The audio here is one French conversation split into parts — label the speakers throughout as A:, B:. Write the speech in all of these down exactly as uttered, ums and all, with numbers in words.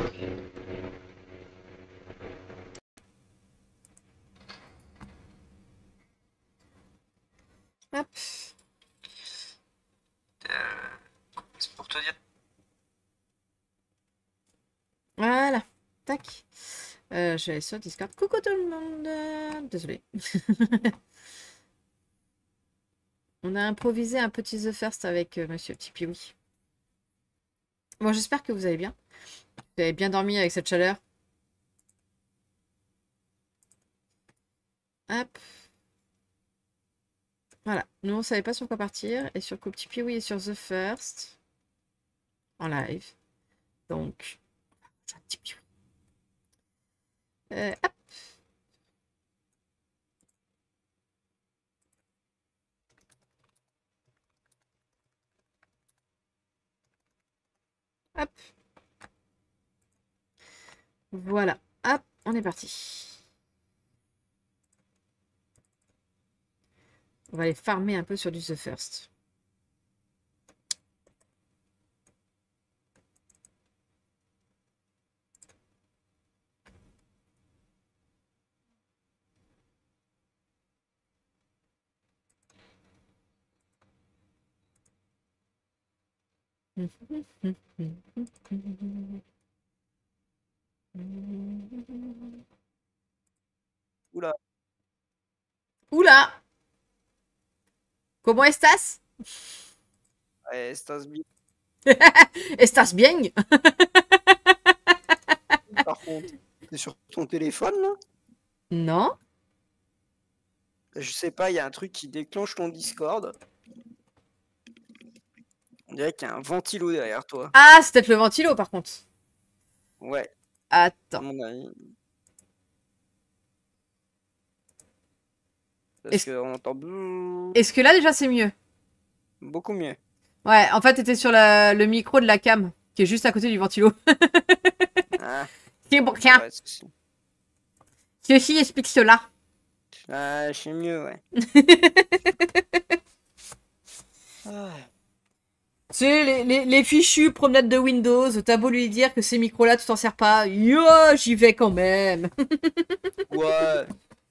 A: Hop.
B: Euh, c'est pour te dire.
A: Voilà. Tac. Euh, je vais aller sur Discord. Coucou tout le monde. Désolée. On a improvisé un petit The First avec euh, Monsieur Tipeee. Bon, j'espère que vous allez bien. Vous avez bien dormi avec cette chaleur. Hop. Voilà. Nous, on savait pas sur quoi partir. Et sur Coupe Tipeee est sur The First. En live. Donc. Euh, hop. Hop. Voilà. Hop, on est parti. On va aller farmer un peu sur du The First.
B: Oula.
A: Oula. ¿Cómo estás?
B: Ouais, estás bien.
A: Estás bien?
B: Par contre, t'es sur ton téléphone là?
A: Non.
B: Je sais pas, il y a un truc qui déclenche ton Discord. On dirait qu'il y a un ventilo derrière toi.
A: Ah, c'est peut-être le ventilo par contre.
B: Ouais.
A: Attends.
B: À mon avis.
A: Est-ce
B: Parce qu'on entend
A: est-ce que là déjà c'est mieux?
B: beaucoup mieux.
A: Ouais, en fait, t'étais sur la- le micro de la cam, qui est juste à côté du ventilo.
B: Ah,
A: C'est bon, tiens.
B: ouais, ceci.
A: Ceci explique cela.
B: Ah, c'est mieux, ouais. Ah.
A: Tu sais, les, les, les fichus promenades de Windows, t'as beau lui dire que ces micros-là, tu t'en sers pas. Yo, j'y vais quand même.
B: Ouais.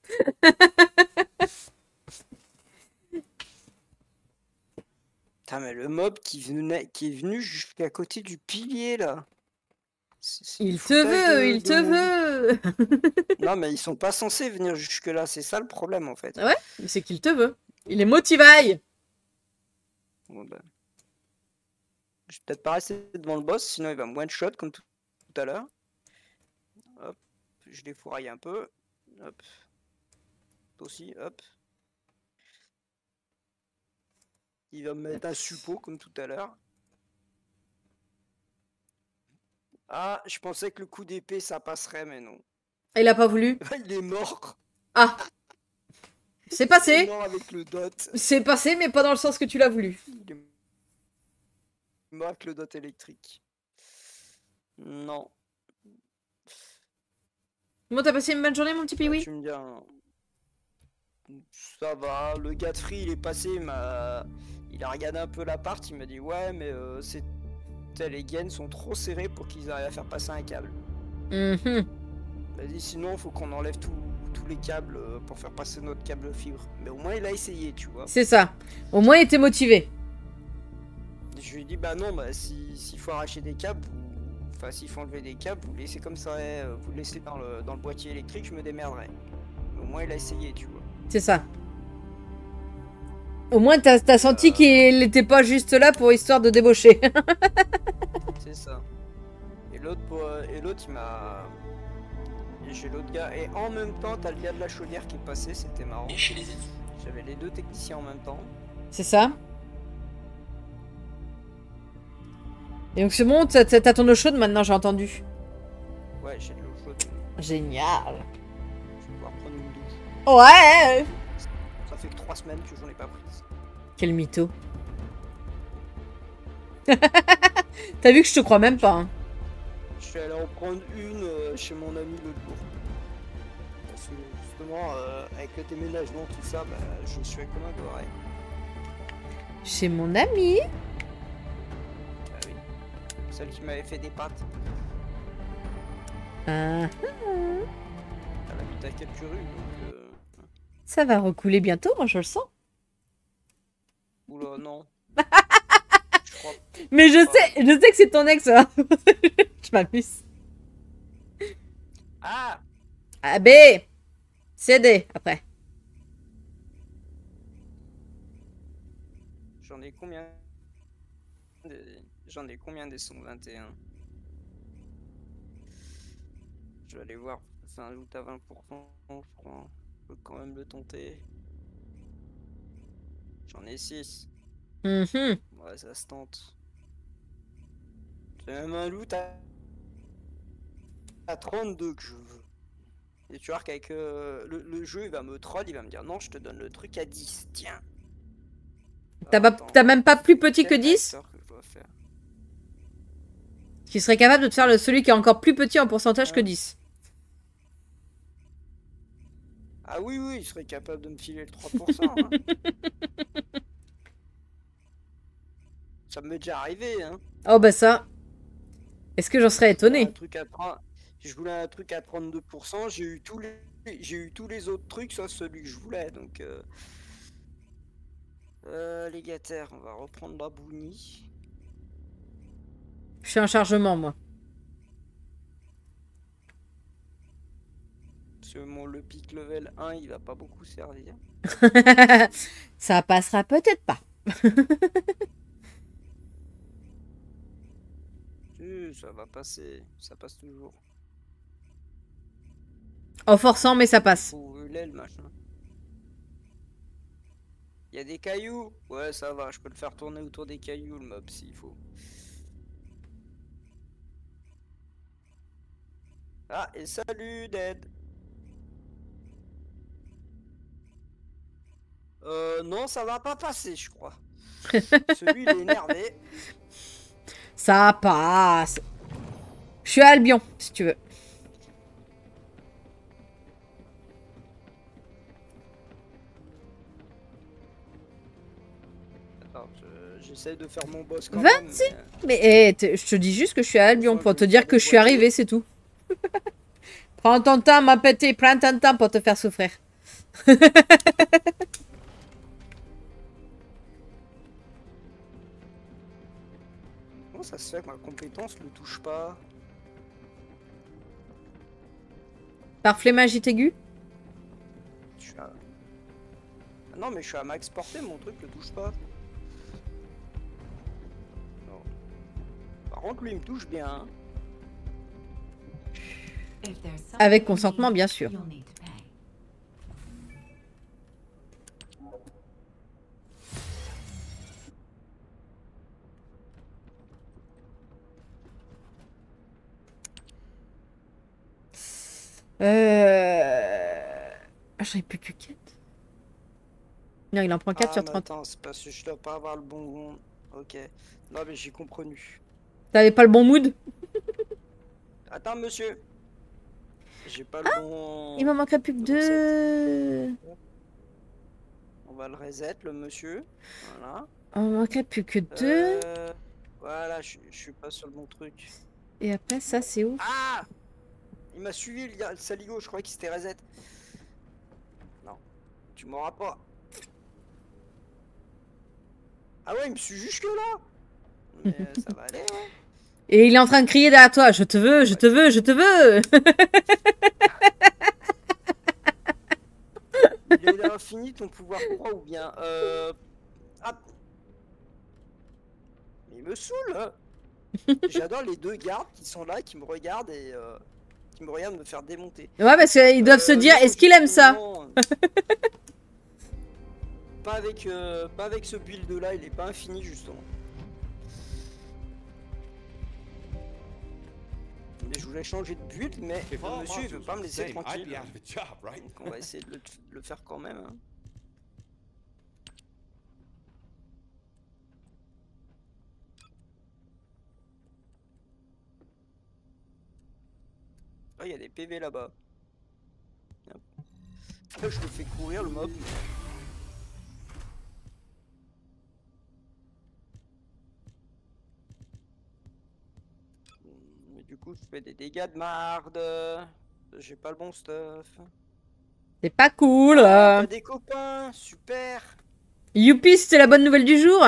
B: Putain, mais le mob qui, venait, qui est venu jusqu'à côté du pilier, là. C'est- c'est du
A: Il te
B: foutage
A: veut,
B: de-
A: il
B: de
A: te
B: mon-
A: veut.
B: Non, mais ils sont pas censés venir jusque-là, c'est ça le problème, en fait.
A: Ouais, mais c'est qu'il te veut. Il est motivaille.
B: Bon, bah. Je vais peut-être pas rester devant le boss, sinon il va me one-shot comme tout, tout à l'heure. Hop, je les fourraille un peu. Hop. Toi aussi, hop. Il va me mettre un suppôt comme tout à l'heure. Ah, je pensais que le coup d'épée ça passerait, mais non.
A: Il a pas voulu.
B: Il est mort.
A: Ah. C'est
B: Il est
A: passé.
B: mort avec le dot.
A: C'est passé, mais pas dans le sens que tu l'as voulu.
B: Il est mort avec le dot électrique. Non.
A: Bon, t'as passé une bonne journée, mon petit
B: Bah,
A: Piwi?
B: tu me dis, hein. Ça va, le gars de Free il est passé, il m'a... Il a regardé un peu l'appart, il m'a dit ouais mais euh, c'est... les gaines sont trop serrées pour qu'ils arrivent à faire passer un câble.
A: Mhm.
B: Il a dit sinon faut qu'on enlève tout- tous les câbles euh, pour faire passer notre câble fibre. Mais au moins il a essayé, tu vois.
A: C'est ça. Au moins, il était motivé.
B: Je lui ai dit bah non, bah si- s'il faut arracher des câbles, vous- enfin s'il faut enlever des câbles, vous laissez comme ça, euh, vous le laissez dans le, dans le boîtier électrique, je me démerderai. Mais au moins il a essayé, tu vois.
A: C'est ça. Au moins, t'as t'as senti
B: Euh.
A: qu'il n'était pas juste là pour histoire de débaucher.
B: C'est ça. Et l'autre, pour- et l'autre, il m'a. Et j'ai l'autre gars. Et en même temps, t'as le gars de la chaudière qui est passé, c'était marrant.
C: Et chez les ennemis.
B: J'avais les deux techniciens en même temps.
A: C'est ça. Et donc, c'est bon, t'as t'as ton eau chaude maintenant, j'ai entendu.
B: Ouais, j'ai de l'eau chaude.
A: Génial.
B: Je vais pouvoir prendre une douche.
A: Ouais.
B: Ça fait que trois semaines que j'en ai pas prise.
A: Quel mytho. T'as vu que je te crois même pas. Hein.
B: Je suis allé en prendre une euh, chez mon ami l'autre jour. Parce que justement, euh, avec le déménagement, tout ça, bah, je suis comme un goré.
A: Chez mon ami.
B: Bah oui. Celle qui m'avait fait des pâtes.
A: Ah,
B: Elle habite à quelques rues, donc... Euh...
A: ça va recouler bientôt, moi je le sens.
B: Oula, non. Je crois
A: Mais je
B: pas.
A: sais, je sais que c'est ton ex, hein. Je m'amuse.
B: Ah!
A: A, B, C, D, après.
B: J'en ai combien des... J'en ai combien des cent vingt et un? Je vais aller voir. C'est un loot à vingt pour cent, je crois. Je peux quand même le tenter. J'en ai six.
A: Mhm.
B: Ouais, ça se tente. J'ai même un loot à, à trente-deux que je veux. Et tu vois qu'avec euh, le, le jeu, il va me troll, il va me dire non, je te donne le truc à dix. Tiens.
A: T'as
B: Alors,
A: pas-
B: attends.
A: t'as même pas plus petit que
B: Quel
A: dix?
B: réacteur que je dois faire?
A: Qui serait capable de te faire le, celui qui est encore plus petit en pourcentage que
B: Hein?
A: dix.
B: Ah oui, oui, il serait capable de me filer le trois pour cent. Hein. Ça m'est déjà arrivé, hein.
A: Oh bah ça. Est-ce que j'en serais
B: Je voulais un
A: étonné?
B: truc à trente... Je voulais un truc à trente-deux pour cent, j'ai eu tous les j'ai eu tous les autres trucs sauf celui que je voulais, donc euh... Euh, légataire, on va reprendre la bounie.
A: Je suis en chargement, moi.
B: Parce que mon le pic level un, il va pas beaucoup servir.
A: Ça passera peut-être pas.
B: Si, ça va passer, ça passe toujours.
A: En forçant, mais ça passe.
B: Faut l'aile, machin. Il y a des cailloux. Ouais, ça va, je peux le faire tourner autour des cailloux, le mob, s'il faut. Ah, et salut, Dead. Euh, non, ça va pas passer, je crois. Celui, il est énervé.
A: Ça passe. Je suis à Albion, si tu veux.
B: Attends, je- j'essaie de faire mon boss quand
A: vingt-six.
B: même.
A: Mais eh, te- je te dis juste que je suis à Albion pour te dire que je suis arrivé, c'est tout. Prends ton temps, ma petite. Prends ton temps pour te faire souffrir.
B: Comment ça se fait que ma compétence le touche pas?
A: Par flémagite aiguë?
B: Je suis à... Ah non, mais je suis à max portée, mon truc le touche pas. Non. Par contre, lui, il me touche bien. Hein.
A: Avec consentement, bien sûr. Euh... Ah, j'en ai plus que quatre. Non, il en prend quatre
B: Ah,
A: sur
B: mais
A: trente.
B: attends, c'est parce que je dois pas avoir le bon... Ok. Non, mais j'ai compris.
A: T'avais pas le bon mood?
B: Attends, monsieur. J'ai pas le bon...
A: Il m'en manquerait plus que
B: le reset.
A: deux.
B: On va le reset, le monsieur. Voilà.
A: Il m'en manquerait plus que deux.
B: Euh... Voilà, je je suis pas sur le bon truc.
A: Et après, ça, c'est où?
B: Ah! Il m'a suivi, le, gars- le saligo, je croyais qu'il s'était reset. Non, tu m'auras pas. Ah ouais, il me suit jusque là. Mais euh, ça va aller, hein.
A: Et il est en train de crier derrière toi. Je te veux, je te veux, je te veux.
B: Il est à l'infini ton pouvoir trois ou bien... Euh... Ah. Mais il me saoule, hein. J'adore les deux gardes qui sont là, qui me regardent et... Euh... qui me regardent me faire démonter.
A: Ouais, parce qu'ils doivent se
B: Euh,
A: dire,
B: non,
A: est-ce qu'il aime ça?
B: justement, Pas avec, euh, pas avec ce build là, il est pas infini justement. Mais je voulais changer de build, mais le monsieur il veut pas me laisser tranquille. Donc on va essayer de le, de le faire quand même. Hein. Ah, il y a des P V là-bas. Je le fais courir le mob. Mais du coup, coup, je fais des dégâts de marde. J'ai pas le bon stuff.
A: C'est pas cool.
B: Ah,
A: euh.
B: t'as des copains, super.
A: Youpi, c'est la bonne nouvelle du jour.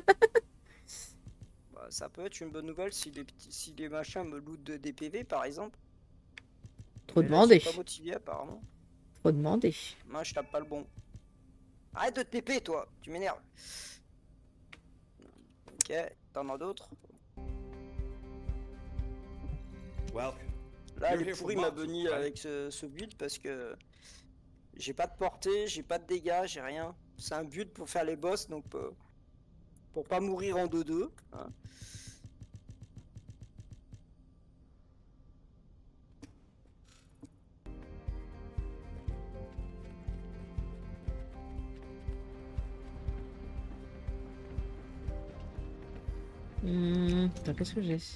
B: Bah, ça peut être une bonne nouvelle si les petits, si les machins me lootent de, des P V par exemple.
A: Trop
B: Mais là, ils sont
A: demandé.
B: pas motivés apparemment.
A: Trop demandé.
B: Moi, je tape pas le bon. Arrête de te T P, toi, tu m'énerves. Ok, t'en as d'autres. Là,
C: You're
B: il est
C: here for
B: pourri ma
C: months,
B: bunny
C: right?
B: avec ce, ce build parce que j'ai pas de portée, j'ai pas de dégâts, j'ai rien. C'est un build pour faire les boss, donc euh, pour pas mourir en deux deux. Hein.
A: Hmm, attends, qu'est-ce que j'ai?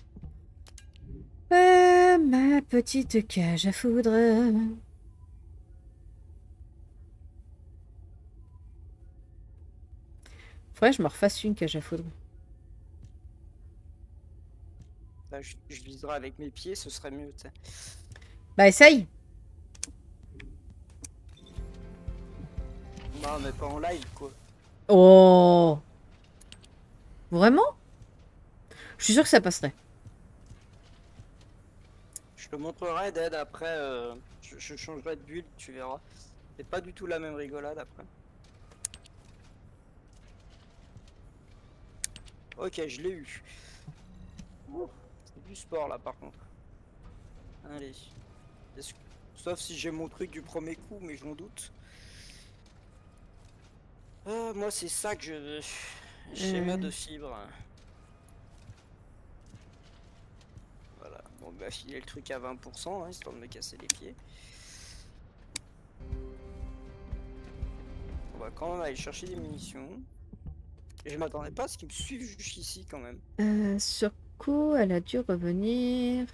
A: Euh, ma petite cage à foudre. Faudrait que je me refasse une cage à foudre.
B: Là, je, je viserai avec mes pieds, ce serait mieux. T'sais.
A: Bah essaye.
B: Non, mais pas en live quoi.
A: Oh. Vraiment? Je suis sûr que ça passerait.
B: Je te montrerai Dead après. Euh, je, je changerai de build, tu verras. C'est pas du tout la même rigolade après. Ok, je l'ai eu. C'est du sport là par contre. Allez. Est-ce que- Sauf si j'ai mon truc du premier coup, mais je m'en doute. Ah, moi c'est ça que je veux. Schéma
A: Euh.
B: de fibre. Voilà. Bon bah filer le truc à vingt pour cent, hein, histoire de me casser les pieds. On va quand même aller chercher des munitions. Et je m'attendais pas à ce qu'ils me suivent jusqu'ici quand même.
A: Euh, sur coup, elle a dû revenir.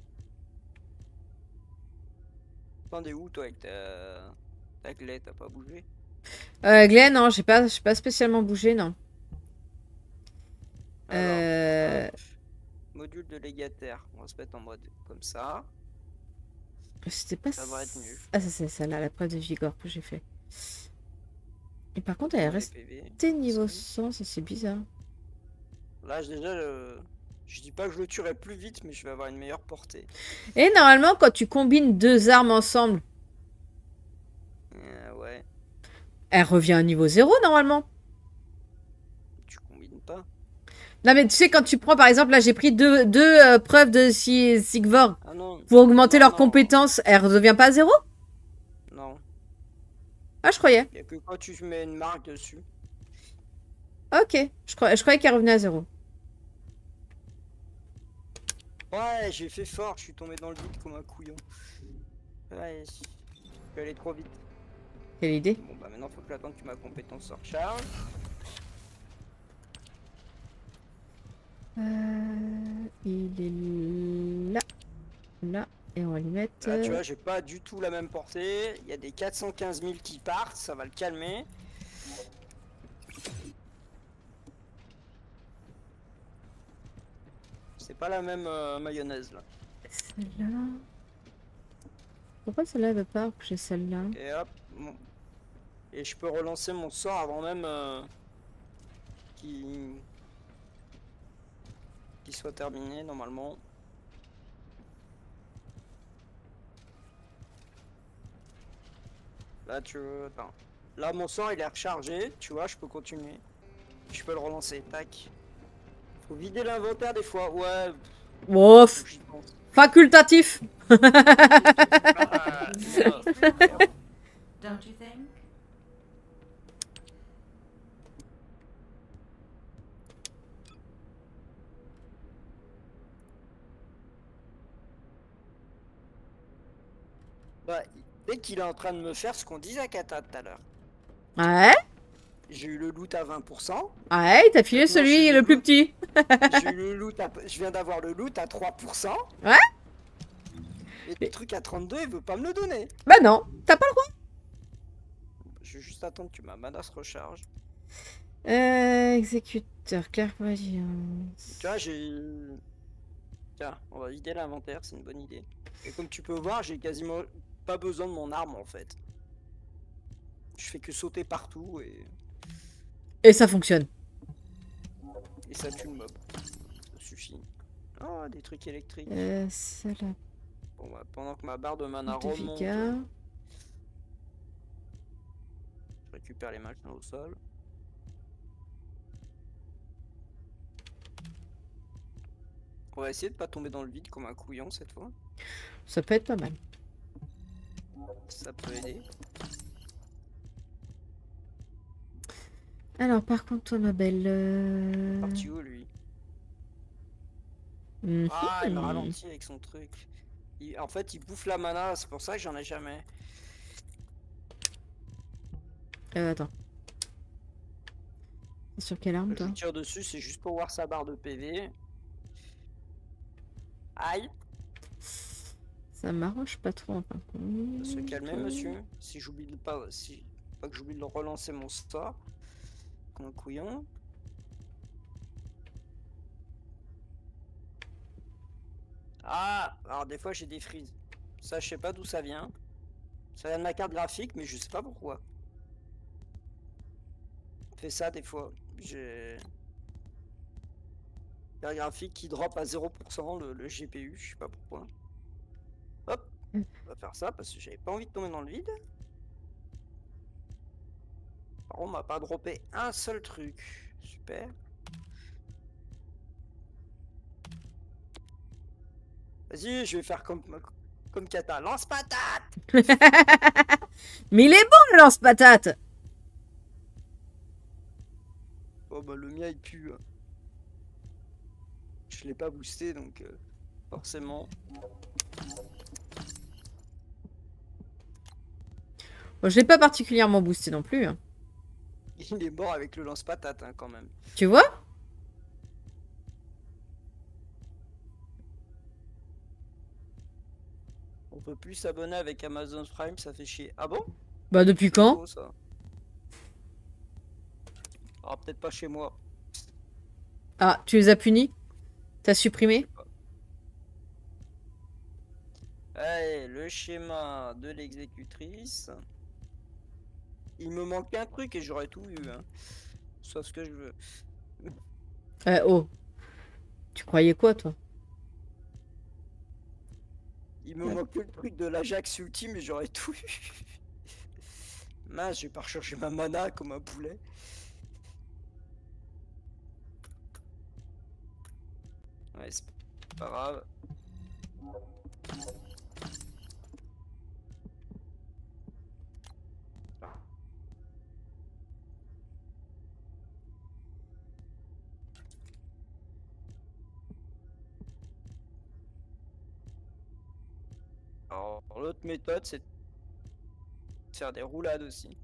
B: T'en es où toi avec ta, ta clé? T'as pas bougé?
A: Euh, Glenn, non, j'ai pas, j'ai pas spécialement bougé, non.
B: Alors,
A: Euh...
B: hop. Module de légataire. On va se mettre en mode comme ça.
A: C'était pas...
B: Ça devrait être mieux.
A: Ah, ça c'est celle-là, la preuve de Vigor que j'ai fait. Et par contre, elle est
B: Dans les
A: restée
B: P V.
A: niveau
B: Ça.
A: cent, ça c'est bizarre.
B: Là, je- déjà, le- je dis pas que je le tuerai plus vite, mais je vais avoir une meilleure portée.
A: Et normalement, quand tu combines deux armes ensemble,
B: Euh, ouais,
A: elle revient à niveau zéro normalement.
B: tu combines pas.
A: Non mais tu sais, quand tu prends par exemple, là j'ai pris deux, deux euh, preuves de si Sigvor
B: Ah non.
A: pour augmenter
B: non,
A: leurs
B: non,
A: compétences, elle redevient pas à zéro?
B: Non.
A: Ah, je croyais.
B: Il y a que quand tu mets une marque dessus.
A: Ok, je, crois, je croyais qu'elle revenait à zéro.
B: Ouais, j'ai fait fort, je suis tombé dans le vide comme un couillon. Ouais, je suis allé trop vite.
A: Quelle idée?
B: Bon bah maintenant faut que j'attende que ma compétence se recharge.
A: Euh, il est là. Là. Et on va lui mettre...
B: Là tu vois j'ai pas du tout la même portée. Il y a des quatre cent quinze mille qui partent, ça va le calmer. C'est pas la même euh, mayonnaise là.
A: Celle-là... Pourquoi celle-là elle veut pas que j'ai celle-là?
B: Et hop. Bon. Et je peux relancer mon sort avant même euh, qu'il qu'il soit terminé normalement. Là tu veux... Attends. Là mon sort il est rechargé, tu vois, je peux continuer. Je peux le relancer, tac. Faut vider l'inventaire des fois, ouais.
A: Ouf.
B: J'y pense.
A: Facultatif.
B: Ah,
D: Don't you think?
B: bah, dès qu'il est en train de me faire ce qu'on disait à Kata tout à l'heure.
A: Ouais.
B: J'ai eu le loot à vingt pour cent.
A: Ouais, t'as filé
B: Maintenant, je
A: celui
B: suis
A: le plus
B: loot.
A: petit.
B: J'ai eu le loot à... Je viens d'avoir le loot à trois pour cent.
A: Ouais.
B: Et le truc à trente-deux, il veut pas me le donner.
A: Bah non, t'as pas le droit.
B: Je vais juste attendre que ma mana se recharge.
A: Euh, exécuteur, clairvoyance.
B: Tu vois, j'ai... Tiens, on va vider l'inventaire, c'est une bonne idée. Et comme tu peux voir, j'ai quasiment pas besoin de mon arme en fait. Je fais que sauter partout et,
A: Et ça fonctionne.
B: et ça tue le mob. Ça suffit. Oh, des trucs électriques.
A: Euh, ça là.
B: Bon, bah, pendant que ma barre de mana
A: De
B: remonte,
A: Vega.
B: je récupère les machins au sol. On va essayer de pas tomber dans le vide comme un couillon cette fois.
A: Ça peut être pas mal.
B: Ça peut aider.
A: Alors, par contre, toi, ma belle. Euh...
B: Parti où lui?
A: Mhm.
B: Ah, il me ralentit avec son truc. Il- en fait, il bouffe la mana, c'est pour ça que j'en ai jamais.
A: Euh, attends. C'est sur quelle arme,
B: Je
A: toi?
B: lui tire dessus, c'est juste pour voir sa barre de P V. Aïe!
A: Ça m'arrange pas trop, par contre.
B: Se calmer, monsieur. Si j'oublie de pas, si pas que j'oublie de relancer mon sort, comme un couillon. Ah, alors des fois j'ai des frises. Ça, je sais pas d'où ça vient. Ça vient de ma carte graphique, mais je sais pas pourquoi. Fait ça des fois. J'ai carte graphique qui drop à zéro pour cent le, le G P U, je sais pas pourquoi. Hop, on va faire ça parce que j'avais pas envie de tomber dans le vide. Par contre, on m'a pas droppé un seul truc. Super. Vas-y, je vais faire comme, comme Kata. Lance patate!
A: Mais il est bon, le lance-patate!
B: Oh bah le mien il pue. Je l'ai pas boosté donc euh, forcément.
A: Bon, je l'ai pas particulièrement boosté non plus. Hein.
B: Il est mort avec le lance-patate hein, quand même.
A: Tu vois?
B: On peut plus s'abonner avec Amazon Prime, ça fait chier. Ah bon?
A: Bah, depuis quand?
B: Beau, ça. Ah, peut-être pas chez moi.
A: Ah, tu les as punis? T'as supprimé?
B: Allez, le schéma de l'exécutrice. Il me manque un truc et j'aurais tout eu. Hein. Sauf ce que je veux.
A: Euh, oh. Tu croyais quoi, toi?
B: Il me manque que le truc de l'Ajax ultime et j'aurais tout eu. Mince, je vais pas rechercher ma mana comme un poulet. Ouais, c'est pas grave. Alors, l'autre méthode, c'est de faire des roulades aussi.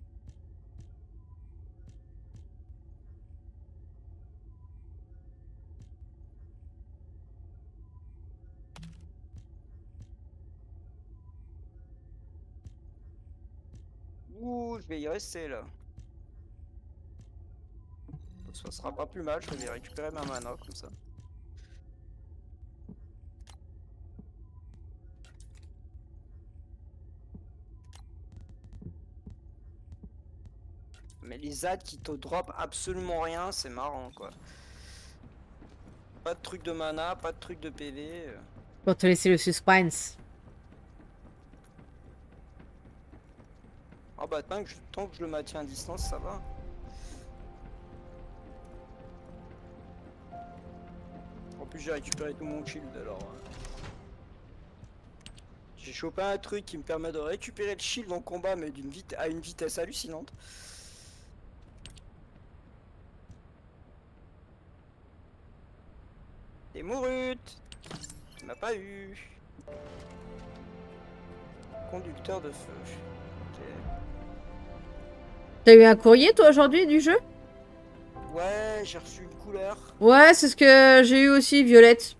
B: Ouh, je vais y rester là. Ça sera pas plus mal, je vais récupérer ma mana comme ça. Mais les Z qui te drop absolument rien, c'est marrant quoi. Pas de truc de mana, pas de truc de P V.
A: Pour te laisser le suspense.
B: Ah bah tant que, je, tant que je le maintiens à distance, ça va. En plus j'ai récupéré tout mon shield alors. J'ai chopé un truc qui me permet de récupérer le shield en combat mais d'une vite à une vitesse hallucinante. T'es mourute. Tu m'as pas eu. Conducteur de feu. Ok.
A: T'as eu un courrier, toi, aujourd'hui, du jeu?
B: Ouais, j'ai reçu une couleur.
A: Ouais, c'est ce que j'ai eu aussi, Violette.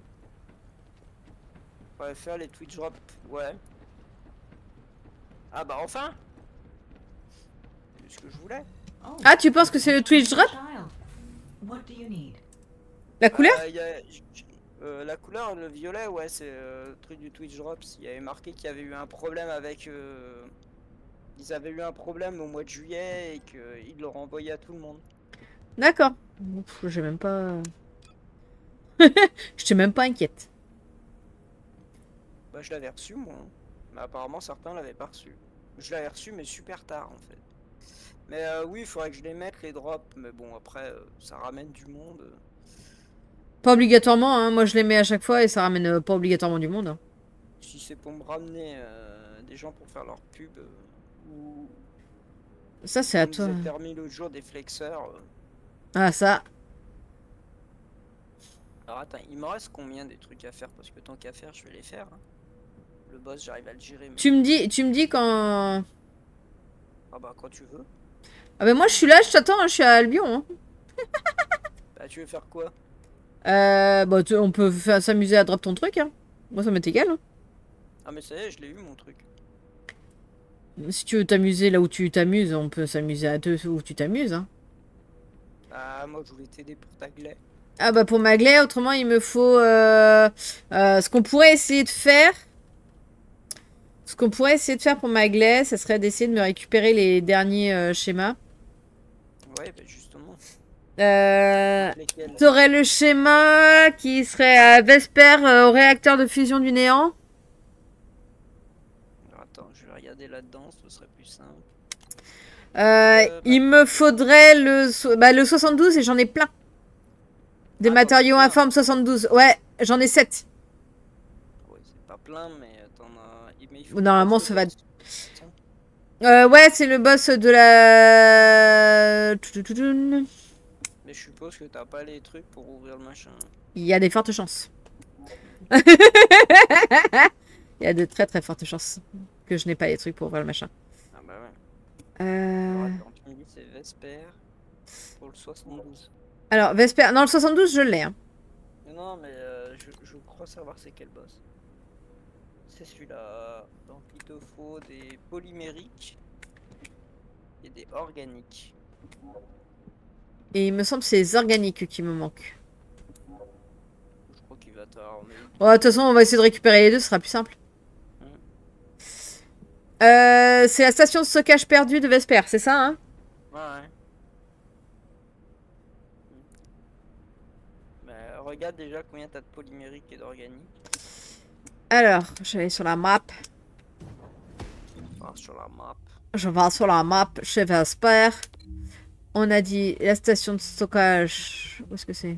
B: On va faire les Twitch drops. Ouais. Ah bah enfin. C'est ce que je voulais.
D: Oh,
A: Ah, tu penses que c'est le Twitch drop?
D: child. What do you need?
A: La couleur?
B: Euh, y a... j- j- Euh, la couleur, le violet, ouais, c'est euh, le truc du Twitch Drops. Il y avait marqué qu'il y avait eu un problème avec... Euh... Ils avaient eu un problème au mois de juillet et qu'ils l'ont renvoyé à tout le monde.
A: D'accord. Ouf, j'ai même pas... Je t'ai même pas inquiète.
B: Bah je l'avais reçu moi. Mais apparemment certains l'avaient pas reçu. Je l'avais reçu mais super tard en fait. Mais euh, oui, il faudrait que je les mette les drops. Mais bon après, euh, ça ramène du monde.
A: Pas obligatoirement, hein. Moi je les mets à chaque fois et ça ramène euh, pas obligatoirement du monde. Hein.
B: Si c'est pour me ramener euh, des gens pour faire leur pub. Euh, ou...
A: Ça c'est à
B: Comme
A: toi.
B: vous êtes permis l'autre jour des flexeurs. Euh...
A: Ah ça.
B: Alors attends, il me reste combien des trucs à faire? Parce que tant qu'à faire, je vais les faire. Hein. Le boss, j'arrive à le gérer. Mais...
A: Tu me dis, tu me dis quand...
B: Ah bah quand tu veux.
A: Ah ben moi je suis là, je t'attends, hein, je suis à Albion. Hein.
B: Bah tu veux faire quoi?
A: Euh, bah, tu- on peut faire- s'amuser à drop ton truc. Hein. Moi ça m'est égal. Hein.
B: Ah mais ça y est, je l'ai eu mon truc.
A: Si tu veux t'amuser là où tu t'amuses, on peut s'amuser à deux où tu t'amuses. Hein.
B: Ah moi je voulais t'aider pour ta glaie.
A: Ah bah pour Maglet, autrement il me faut... Euh, euh, ce qu'on pourrait essayer de faire... Ce qu'on pourrait essayer de faire pour Maglet, ça serait d'essayer de me récupérer les derniers euh, schémas.
B: Ouais bah justement.
A: Euh,
B: Lesquels?
A: T'aurais le schéma qui serait à Vesper euh, au réacteur de fusion du néant.
B: Alors, attends, je vais regarder là-dedans, ce serait plus simple.
A: Euh,
B: Euh,
A: il me faudrait le, so- bah, le soixante-douze et j'en ai plein. Des
B: Ah,
A: matériaux
B: t'en as plein.
A: informes soixante-douze. Ouais, j'en ai sept.
B: Ouais, c'est pas plein, mais t'en as. Mais il faut
A: Normalement,
B: que tu
A: ça
B: fasses
A: va-
B: le boss. Tiens.
A: Euh, ouais, c'est le boss de la...
B: Mais je suppose que t'as pas les trucs pour ouvrir le machin.
A: Il y a des fortes chances. Il y a de très très fortes chances que je n'ai pas les trucs pour ouvrir le machin.
B: Ah bah ouais.
A: Euh...
B: Alors, attends, tu me dis c'est Vesper pour le soixante-douze.
A: Alors, Vesper... Non, le soixante-douze, je l'ai. Hein.
B: Mais non, mais euh, je, je crois savoir c'est quel boss. C'est celui-là. Donc il te faut des polymériques et des organiques.
A: Et il me semble que c'est les organiques qui me manquent.
B: Je crois qu'il va t'armer.
A: Bon, de toute façon, on va essayer de récupérer les deux, ce sera plus simple.
B: Mm.
A: Euh, c'est la station de stockage perdue de Vesper, c'est ça, hein?
B: Ouais, ouais. Bah, regarde déjà combien t'as de polymériques et d'organiques.
A: Alors, je vais sur la map.
B: Enfin, sur la map.
A: Je vais sur la map chez Vesper. On a dit la station de stockage. Où est-ce que c'est?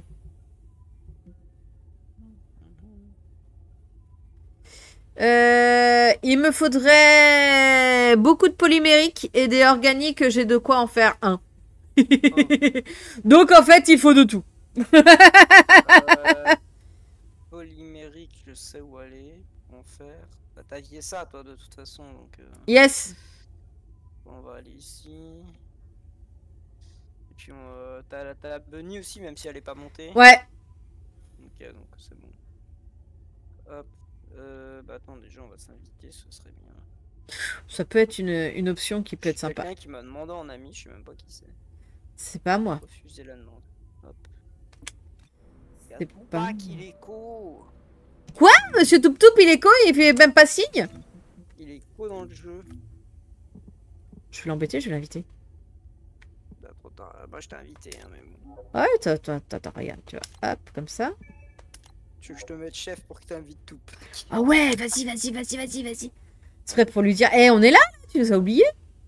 A: Euh, il me faudrait beaucoup de polymériques et des organiques. J'ai de quoi en faire un. Donc en fait, il faut de tout.
B: Euh, polymérique, je sais où aller. En faire. Bah, t'as vié ça, toi, de toute façon. Donc, euh,
A: Yes.
B: on va aller ici. Et puis, euh, t'as la- t'as la Bunny aussi, même si elle est pas montée.
A: Ouais.
B: Ok, donc c'est bon. Hop. Euh, bah, attends, déjà, on va s'inviter, ce serait bien.
A: Ça peut être une, une option qui peut être
B: J'ai
A: sympa.
B: quelqu'un qui m'a demandé en ami, je sais même pas qui c'est.
A: C'est pas moi.
B: Refuser la demande. Hop.
A: C'est
B: Regarde
A: pas
B: pas
A: moi.
B: qu'il est co.
A: Monsieur Toup Toup, il est quoi? Il fait même pas signe.
B: Il est co dans le jeu.
A: Je vais l'embêter, je vais l'inviter.
B: Bah, trop tard. Bah, je t'ai invité, hein, mais bon.
A: Ouais, attends, attends, attends, regarde, tu vois. Hop, comme ça.
B: Tu veux que je te mette chef pour que t'invites tout.
A: Ah ouais, vas-y, vas-y, vas-y, vas-y, vas-y. C'est prêt pour lui dire, hé, on est là? Tu nous as oubliés?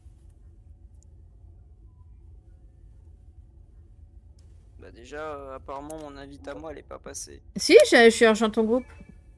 B: Bah, déjà, euh, apparemment, mon invite à moi, elle est pas passée.
A: Si, je, je suis rejoint ton groupe.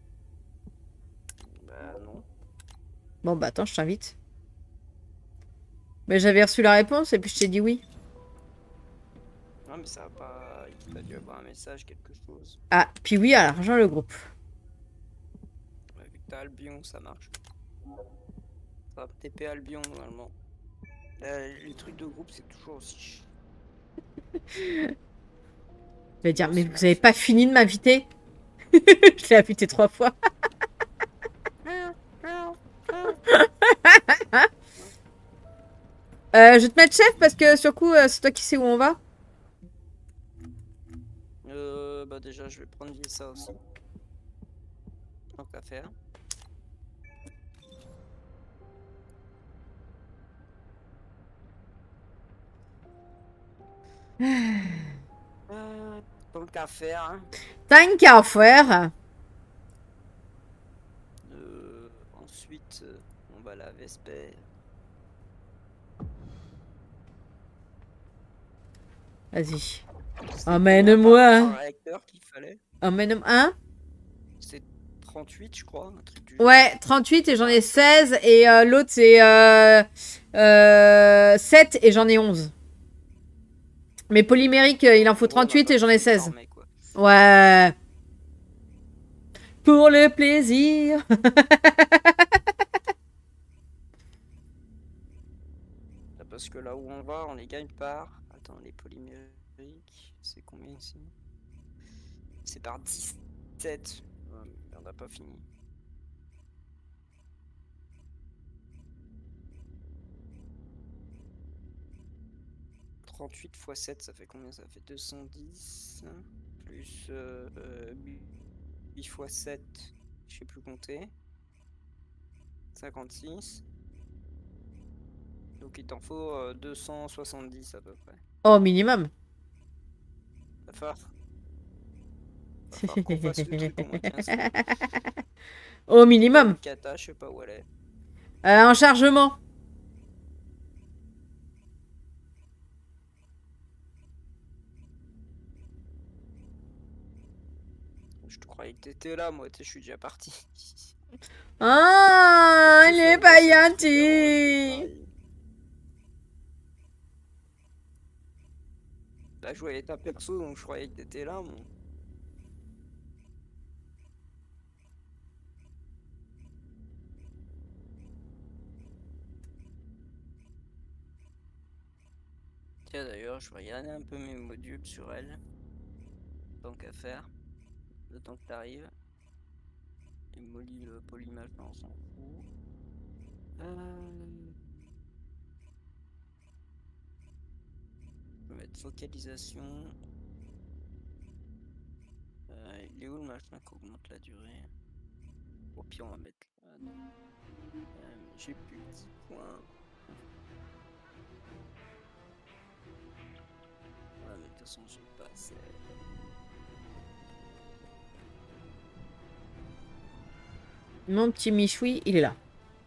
B: Bah, non.
A: Bon, bah attends, je t'invite. Mais j'avais reçu la réponse et puis je t'ai dit oui.
B: Non, mais ça va pas. Il a dû avoir un message, quelque chose.
A: Ah, puis oui, alors rejoins le groupe.
B: Ouais, vu que t'as Albion, ça marche. Ça va T P Albion, normalement. Euh, les trucs de groupe, c'est toujours aussi ch-
A: Je vais dire, mais vous avez pas fini de m'inviter? Je l'ai invité trois fois. Euh, je vais te mettre chef parce que sur coup, euh, c'est toi qui sais où on va.
B: Euh, bah, déjà, je vais prendre ça aussi. tant qu'à faire. Euh, tant qu'à faire. Hein.
A: Tant qu'à faire.
B: Euh, ensuite, euh, on va à la Vesper.
A: Vas-y. Emmène-moi.
B: Un réacteur qu'il fallait.
A: Emmène-moi. Hein?
B: C'est trente-huit, je crois. Un truc du...
A: Ouais, trente-huit et j'en ai seize. Et euh, l'autre, c'est euh, euh, sept et j'en ai onze. Mais polymérique, il en faut trente-huit et j'en ai seize.
B: Armé, quoi.
A: Ouais. Pour le plaisir.
B: Parce que là où on va, on les gagne par... Attends, les polymériques, c'est combien ici? C'est par dix-sept. Oh, on n'a pas fini. trente-huit fois sept, ça fait combien? Ça fait deux cent dix. Plus euh, euh, huit fois sept, je sais plus compter. cinquante-six. Donc il t'en faut euh, deux cent soixante-dix à peu près.
A: Oh, minimum.
B: Va falloir, va falloir qu'on fasse le truc au moins quinze fois.
A: Au minimum.
B: Kata, je sais pas où elle est.
A: Euh, en chargement.
B: Je te croyais que t'étais là, moi, je suis déjà parti.
A: Ah, il est pas gentil.
B: Là, je voyais ta perso, donc je croyais que t'étais là, mon. Tiens, d'ailleurs, je vais regarder un peu mes modules sur elle. Tant qu'à faire. Le temps que t'arrives. Et Molly, le polymage, on s'en fout. Euh... Je vais mettre focalisation. Euh, il est où le machin qui augmente la durée? Au pire, on va mettre là. Non. Euh, J'ai plus de dix points. Ouais, mais de toute façon, j'ai pas assez.
A: Mon petit Michoui, il est là.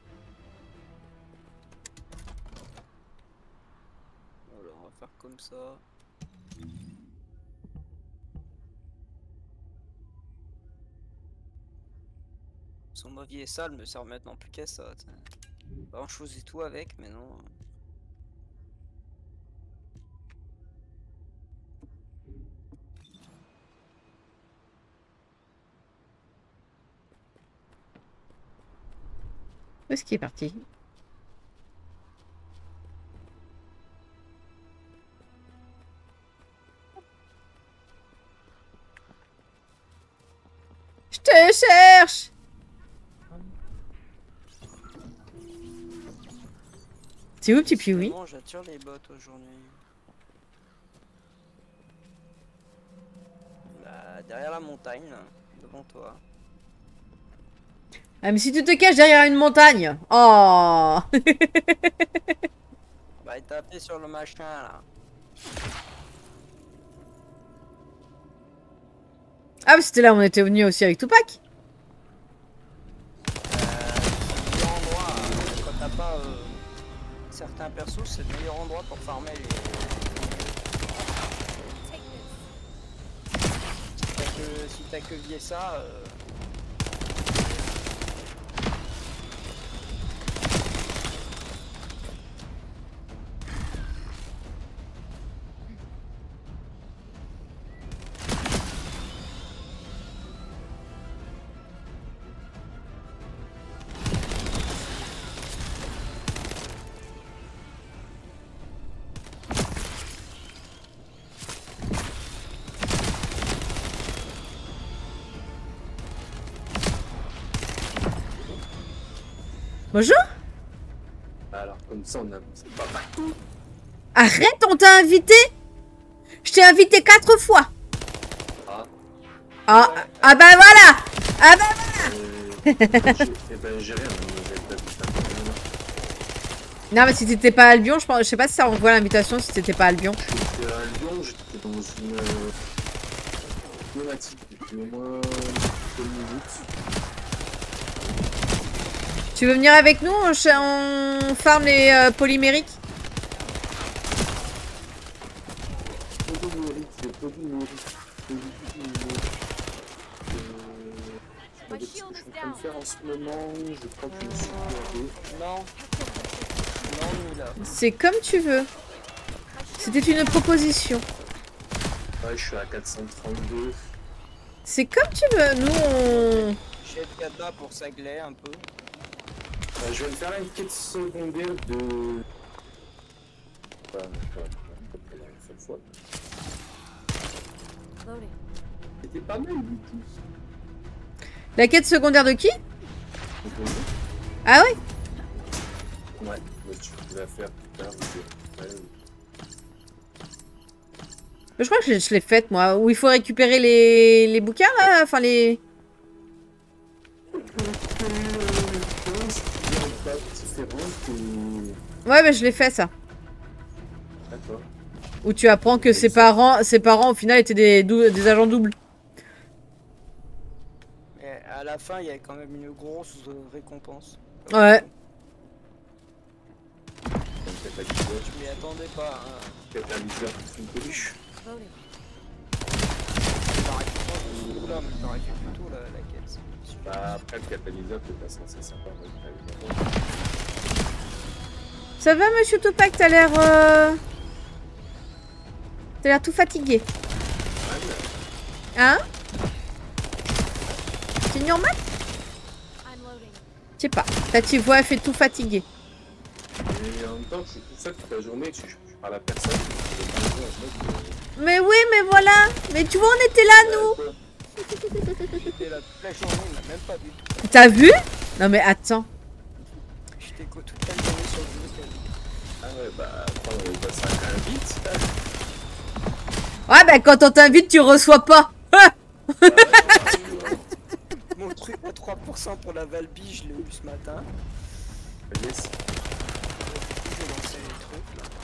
B: Alors, on va faire comme ça. Son ma vie est sale, me sert maintenant plus qu'à ça. Pas grand chose et tout avec, mais non.
A: Où est-ce qu'il est parti? Je te cherche. C'est où, petit Pioui?
B: J'attire les bottes aujourd'hui. Bah, derrière la montagne, là, devant toi.
A: Ah, mais si tu te caches derrière une montagne. Oh.
B: Bah, taper sur le machin, là.
A: Ah, mais c'était là où on était venu aussi avec Tupac.
B: Euh, c'est le meilleur endroit, euh, quand t'as pas euh, certains persos, c'est le meilleur endroit pour farmer les... Si t'as que, si t'as que vié ça... Euh...
A: Bonjour.
C: Alors, comme ça, on avance pas partout.
A: Arrête, on t'a invité. Je t'ai invité quatre fois.
C: Ah.
A: Ah, ah bah voilà. Ah bah voilà.
C: Euh, Eh ben, j'ai rien, j'ai pas vu ça.
A: Non, mais si t'étais pas à Albion, je, pense... je sais pas si ça renvoie l'invitation si t'étais pas à Albion.
C: J'étais à Lyon, j'étais dans une pneumatique depuis au moins deux minutes.
A: Tu veux venir avec nous? On, ch- on farm les euh, polymériques?
C: Polymérique, c'est polymérique. Polymérique. Euh, je sais pas ce que je suis en train de faire en ce moment, je crois que je me suis perdu.
B: Non. Non, là.
A: C'est comme tu veux. C'était une proposition.
C: Ouais, je suis à quatre cent trente-deux.
A: C'est comme tu veux. Nous, on...
B: J'ai le kata pour sagler un peu.
C: Euh, je vais me faire une quête secondaire de... Enfin, comme la seule fois. C'était pas mal du tout.
A: La quête secondaire de qui?
C: Vous voyez?
A: Ah ouais?
C: Ouais, mais tu peux la faire plus tard. Ouais.
A: Je crois que je, je l'ai faite, moi. Où il faut récupérer les, les bouquins, là. Enfin, les... Ouais, mais je l'ai fait, ça.
C: D'accord.
A: Où tu apprends que ses parents, ses parents, au final, étaient des, dou- des agents doubles.
B: Mais à la fin, il y a quand même une grosse euh, récompense.
A: Ouais.
B: Je m'y attendais pas. Hein.
C: Catalyseur, c'est une peluche.
B: T'aurais pu prendre ce coup-là, mais t'aurais fait plutôt la, la quête.
C: Bah, après, le catalyseur, c'est pas censé sympa. Ouais, le catalyseur.
A: Ça va, monsieur Tupac? T'as l'air... Euh... T'as l'air tout fatigué. Hein? C'est normal? Je sais pas. Ta petite voix, elle fait tout fatigué.
C: Et en même temps, je suis tout seul toute la journée, je, je parle à personne. Je parle à un mec,
A: Mais oui, mais voilà. Mais tu vois, on était là, nous.
B: J'étais là toute la journée, il m'a même pas vu.
A: T'as vu? Non, mais attends.
B: J'étais quoi toute la journée sur le week-end.
C: Ah ouais, bah, après, on va ça quand même vite.
A: Ouais, bah quand on t'invite, tu reçois pas.
B: Mon truc à trois pour cent pour la Valby, je l'ai eu ce matin.
C: Yes.
B: Je vais lancer les trucs là.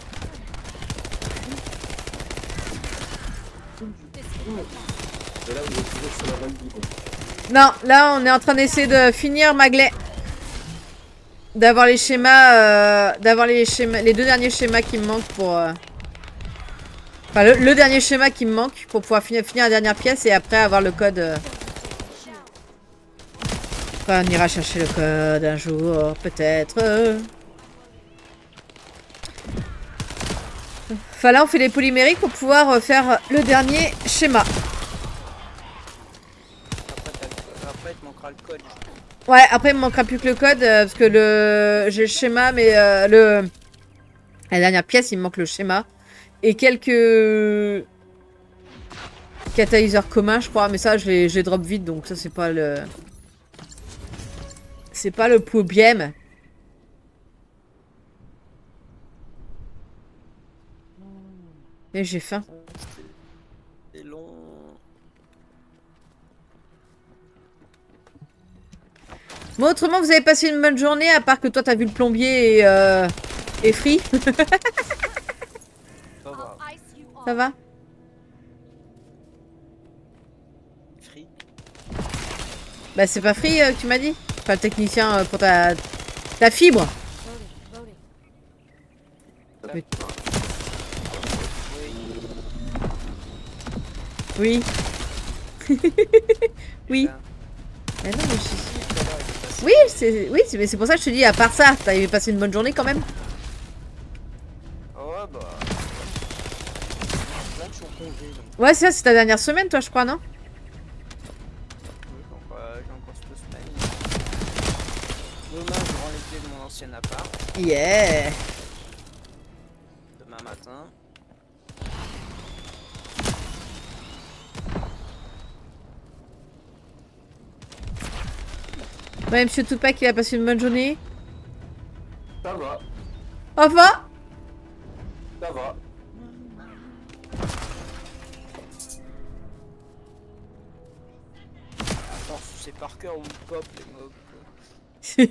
C: Et là, vous êtes toujours sur la Valby, bon.
A: Non, là, on est en train d'essayer de finir Maglet. D'avoir les schémas, euh, d'avoir les schémas, les deux derniers schémas qui me manquent pour... Euh... Enfin, le, le dernier schéma qui me manque pour pouvoir finir, finir la dernière pièce et après avoir le code... Euh... Enfin, on ira chercher le code un jour, peut-être. Enfin, là, on fait les polymériques pour pouvoir faire le dernier schéma.
B: Après, il te manquera le code.
A: Ouais, après, il me manquera plus que le code euh, parce que le j'ai le schéma, mais euh, le la dernière pièce, il me manque le schéma. Et quelques catalyseurs communs, je crois. Mais ça, je les, je les drop vite, donc ça, c'est pas le... C'est pas le problème. Et j'ai faim.
B: C'est long.
A: Bon, autrement, vous avez passé une bonne journée, à part que toi, t'as vu le plombier et, euh, et Free.
B: Ça va.
A: Ça va?
B: Free.
A: Bah, c'est pas Free euh, que tu m'as dit? Enfin, le technicien euh, pour ta, ta fibre.
B: Oui.
A: Oui. Oui.
B: Putain.
A: Mais non, mais je... Oui, c'est oui, mais c'est pour ça que je te dis, à part ça, t'avais passé une bonne journée quand même?
B: Ouais, bah. Plein de jours congé, donc.
A: Ouais, c'est ça, c'est ta dernière semaine, toi, je crois, non?
B: Oui, donc euh, j'ai encore cette semaine. Demain, je rends les clés de mon ancien appart.
A: Yeah.
B: Demain matin.
A: Ouais, monsieur Tupac, il a passé une bonne journée.
C: Ça va,
A: Au revoir.
C: ça va.
B: Attends, c'est par cœur où ils pop les mobs. Quoi.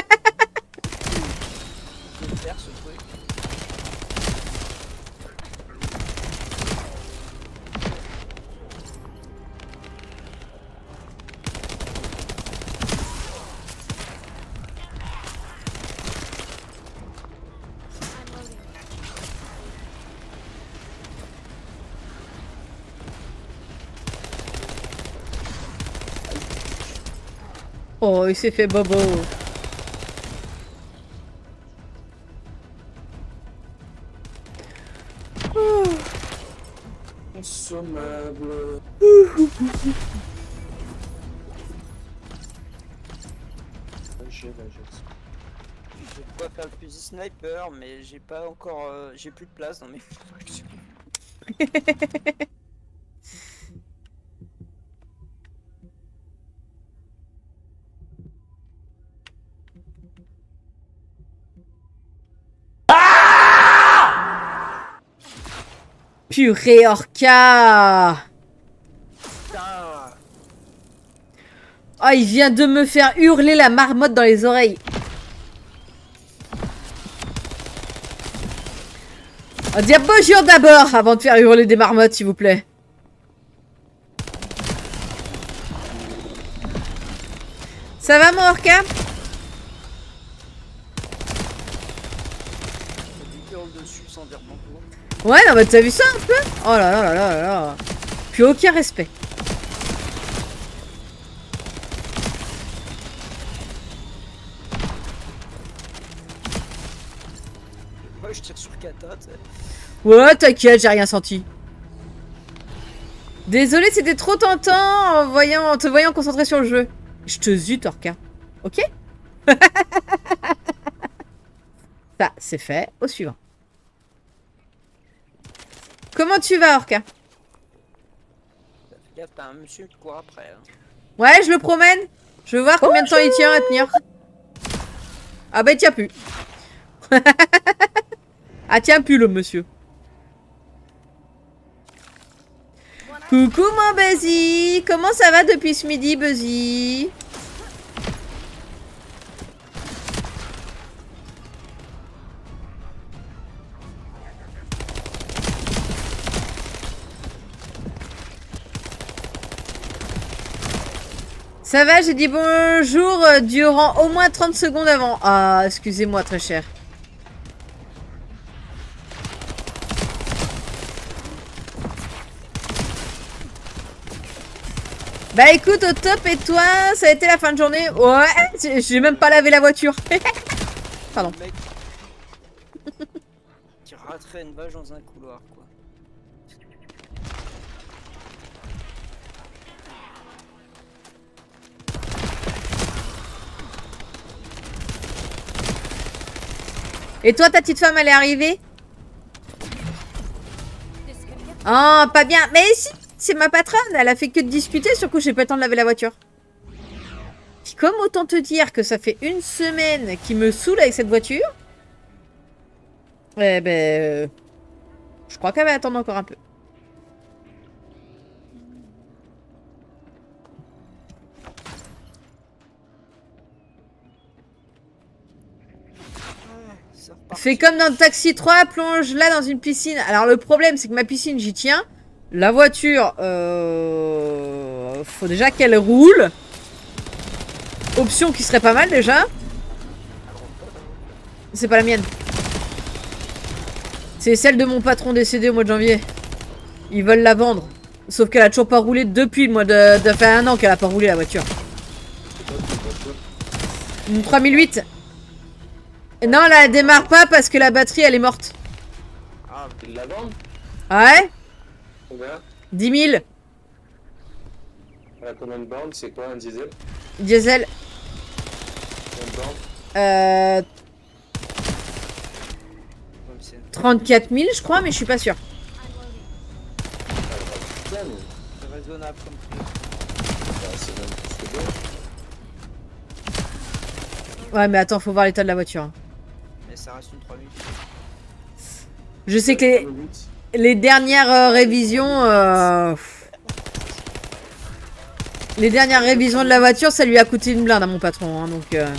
B: Je vais faire ce truc.
A: Oh, il s'est fait bobo. Oh.
C: Consommable. J'ai la gestion.
B: J'ai de quoi faire le fusil sniper, mais j'ai pas encore. Euh, j'ai plus de place dans mes constructions.
A: Purée, Orca!
B: Putain!
A: Oh, il vient de me faire hurler la marmotte dans les oreilles. On dire bonjour d'abord avant de faire hurler des marmottes, s'il vous plaît. Ça va, mon Orca?
B: Du hurle dessus sans dire bonjour.
A: Ouais, non, bah t'as vu ça un peu? Oh là là là là là là. Plus aucun respect.
B: Moi je tire sur Kata, tu sais.
A: Ouais, t'inquiète, j'ai rien senti. Désolé, c'était trop tentant en, voyant, en te voyant concentré sur le jeu. Je te zute, Orca. Ok? Ça, c'est fait. Au suivant. Comment tu vas, Orca?
B: Fais gaffe, t'as un monsieur qui court après. Hein.
A: Ouais, je le promène. Je veux voir combien de temps il tient à tenir. Ah bah il tient plus. Ah tient plus le monsieur. Coucou mon Buzzy. Comment ça va depuis ce midi, Buzzy? Ça va, j'ai dit bonjour euh, durant au moins trente secondes avant. Ah, excusez-moi, très cher. Bah écoute, au top, et toi, ça a été la fin de journée? Ouais, j'ai même pas lavé la voiture. Pardon.
B: Le mec qui raterait une vache dans un couloir, quoi.
A: Et toi, ta petite femme, elle est arrivée? Oh, pas bien. Mais si, c'est ma patronne. Elle a fait que de discuter. Sur coup, j'ai pas le temps de laver la voiture. Puis comme autant te dire que ça fait une semaine qu'il me saoule avec cette voiture. Eh ben... Euh, je crois qu'elle va attendre encore un peu. Fais comme dans Taxi trois, plonge là dans une piscine. Alors le problème c'est que ma piscine j'y tiens. La voiture, euh... faut déjà qu'elle roule. Option qui serait pas mal déjà. C'est pas la mienne. C'est celle de mon patron décédé au mois de janvier. Ils veulent la vendre. Sauf qu'elle a toujours pas roulé depuis le mois de... Ça fait un an qu'elle a pas roulé la voiture. Une trois mille huit. Non, là, elle démarre pas parce que la batterie, elle est morte.
C: Ah, ils la vendent?
A: Ouais?
C: Combien?
A: dix mille.
C: Elle a combien de bornes? C'est quoi un diesel?
A: Diesel.
C: Combien de bornes?
A: Euh...
B: Comme c'est
A: trente-quatre mille, je crois, mais je suis pas sûre.
C: Bien, mais
B: c'est raisonnable comme prix.
C: bah, c'est même plus que bien.
A: Ouais, mais attends, faut voir l'état de la voiture. hein.
B: Mais ça reste une trois mille.
A: Je sais que les, les dernières euh, révisions... Euh... Les dernières révisions de la voiture, ça lui a coûté une blinde à mon patron, hein, donc... Euh...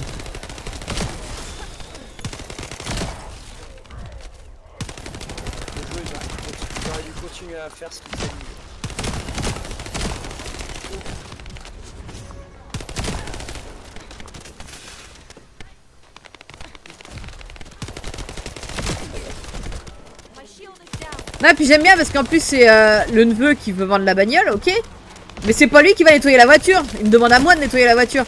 B: Le jeu, il aurait dû continuer à faire ce qu'il fait.
A: Ouais, puis j'aime bien parce qu'en plus c'est euh, le neveu qui veut vendre la bagnole, ok. Mais c'est pas lui qui va nettoyer la voiture. Il me demande à moi de nettoyer la voiture.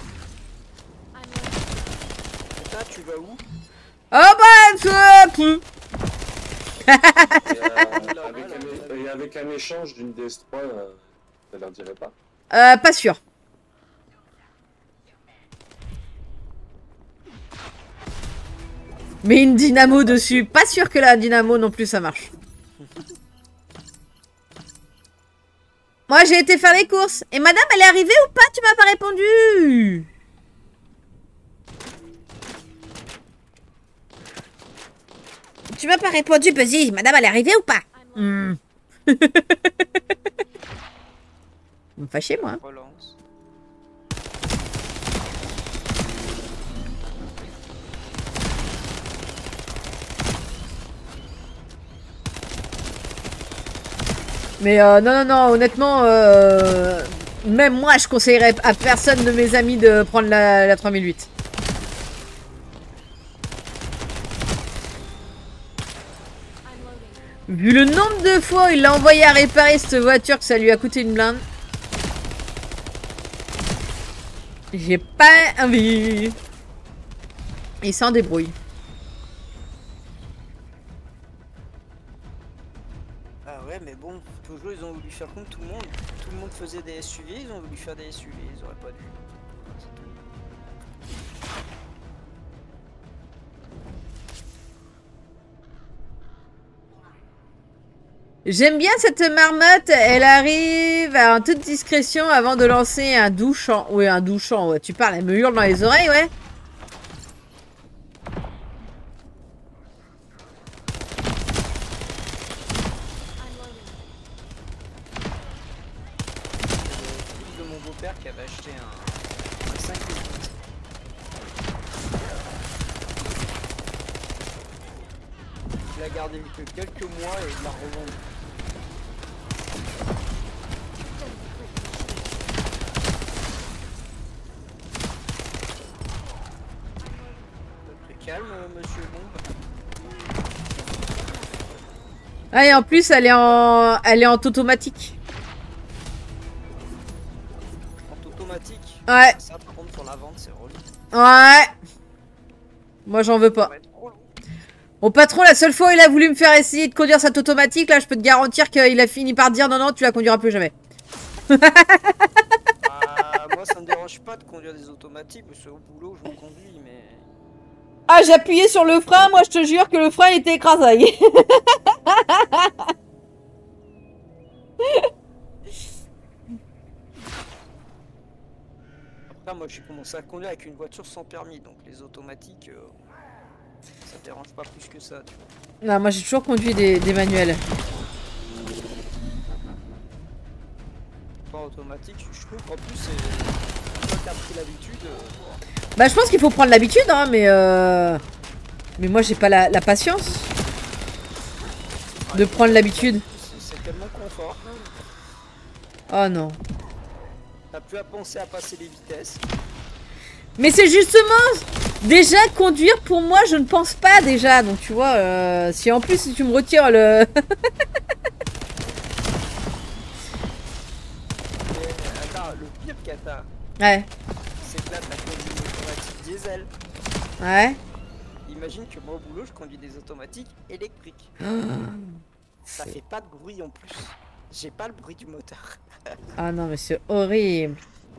B: Et toi, tu vas où?
A: Oh bah... Euh,
C: Et, euh, avec, un, et avec un échange d'une D S trois, euh, ça leur dirait pas?
A: euh, pas sûr. Mais une dynamo dessus. Pas sûr que la dynamo non plus ça marche. Moi j'ai été faire les courses. Et madame elle est arrivée ou pas? Tu m'as pas répondu. Tu m'as pas répondu, Buzzy. Madame elle est arrivée ou pas? hmm. Vous me fâchez moi.
B: Relance.
A: Mais euh, non, non, non, honnêtement, euh, même moi, je conseillerais à personne de mes amis de prendre la, la trois mille huit. Vu le nombre de fois où il l'a envoyé à réparer cette voiture, que ça lui a coûté une blinde. J'ai pas envie. Il s'en débrouille.
B: Ah ouais, mais bon, toujours ils ont voulu faire comme tout le monde. Tout le monde faisait des S U V, ils ont voulu faire des S U V, ils auraient pas dû. C'est tout.
A: J'aime bien cette marmotte, elle arrive en toute discrétion avant de lancer un douchant. Oui, un douchant, ouais, tu parles, elle me hurle dans les oreilles, ouais.
B: De mon beau-père qui avait acheté un, un cinq mille huit. Il l'a gardé que quelques mois et il l'a revendu. Très calme, monsieur Bombe.
A: Ah, et en plus, elle est en, elle est en automatique.
B: En automatique.
A: Ouais.
B: Ça, par contre, pour la vente, c'est relou.
A: Ouais. Moi, j'en veux pas.
B: Ça va être relou.
A: Mon patron, la seule fois où il a voulu me faire essayer de conduire cette automatique, là, je peux te garantir qu'il a fini par dire non, non, tu la conduiras plus jamais.
B: Ah, moi, ça me dérange pas de conduire des automatiques, parce que au boulot, je me conduis, mais.
A: Ah, j'ai appuyé sur le frein, moi, je te jure que le frein il était écrasé.
B: Après, moi, j'ai commencé à conduire avec une voiture sans permis, donc les automatiques, euh, ça dérange pas plus que ça, tu vois.
A: Non, moi, j'ai toujours conduit des, des manuels.
B: Pas automatique, je trouve qu'en plus, c'est. Toi, t'as pris l'habitude. Euh...
A: Bah, je pense qu'il faut prendre l'habitude, hein, mais euh... mais moi, j'ai pas la, la patience de prendre l'habitude.
B: C'est tellement confort.
A: Oh non.
B: T'as plus à penser à passer les vitesses.
A: Mais c'est justement déjà conduire pour moi, je ne pense pas déjà. Donc tu vois, euh, si en plus si tu me retires le.
B: Mais, attends, le pire cata,
A: Ouais.
B: c'est que là, t'as conduit une automatique diesel.
A: Ouais.
B: Imagine que moi au boulot, je conduis des automatiques électriques. Ça fait pas de bruit en plus. J'ai pas le bruit du moteur.
A: Ah non, mais c'est horrible.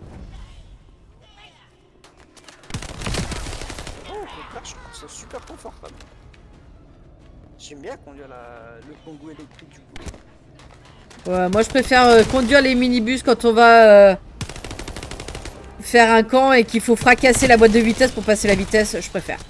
B: Oh, au contraire, je trouve ça super confortable. J'aime bien conduire la... le Congo électrique du boulot.
A: Ouais, moi je préfère euh, conduire les minibus quand on va euh, faire un camp et qu'il faut fracasser la boîte de vitesse pour passer la vitesse, je préfère.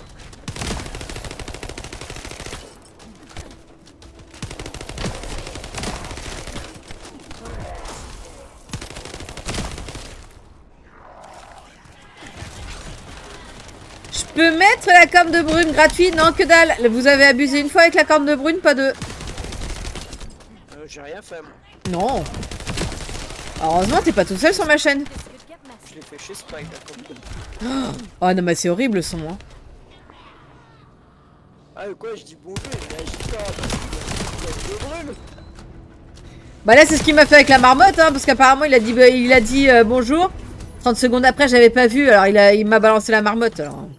A: peux mettre la corne de brune gratuite? Non, que dalle. Vous avez abusé une fois avec la corne de brune, pas deux.
B: Euh, J'ai rien fait, moi.
A: Non. Heureusement, t'es pas tout seul sur ma chaîne.
B: Je l'ai fait chez Spike, la corne de brune.
A: Oh non, mais c'est horrible le son, hein.
B: Ah, quoi, je dis bonjour, il réagit pas. Parce qu'il y a de brûle.
A: Bah là, c'est ce qu'il m'a fait avec la marmotte, hein, parce qu'apparemment, il a dit, il a dit euh, bonjour. trente secondes après, j'avais pas vu, alors il a, il m'a balancé la marmotte. Alors.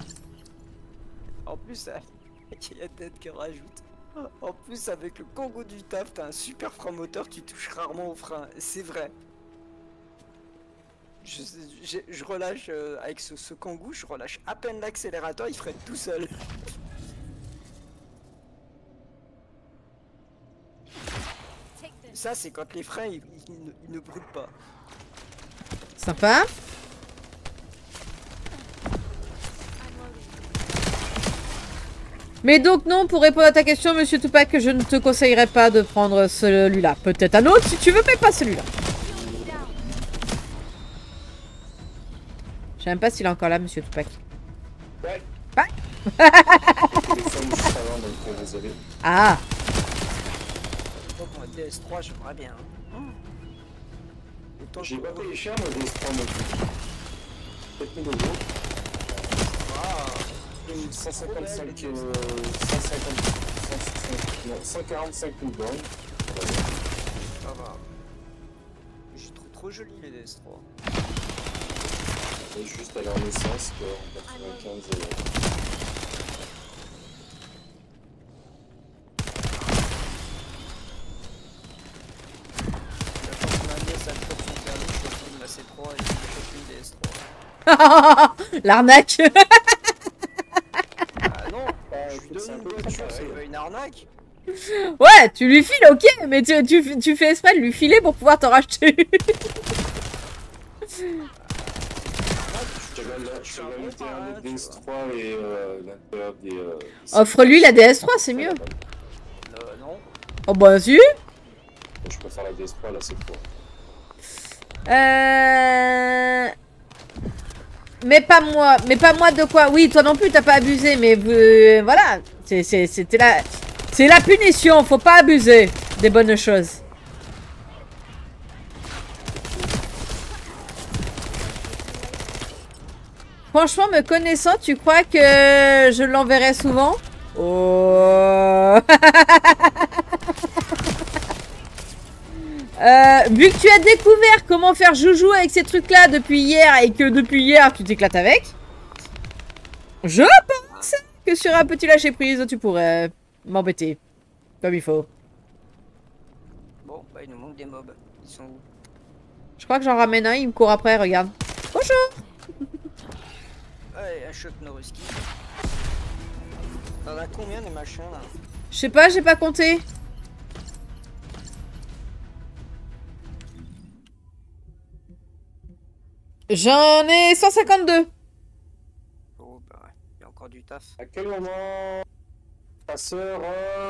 B: En plus, il y a tête qui rajoute. En plus, avec le Congo du taf, t'as un super frein moteur, tu touches rarement au frein. C'est vrai. Je, je, je relâche euh, avec ce, ce Kangoo, je relâche à peine l'accélérateur, il freine tout seul. Ça, c'est quand les freins ils, ils, ils, ne, ils ne brûlent pas.
A: Sympa. Mais donc non, pour répondre à ta question, Monsieur Tupac, je ne te conseillerais pas de prendre celui-là. Peut-être un autre si tu veux, mais pas celui-là. Je sais même pas s'il est encore là, Monsieur Tupac.
C: Ouais.
A: Ah. Ah.
B: Donc, moi, D S trois, j'aimerais bien.
C: J'ai pas payé cher, moi, D S trois, moi. sept mille euros.
B: Wow.
C: cent cinquante-cinq, euh, cent cinquante, non, cent quarante-cinq mille bornes.
B: Ça va. Je trouve trop joli les D S trois.
C: Et juste à leur naissance, quoi, en quatre-vingt-quinze. Euh...
A: L'arnaque.
B: Ah non, je lui donne une voiture, c'est pas une arnaque.
A: Ouais, tu lui files, ok, mais tu, tu, tu fais exprès de lui filer pour pouvoir t'en racheter.
C: Je vais inviter un D S trois et euh, l'intérieur des... Euh,
A: offre-lui la D S trois, c'est mieux.
B: Euh, non.
A: Oh bah si.
C: Je préfère la D S trois, là c'est pour.
A: Euh... Mais pas moi. Mais pas moi de quoi? Oui, toi non plus, t'as pas abusé, mais euh, voilà. C'était la... C'est la punition, faut pas abuser des bonnes choses. Franchement, me connaissant, tu crois que je l'enverrai souvent? Oh. Euh, vu que tu as découvert comment faire joujou avec ces trucs-là depuis hier et que depuis hier tu t'éclates avec, je pense que sur un petit lâcher-prise, tu pourrais m'embêter comme il faut.
B: Bon, bah il nous manque des mobs. Ils sont où?
A: Je crois que j'en ramène un, il me court après, regarde. Bonjour.
B: Ouais, un shot Noruski. T'en as combien des machins là?
A: Je sais pas, j'ai pas compté. J'en ai cent cinquante-deux.
B: Oh bah ouais, il y a encore du taf.
C: À quel moment ta sœur... Euh...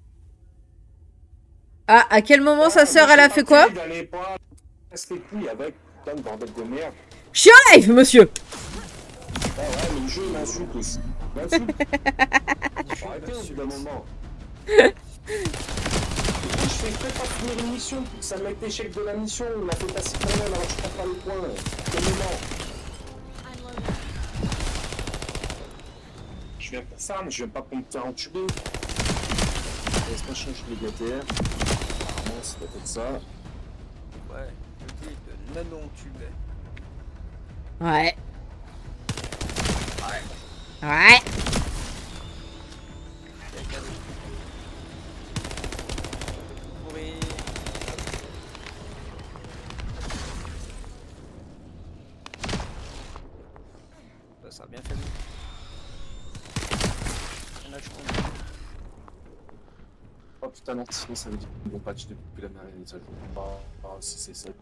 A: Ah, à quel moment sa sœur, elle a fait quoi?
C: D'aller pas casser les couilles avec plein de bordel de merde.
A: Je suis en live, monsieur.
C: Ah ouais, mais le jeu m'insulte aussi. M'insulte. Arrêtez au bout d'un moment. Je fais peut-être pas finir une mission, ça m'a été échec de la mission, on m'a fait passer quand même, alors je prends pas le point. Quel moment? Je viens pour ça, mais je viens pas pour me faire entuber. Laisse-moi changer les G T R. Apparemment, c'est peut-être ça.
B: Ouais, le but de nanon tubé.
A: Ouais. Ouais. Ouais.
B: Ça a bien fait. Là, je
C: oh putain, non, sinon ça veut dire qu'ils vont patch depuis la marine, ça joue pas. Ah, si c'est ça.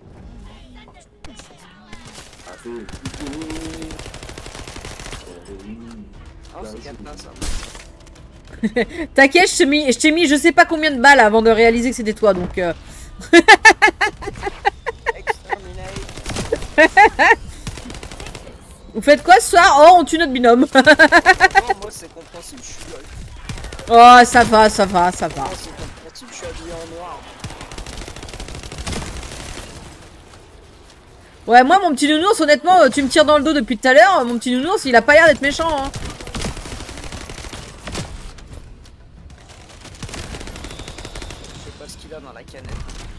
C: Ah, fait.
B: Ah, c'est Katna ça.
A: T'inquiète, je t'ai mis, je t'ai mis je sais pas combien de balles avant de réaliser que c'était toi, donc... Euh... Vous faites quoi ce soir? Oh, on tue notre binôme.
B: Non, moi c'est compréhensible, je suis
A: Oh, ça va, ça va, ça va.
B: Moi c'est compréhensible, je suis habillé en noir.
A: Ouais, moi, mon petit nounours, honnêtement, tu me tires dans le dos depuis tout à l'heure. Mon petit nounours, il a pas l'air d'être méchant. Hein.
B: Je sais pas ce qu'il a dans la canette.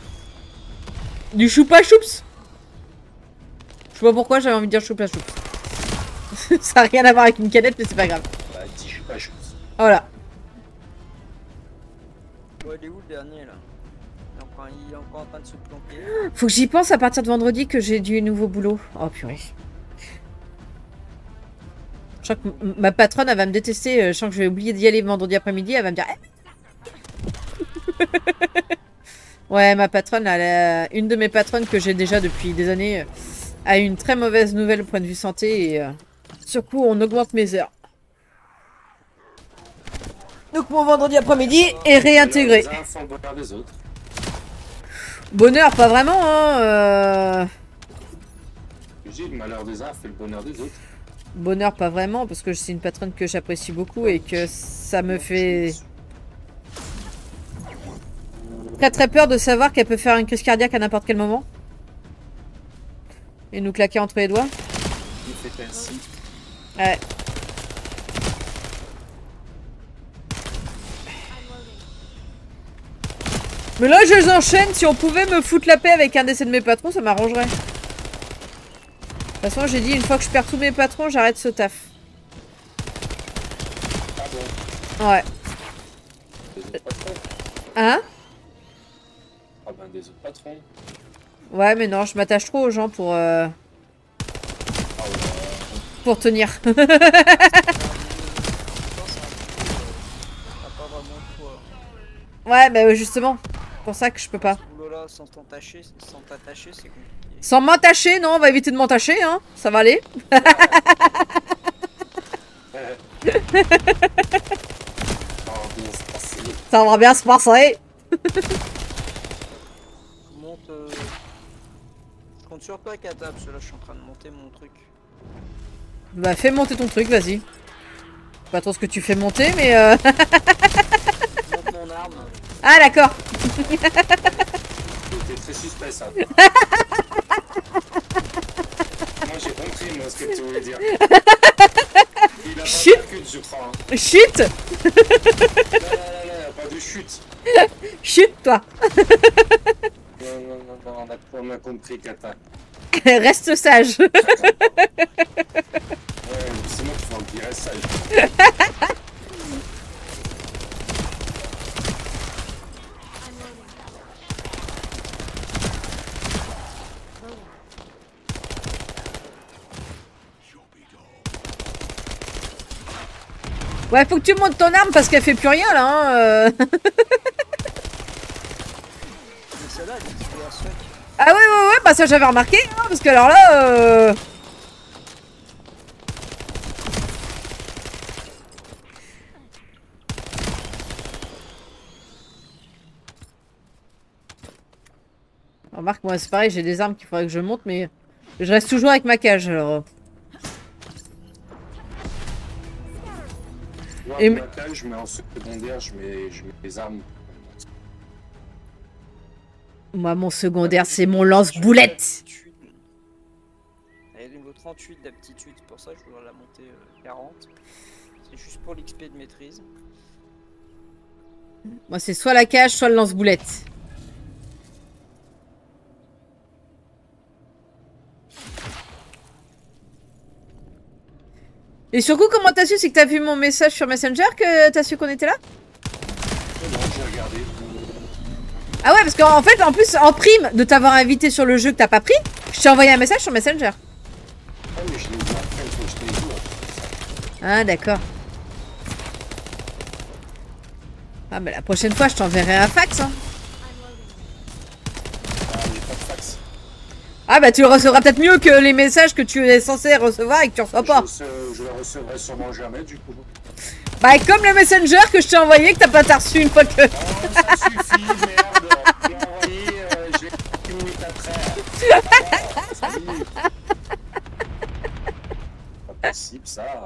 A: Du choupa choups. Je sais pas pourquoi j'avais envie de dire choupa choups. Ça a rien à voir avec une canette, mais c'est pas grave.
C: Bah, dis, je suis pas chose.
A: Voilà.
B: Ouais, il est où le dernier là? Il est encore, il est encore en train de se planquer.
A: Faut que j'y pense à partir de vendredi que j'ai du nouveau boulot. Oh purée. Je crois que m- ma patronne, elle va me détester. Je sens que je vais oublier d'y aller vendredi après-midi. Elle va me dire... Eh, ouais, ma patronne, elle a... une de mes patronnes que j'ai déjà depuis des années, a une très mauvaise nouvelle au point de vue santé. Et euh, sur coup, on augmente mes heures. Donc mon vendredi après-midi est réintégré.
C: Les uns font le bonheur des autres.
A: Bonheur, pas vraiment, hein. Euh...
C: Je dis, le malheur des uns fait le bonheur des autres.
A: Bonheur, pas vraiment, parce que c'est une patronne que j'apprécie beaucoup et que ça me fait très très peur de savoir qu'elle peut faire une crise cardiaque à n'importe quel moment. Et nous claquer entre les doigts.
C: Il fait ainsi.
A: Ouais. Mais là, je les enchaîne. Si on pouvait me foutre la paix avec un décès de mes patrons, ça m'arrangerait. De toute façon, j'ai dit, une fois que je perds tous mes patrons, j'arrête ce taf.
C: Ah bon?
A: Ouais.
C: Des autres patrons?
A: Hein?
C: Ah ben, des autres patrons.
A: Ouais, mais non, je m'attache trop aux gens pour... Euh...
C: Ah ouais.
A: pour tenir.
B: Je pense que c'est un peu, euh, t'as pas vraiment de poids.
A: Ouais, bah justement. C'est pour ça que je peux pas.
B: Ce boulot-là, sans t'attacher, sans t'attacher, c'est compliqué.
A: Sans m'entacher, non, on va éviter de m'entacher, hein. Ça va aller. Ça va bien se passer.
B: Je monte. Euh... Je compte sur toi, Kata, parce que là, je suis en train de monter mon truc.
A: Bah, fais monter ton truc, vas-y. Pas trop ce que tu fais monter, mais... Euh...
B: Je monte mon arme.
A: Ah, d'accord.
C: C'était très suspect, ça. Moi, j'ai compris, moi, ce que tu voulais dire. Il a
A: Chut.
C: pas de chute, je crois. Hein.
A: Chut.
C: Là, là, là, là, pas de chute.
A: Chut, toi.
C: Non, non, non, non, on a, on a compris, Kata.
A: Reste sage.
C: Ouais, sinon, tu vas en virer sage.
A: Ouais, faut que tu montes ton arme parce qu'elle fait plus rien, là, hein. Euh...
B: Mais celle-là, elle est tirée à sec.
A: Ah ouais, ouais, ouais, bah ça j'avais remarqué, hein, parce que alors là... Euh... Remarque, moi c'est pareil, j'ai des armes qu'il faudrait que je monte, mais je reste toujours avec ma cage, alors...
C: Moi,
A: Et
C: ma cage, je mets en secondaire, je mets, je mets les armes.
A: Moi, mon secondaire, c'est mon lance-boulette.
B: Elle est niveau trente-huit d'aptitude, c'est pour ça que je voudrais la monter euh, quarante. C'est juste pour l'X P de maîtrise.
A: Moi, c'est soit la cage, soit le lance-boulette. Et surtout, comment t'as su? C'est que t'as vu mon message sur Messenger que t'as su qu'on était là?
C: Non, j'ai regardé.
A: Ah ouais, parce qu'en fait, en plus, en prime de t'avoir invité sur le jeu que t'as pas pris, je t'ai envoyé un message sur Messenger.
C: Ah, mais je l'ai vu après, une fois que je t'ai vu.
A: Ah, d'accord. Ah, mais la prochaine fois, je t'enverrai un fax, hein.
C: Ah, j'ai pas de fax.
A: Ah, bah tu le recevras peut-être mieux que les messages que tu es censé recevoir et que tu reçois pas.
C: Je, le- je le recevrai sûrement jamais, du coup.
A: Bah, comme le Messenger que je t'ai envoyé, que t'as pas reçu une fois que...
C: Oh, ça suffit, merde. Je l'ai envoyé, euh, je l'ai une minute après. Oh, cinq minutes. possible, ça.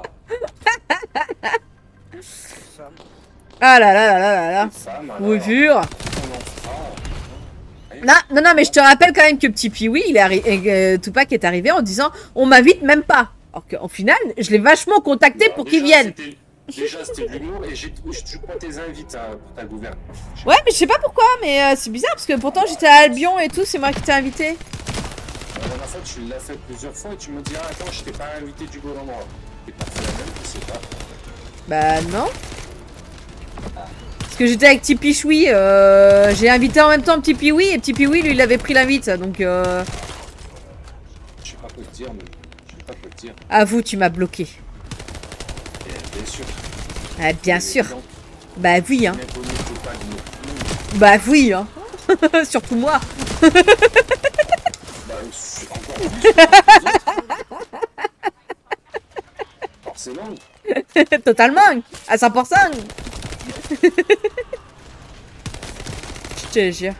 B: Femme.
A: Ah là là là là là là.
C: Les femmes, alors,
A: Vous jure.
C: on en fera.
A: Non, non, non, mais je te rappelle quand même que petit Pee-Wee, il est arri- euh, Tupac est arrivé en disant on m'invite même pas. Alors qu'au final, je l'ai vachement contacté
C: Alors,
A: pour
C: déjà,
A: qu'il vienne.
C: c'était- Déjà, c'était de l'humour et j'ai- je crois tes invites hein, pour ta gouverne.
A: Ouais, mais je sais pas pourquoi, mais euh, c'est bizarre parce que pourtant j'étais à Albion et tout, c'est moi qui t'ai invité.
C: La dernière fois, tu l'as fait plusieurs fois et tu me dis ah, attends, je t'ai pas invité du bon endroit. T'es pas fait la même, je sais pas.
A: Bah non. Parce que j'étais avec Petit Pichoui, euh, j'ai invité en même temps Petit Pee-Wee et Petit Pee-Wee lui il avait pris l'invite, donc euh...
C: Je sais pas quoi te dire, mais je sais pas quoi te dire.
A: avoue, tu m'as bloqué.
C: Et bien sûr.
A: Ah, bien sûr.
C: évident,
A: Bah oui, hein.
C: l'inconnu, faut pas de-
A: Bah oui, hein. Surtout moi.
C: Bah, c'est encore plus. que les autres. Forcément.
A: Totalement. À cent pour cent. Je te jure.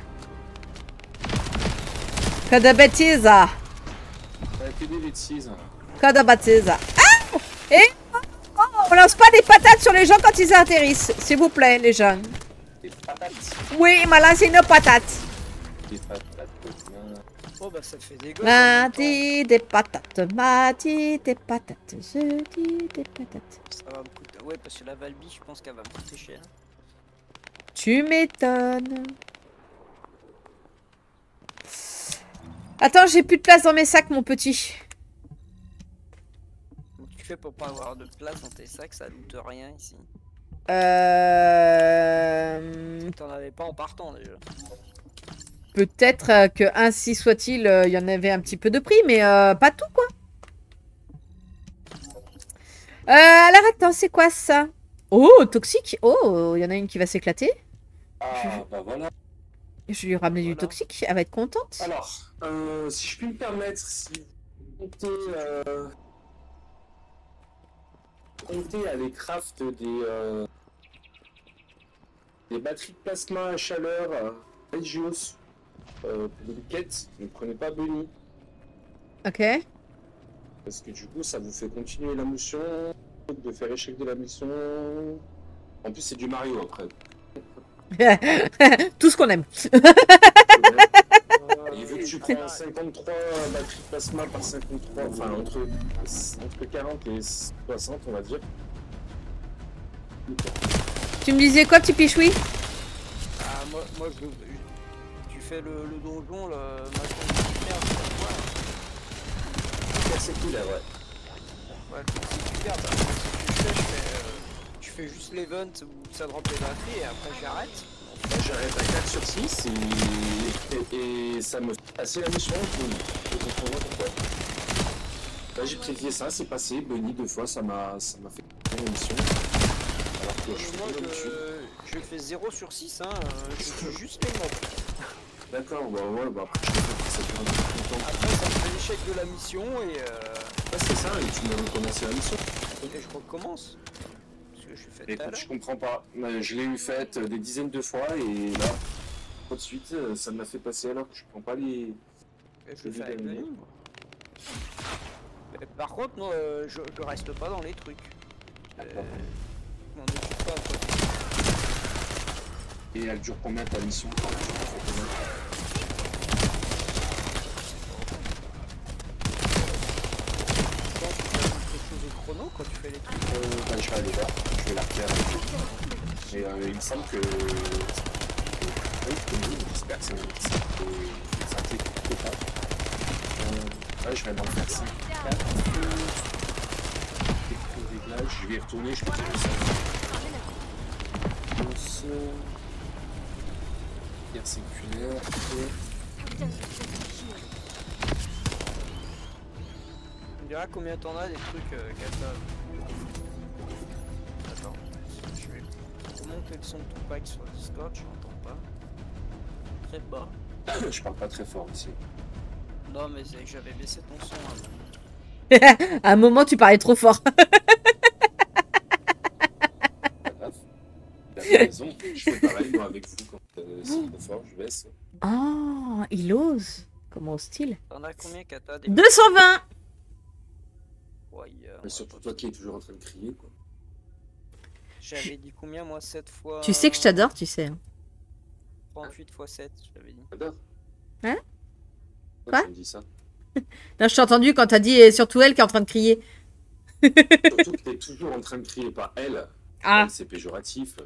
A: Que de bêtises.
C: T'as que des bêtises.
A: Que de bêtises. Ah! Et oh, on lance pas des patates sur les gens quand ils atterrissent. S'il vous plaît, les jeunes.
C: Des patates.
A: Oui, il m'a lancé une patate.
C: Des patates. euh,
B: Oh bah ça fait des gosses. en même
A: M'a
B: temps.
A: dit des patates. M'a dit des patates. Je dis des patates.
B: Ça va me coûter. Ouais, parce que la Valby, je pense qu'elle va me coûter cher.
A: Tu m'étonnes. Attends, j'ai plus de place dans mes sacs, mon petit.
B: Comment tu fais pour pas avoir de place dans tes sacs? Ça loot rien ici.
A: Euh...
B: T'en avais pas en partant déjà.
A: Peut-être euh, que ainsi soit-il, euh, il y en avait un petit peu de prix, mais euh, pas tout, quoi. Euh, alors attends, c'est quoi ça? Oh, toxique. Oh, il y en a une qui va s'éclater.
C: Ah, bah voilà.
A: Je vais lui ramener du
B: Voilà.
A: toxique, elle va être contente.
C: Alors, euh, si je puis me permettre, si vous comptez, euh, comptez à les craft des, euh, des batteries de plasma à chaleur euh, Regios euh, pour une quête, ne prenez pas Bunny.
A: Ok.
C: Parce que du coup, ça vous fait continuer la mission, de faire échec de la mission. En plus, c'est du Mario après.
A: Tout ce qu'on aime.
C: Et vu que tu prends cinquante-trois batteries de plasma par cinquante-trois, enfin entre, entre quarante et soixante, on va dire.
A: Tu me disais quoi, petit pichoui?
B: Ah, moi, moi je, je- tu fais le, le donjon, le machin de merde, ouais.
C: C'est cool, là, ouais.
B: Ouais, c'est super. Bah, moi, ce que je fais, je fais, euh, je fais juste l'event où ça drop les batteries et après j'arrête.
C: Là, j'arrête à quatre sur six et, et, et ça me fait passer la mission. Je comprends pas pourquoi. Là, j'ai précisé ça, c'est passé. Bunny deux fois, ça m'a ça m'a fait passer la mission. Alors que je
B: Et
C: fais
B: moi
C: pas d'habitude.
B: je, je fais zéro sur six, hein, euh, je tue juste les mobs.
C: D'accord, bah ouais, bah après, je fais que ça fait un peu plus longtemps.
B: Après ça me fait l'échec de la mission et, euh,
C: Ouais, c'est ça, et tu m'as recommencé la mission.
B: et je recommence. Parce que je fais tout à
C: Écoute,
B: l'heure.
C: je comprends pas. Euh, Je l'ai eu faite des dizaines de fois et là, tout de suite, euh, ça m'a fait passer alors que je prends pas les.
B: Et je le fais avec le livre. Mais par contre, moi, euh, je, je reste pas dans les trucs. Euh, je m'en occupe pas, quoi.
C: Et elle dure combien ta mission? Elle dure combien?
B: Je pense que ça fait quelque chose au chrono quand tu fais les trucs.
C: Euh, bah, je vais aller voir, je vais la refaire. Mais euh, il me semble que. Oui, oui, j'espère que c'est c'est un truc total. Euh, ouais, je vais m'en faire ça. Réglages, je vais y retourner, je peux dire ça. Pouce. Pierre séculaire.
B: Tu me diras combien t'en as des trucs euh, Kata. Attends, je vais remonter le son de Tupac sur Discord, je m'entends pas. Très bas.
C: Je parle pas très fort ici.
B: Non mais c'est que j'avais baissé ton son avant.
A: À un moment, tu parlais trop fort.
C: Pas grave. Il a raison, je fais pareil moi avec vous quand euh, c'est trop fort, je baisse.
A: Oh, il ose. Comment ose-t-il?
B: T'en as combien Kata des...
A: deux cent vingt.
B: Ouais, il y a-
C: Mais surtout toi qui es toujours en train de crier, quoi.
B: J'avais dit combien moi sept fois.
A: Tu sais que je t'adore, tu sais. hein.
B: trente-huit fois sept, j'avais dit.
C: J'adore.
A: Hein?
C: Pourquoi
A: Quoi
C: tu me dis ça?
A: Non, je t'ai entendu quand t'as dit, et surtout elle qui est en train de crier.
C: Surtout que t'es toujours en train de crier, pas elle.
A: Ah.
C: Elle, c'est péjoratif.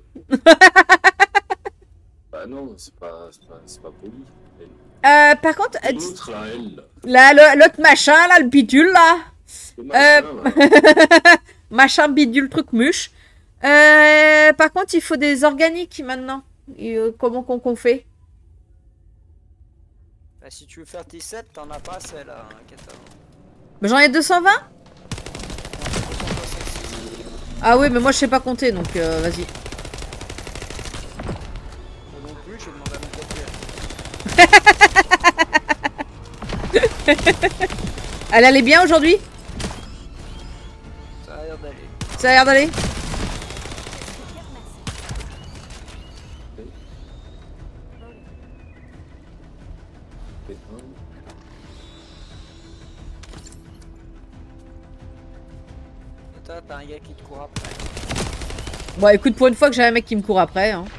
C: Bah non, c'est pas, c'est pas, c'est pas poli. Elle.
A: Euh, par contre, euh,
C: L'autre là, elle.
A: là, le- l'autre machin, là, le bidule, là.
C: Le machin,
A: Euh,
C: là.
A: Machin bidule, truc muche. Euh, par contre, il faut des organiques maintenant. Et, euh, comment qu'on qu'on fait?
B: Bah, si tu veux faire tes sept, t'en as pas assez là, hein, Kata.
A: Bah, j'en ai deux cent vingt. Ah oui, mais moi je sais pas compter, donc euh, vas-y.
B: Moi non plus, j'ai demandé à mon capitaine.
A: Elle allait bien aujourd'hui?
B: Ça a l'air d'aller.
A: Ça a l'air d'aller?
B: Kata, t'as un gars qui te court après.
A: Bon, écoute, pour une fois que j'ai un mec qui me court après. Hein.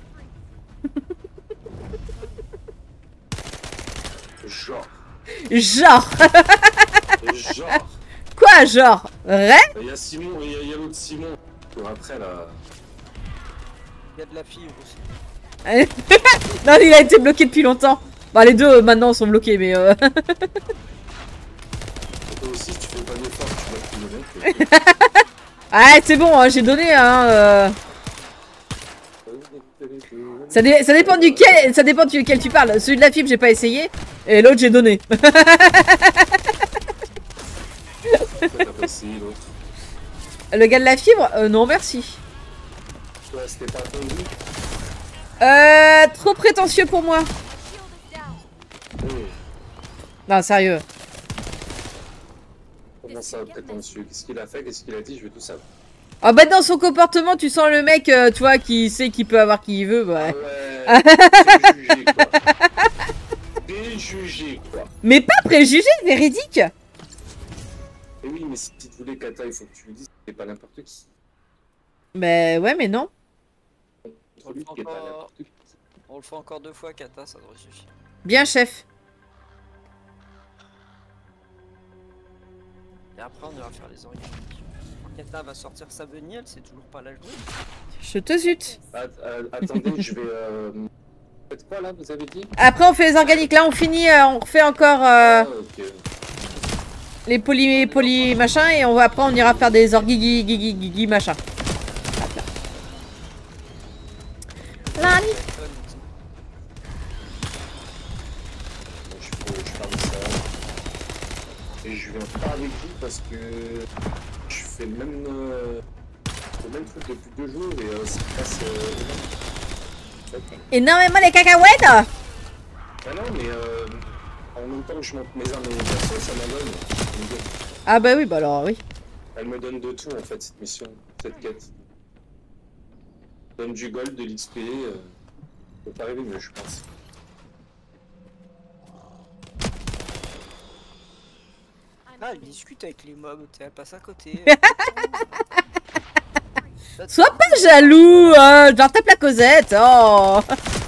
C: Genre.
A: Genre.
C: Genre.
A: Quoi, genre? Vrai?
C: Il y a Simon, il y a, il y a l'autre Simon. Après là.
B: Il y a de la fibre aussi.
A: Non, il a été bloqué depuis longtemps. Bah, les deux euh, maintenant sont bloqués, mais. Euh...
C: Toi aussi, si tu fais pas d'effort, tu vas plus le mec.
A: ah, c'est bon, hein, j'ai donné. Hein, euh... ça, dé ça dépend duquel, ça dépend duquel tu parles. Celui de la fibre, j'ai pas essayé, et l'autre, j'ai donné. Le gars de la fibre, euh, non, merci.
C: Toi, c'était pas attendu.
A: Euh, trop prétentieux pour moi.
C: Oui.
A: Non, sérieux.
C: Comment ça, prétentieux? Qu'est-ce qu'il a fait? Qu'est-ce qu'il a dit? Je veux tout savoir.
A: Ah bah dans son comportement, tu sens le mec, euh, tu vois, qui sait qu'il peut avoir qui il veut. Ouais.
C: Ah ouais. Préjugé, quoi. Préjugé, quoi.
A: Mais pas préjugé, véridique.
C: Et oui, mais si tu voulais Kata, il faut que tu lui dises que c'est pas n'importe qui.
A: Bah ouais, mais non.
C: C'est lui qui est pas n'importe qui.
B: On le fait encore deux fois, Kata, ça devrait suffire.
A: Bien, chef.
B: Et après, on ira faire les organiques. Kata va sortir sa bunny, elle sait toujours pas la jouer.
A: Je te zute.
C: Ah, euh, attendez, je vais... Euh... Faites quoi, là, vous avez dit?
A: Après, on fait les organiques. Là, on finit, euh, on refait encore euh,
C: Ah, ok.
A: les poly, poly machin, et on va, après, on ira faire des orguigui, guigui, guigui, machin. Lani.
C: Je, faut, je parle de ça. Et je viens pas avec vous parce que je fais le même, euh, le même truc depuis deux jours et euh, ça passe. Euh,
A: Énormément les cacahuètes.
C: ah non, mais euh, en même temps que je monte mes armes et mes persos, ça m'en donne.
A: Ah bah oui, bah alors oui.
C: Elle me donne de tout en fait, cette mission, cette quête. Elle donne du gold, de l'X P. Euh, peut pas arriver mieux, je pense.
B: Ah, elle discute avec les mobs, elle passe à côté.
A: Sois pas jaloux, hein. Genre tape la Cosette. Oh.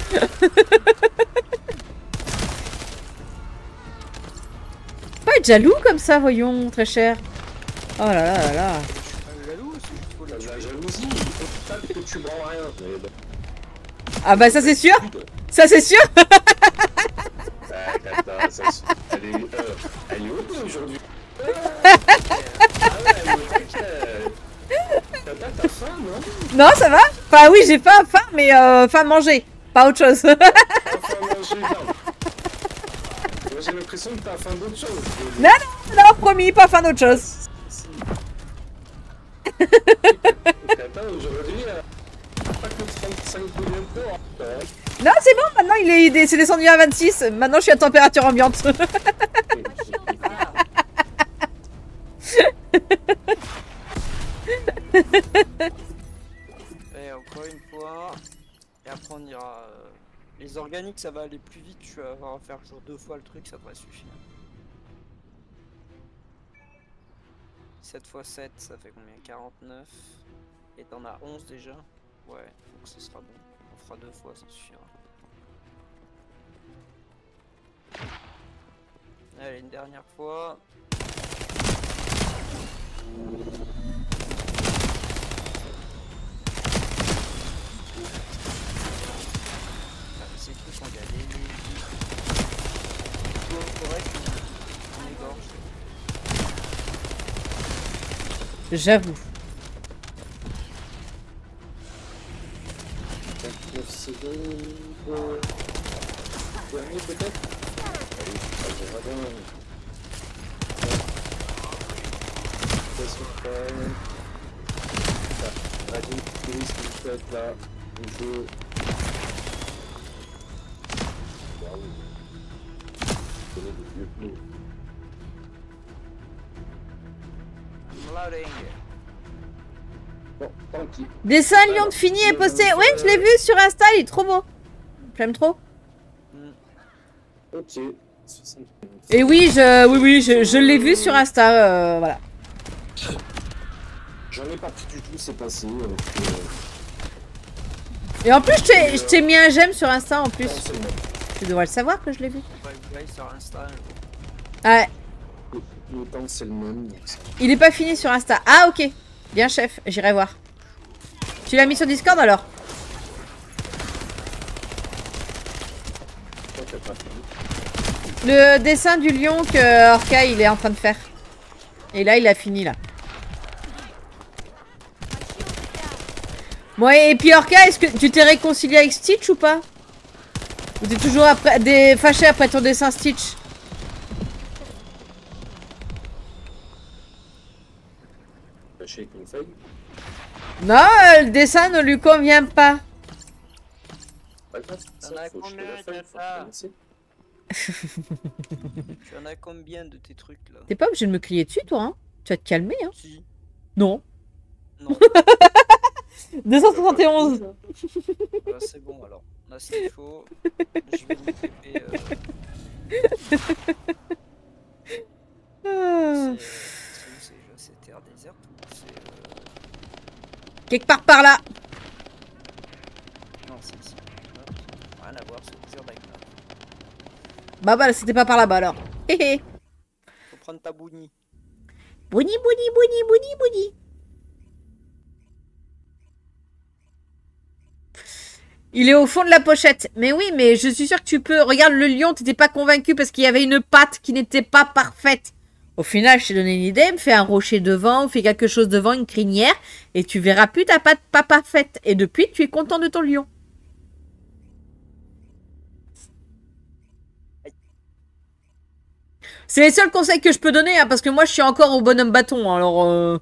A: Pas être jaloux comme ça, voyons, très cher. Oh là là là là.
B: Je suis pas jaloux, c'est juste faut
C: La,
B: les
C: la
B: tuer.
C: jalousie, il faut que tu branles rien. Mais bon.
A: Ah bah ça c'est sûr. Ça c'est sûr.
C: Ah, Kata, ça, elle est, euh, elle est haute aujourd'hui. Ah ouais, elle est au taquet. Kata, t'as faim, non?
A: Non, ça va. Enfin oui, j'ai faim, faim, mais euh, faim de manger, pas autre chose.
C: T'as faim de manger, non. Moi j'ai l'impression que t'as faim d'autre chose.
A: Non, non, non, promis, pas faim d'autre chose.
C: Si. Kata, aujourd'hui, euh, pas que trente-cinq millions de dollars.
A: Non, c'est bon, maintenant il est, il est- c'est descendu à vingt-six. Maintenant je suis à température ambiante.
B: Et encore une fois. Et après on ira. euh, Les organiques ça va aller plus vite, tu vas avoir à faire genre deux fois le truc, ça devrait suffire. sept fois sept, ça fait combien? quarante-neuf. Et t'en as onze déjà. Ouais, donc ce sera bon. On fera deux fois, ça suffira. Allez, une dernière fois. C'est tout quand il y a les... Tout correct, on égorge.
A: J'avoue.
C: vingt-neuf secondes. Dernier peut-être. Allez, allez, radin. Attention, ah, radin, qu'est-ce que vous faites là? Le jeu. Waouh. Je connais des vieux pneus.
B: Loading.
C: Bon, tant pis.
A: Dessin lion de fini est posté. Oui, je l'ai vu sur Insta, il est trop beau. J'aime trop.
C: Ok. soixante.
A: Et oui, je, oui, oui, je, je l'ai vu sur Insta, euh, voilà.
C: J'en ai pas pris du tout, c'est passé. Euh, puis, euh,
A: Et en plus, je t'ai- je t'ai mis un j'aime sur Insta en plus.
C: non, c'est le même.
A: Tu devrais le savoir que je l'ai vu.
B: Ouais, ouais, sur Insta.
A: Ouais,
C: Le temps c'est le même. Donc ça...
A: il est pas fini sur Insta. Ah, ok. Bien, chef, j'irai voir. Tu l'as mis sur Discord alors?
C: Toi, t'as pas fini.
A: Le dessin du lion que Orca il est en train de faire. Et là, il a fini là. Ouais, et puis Orca, est-ce que tu t'es réconcilié avec Stitch ou pas? Ou t'es toujours après, des, fâché après ton dessin Stitch?
C: Fâché avec une feuille.
A: Non, euh, le dessin ne lui convient pas.
C: Pas grave,
B: T'en
C: ça,
B: as
C: faut jeter
B: combien,
C: la feuille, faut
B: Tata?
C: recommencer.
B: Tu en as combien de tes trucs là?
A: T'es pas obligé de me crier dessus, toi, hein? Tu vas te calmer, hein?
B: Si.
A: Non.
B: Non.
A: deux cent soixante et onze.
B: Bah, c'est bon alors. Là, ce qu'il faut. Je vais vous taper. Euh...
A: Ah.
B: C'est euh, c'est où, c'est déjà c'est terre déserte ou c'est. Euh...
A: Quelque part par là.
B: Non, c'est ici. Hop. Rien à voir, c'est désert avec là.
A: Bah bah, c'était pas par là-bas alors. Hé hé.
B: Faut prendre ta bounie.
A: Bouni, bouni, bouni, bouni, bouni. Il est au fond de la pochette. Mais oui, mais je suis sûre que tu peux. Regarde, le lion, t'étais pas convaincu parce qu'il y avait une patte qui n'était pas parfaite. Au final, je t'ai donné une idée. Me fais un rocher devant, ou fais quelque chose devant, une crinière, et tu verras plus ta patte pas parfaite. Et depuis, tu es content de ton lion. C'est les seuls conseils que je peux donner, hein, parce que moi, je suis encore au bonhomme bâton. Alors, euh...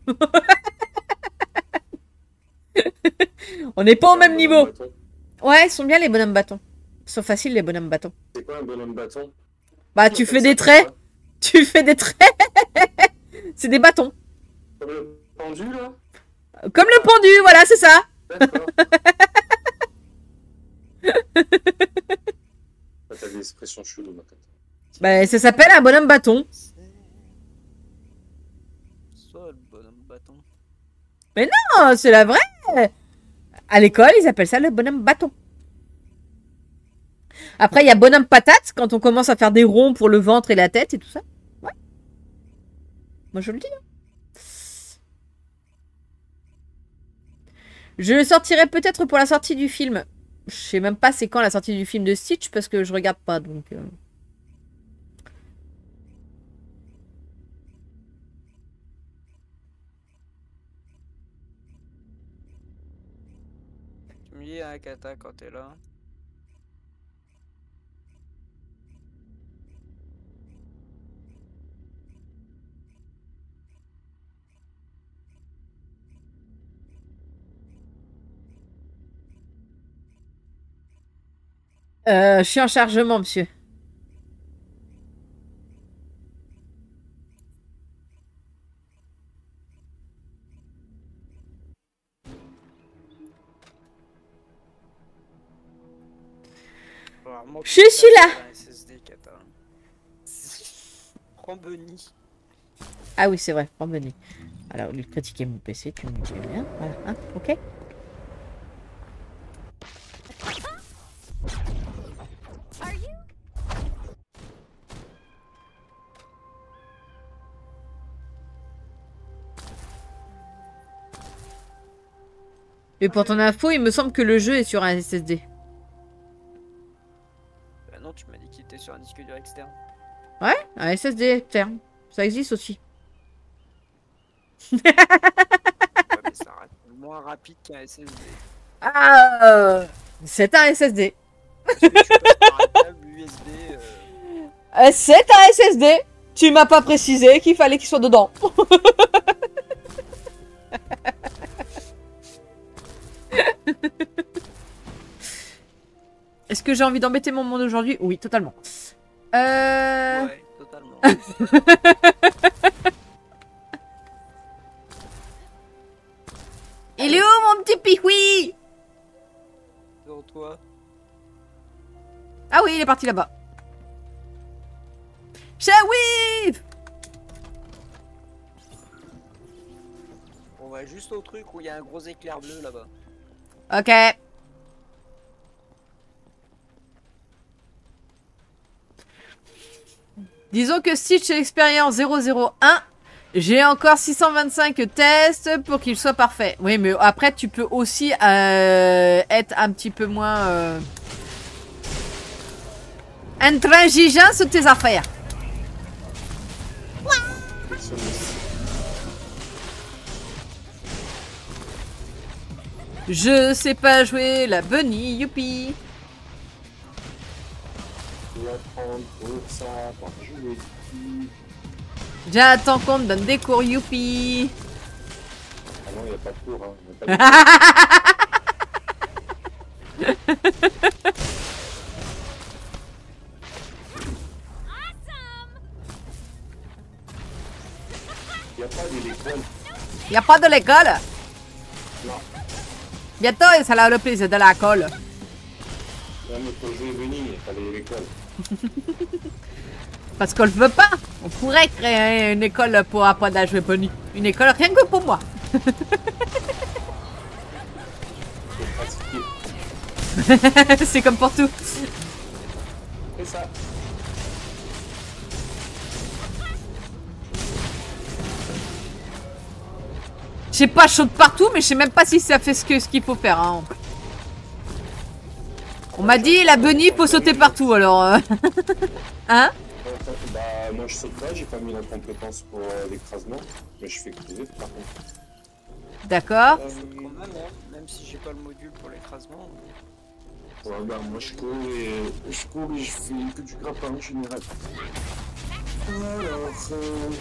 A: on n'est pas au même niveau.
C: Bâton.
A: Ouais, ils sont bien les bonhommes bâtons. Ils sont faciles les bonhommes bâtons.
C: C'est quoi un bonhomme bâton?
A: Bah, tu
C: On
A: fais
C: appelle
A: des
C: ça
A: traits.
C: quoi?
A: Tu fais des traits. C'est des bâtons.
C: Comme le pendu là?
A: Comme le pendu, voilà, c'est ça.
C: D'accord. Ah, t'as des expressions cheloues maintenant.
A: Bah, ça s'appelle un bonhomme bâton.
B: C'est. Ça, le bonhomme bâton.
A: Oh, c'est la vraie. À l'école, ils appellent ça le bonhomme bâton. Après, il y a bonhomme patate quand on commence à faire des ronds pour le ventre et la tête et tout ça. Ouais. Moi, je le dis. Hein. Je le sortirai peut-être pour la sortie du film. Je sais même pas c'est quand la sortie du film de Stitch parce que je regarde pas donc. Euh...
B: Tu me dis, hein, Kata, quand t'es là.
A: Euh, je suis en chargement, monsieur. Je suis là.
B: Prends Bunny.
A: Ah oui, c'est vrai, prends Bunny. Alors, au lieu de critiquer mon P C, tu me dis bien. Voilà, hein, ok. Et pour ton info, il me semble que le jeu est sur un S S D.
B: Bah non, tu m'as dit qu'il était sur un disque dur externe.
A: Ouais, un S S D externe. Ça existe aussi.
B: Ouais, mais ça reste moins rapide qu'un S S D.
A: Ah, c'est un S S D.
B: Est-ce que tu passes par un câble U S B euh...
A: Euh, c'est un S S D. Tu m'as pas précisé qu'il fallait qu'il soit dedans. Est-ce que j'ai envie d'embêter mon monde aujourd'hui? Oui, totalement. Euh...
B: Ouais, totalement.
A: Il est où mon petit pichoui?
B: Dans toi.
A: Ah oui, il est parti là-bas. Shawif!
B: On va juste au truc où il y a un gros éclair bleu là-bas.
A: Ok. Disons que Stitch est l'expérience zéro zéro un. J'ai encore six cent vingt-cinq tests pour qu'il soit parfait. Oui, mais après, tu peux aussi euh, être un petit peu moins euh, intransigeant sur tes affaires. Je sais pas jouer la bunny, youpi. J'attends qu'on me donne des cours, youpi.
C: Ah non, il n'y a pas de cours. Hein. Il y a pas de Il n'y a pas de l'école.
A: Y a pas de l'école?
C: Non.
A: Bientôt, ça a le plaisir de la colle.
C: Non, mais pour jouer Bunny, il fallait l'école.
A: Parce qu'on le veut pas. On pourrait créer une école pour apprendre à jouer Bunny. Une école rien que pour moi. C'est comme pour tout.
C: C'est ça.
A: Je sais pas, chaud de partout, mais je sais même pas si ça fait ce que ce qu'il faut faire. Hein. On m'a dit la bunny faut sauter partout alors. euh. Hein?
C: Bah moi je saute pas, j'ai pas mis la compétence pour euh, l'écrasement, mais je fais courir par contre.
A: D'accord.
B: Euh, quand même, hein, même si j'ai pas le module pour l'écrasement.
C: Ouais bah moi je cours et je cours et je fais que du grappin en général. Alors euh...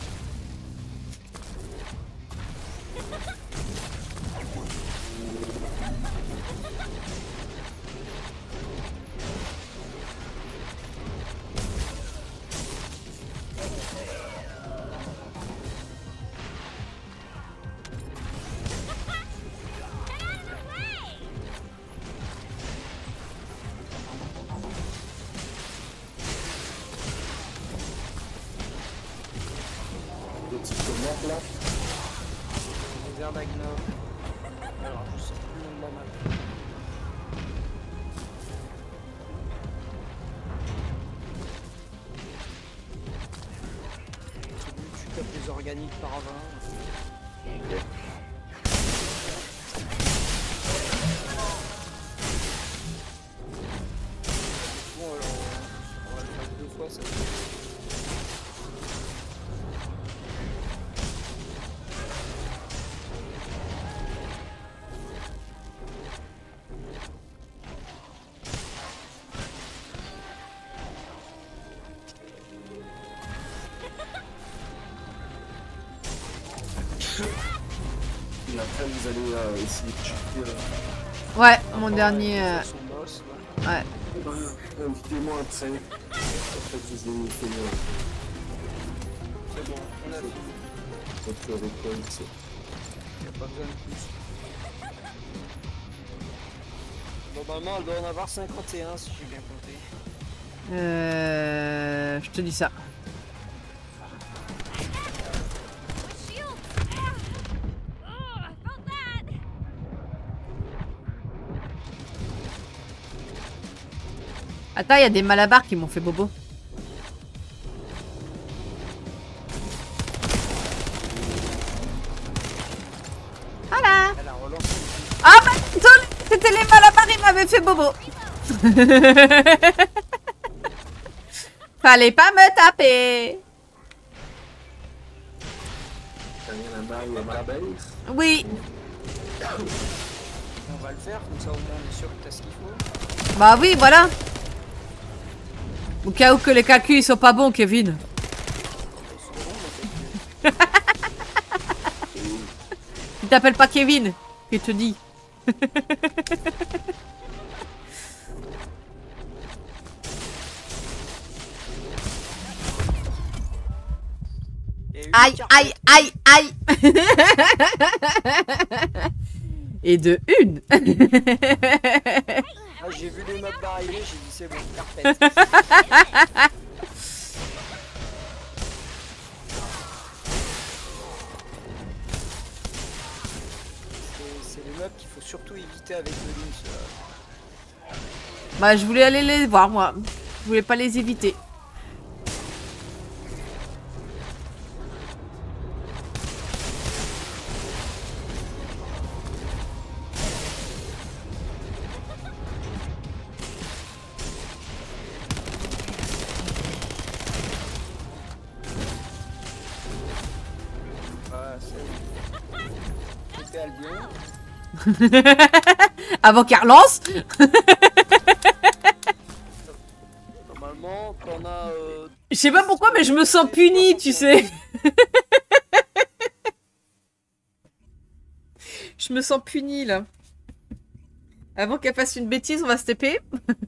C: là.
B: Réserve Agna. Alors, je sais plus le nom de la map. Celui où tu tapes les organiques par avant. Bon, alors, on va le faire deux fois, ça.
C: Et après vous allez euh, essayer de checker. Euh...
A: Ouais, mon dernier. Euh...
B: Son boss,
A: ouais. ouais.
C: Euh, Invitez-moi après. Après que vous ayez fait le.
B: C'est bon, on a fini.
C: Votre récolte.
B: Il n'y a pas besoin de plus. Normalement, elle doit en avoir cinquante et un si j'ai bien compté.
A: Euh... Je te dis ça. Attends, il y a des malabars qui m'ont fait bobo. Voilà.
B: Elle a relancé.
A: Ah bah désolé, c'était les malabars, ils m'avaient fait bobo. Fallait pas me taper.
C: T'as rien à mal ou à mal
A: Oui.
B: On va le faire, comme ça au moins on est sûr que t'as ce qu'il faut.
A: Bah oui, voilà. Au cas où que les calculs ils sont pas bons, Kevin. Il t'appelle pas Kevin, il te dit. Aïe, aïe, aïe, aïe. Et de une.
B: Ah, j'ai vu les mobs arriver, j'ai dit c'est bon, carpette. C'est les mobs qu'il faut surtout éviter avec le Lynx. Euh.
A: Bah je voulais aller les voir moi. Je voulais pas les éviter. Avant qu'elle relance.
B: Normalement, quand on a. Euh...
A: Je sais pas pourquoi, mais je me sens punie, tu sais. Je me sens punie là. Avant qu'elle fasse une bêtise, on va se T P.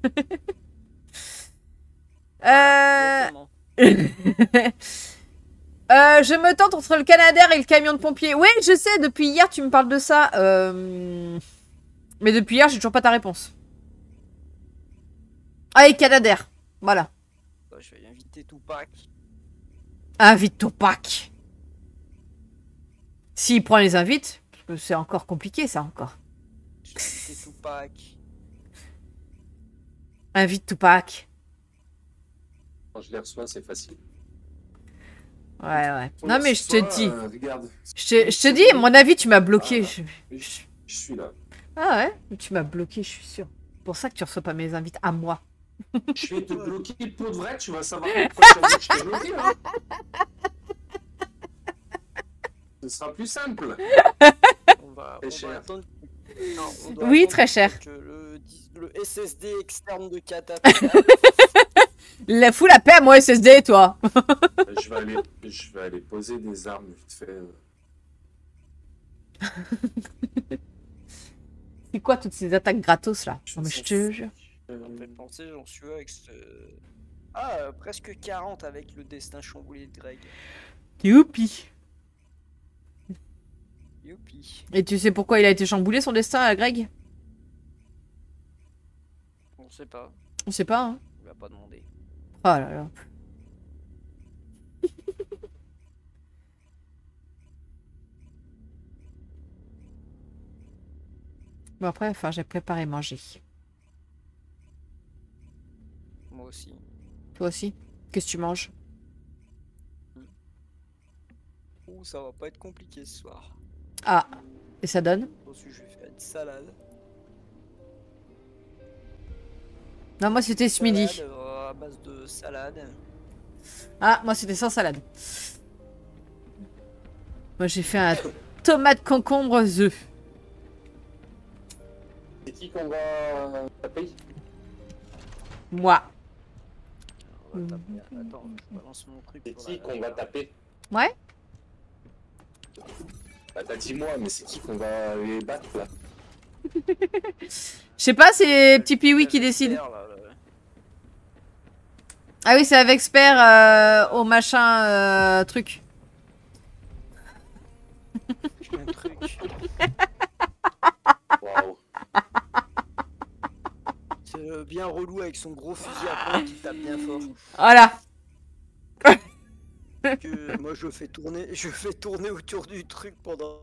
A: euh... Euh, je me tente entre le Canadair et le camion de pompier. Oui, je sais, depuis hier, tu me parles de ça. Euh... Mais depuis hier, j'ai toujours pas ta réponse. Allez, Canadair. Voilà.
B: Je vais inviter Tupac.
A: Invite Tupac. S'il prend les invites, c'est encore compliqué, ça, encore.
B: Je vais inviter Tupac.
A: Invite Tupac.
C: Quand je les reçois, c'est facile.
A: Ouais, ouais.
C: Pour
A: non,
C: la
A: mais je te
C: soir,
A: dis.
C: euh, regarde.
A: Je te, je te dis, à mon avis, tu m'as bloqué.
C: Ah,
A: je...
C: je, je suis là.
A: Ah ouais? Tu m'as bloqué, je suis sûre. C'est pour ça que tu reçois pas mes invites à moi.
C: Je vais te bloquer pour de vrai, tu vas savoir pourquoi tu as dit que je t'ai bloqué. Hein. Ce sera plus simple.
B: On va,
C: Très
B: on
C: cher.
B: va attendre. Non, on doit
A: Oui,
B: attendre
A: très cher.
B: que le, le S S D externe de Kata.
A: La fous la paix à moi, S S D, toi.
C: je, vais aller, je vais aller poser des armes vite fait.
A: C'est quoi toutes ces attaques gratos là? Non mais je te jure.
B: Ça me fait penser, j'en suis avec ce... Ah, euh, presque quarante avec le destin chamboulé de Greg.
A: Youpi.
B: Youpi.
A: Et tu sais pourquoi il a été chamboulé son destin à Greg?
B: On sait pas,
A: On sait pas, hein.
B: il va pas demander.
A: Oh là là. Bon après, enfin, j'ai préparé manger.
B: Moi aussi.
A: Toi aussi? Qu'est-ce que tu manges?
B: Ouh, ça va pas être compliqué ce soir.
A: Ah, et ça donne?
B: Ensuite, je vais faire une salade.
A: Non, moi c'était ce midi.
B: Salade, euh, à base de salade.
A: Ah, moi c'était sans salade. Moi j'ai fait un tomate concombre œuf.
C: C'est qui qu'on va taper?
A: Moi.
B: On va taper. Attends, je balance mon truc.
C: C'est
B: pour
C: qui
B: la-
C: qu'on va taper?
A: Ouais?
C: Bah t'as dit moi, mais c'est qui qu'on va les battre là?
A: Je sais pas, c'est petit Piwi qui décide.
B: Là, là.
A: Ah oui, c'est avec expert euh, au machin euh, truc.
B: J'ai un truc.
C: Waouh.
B: C'est euh, bien relou avec son gros fusil à pompe qui tape bien fort.
A: Voilà.
B: Que moi je fais tourner, je fais tourner autour du truc pendant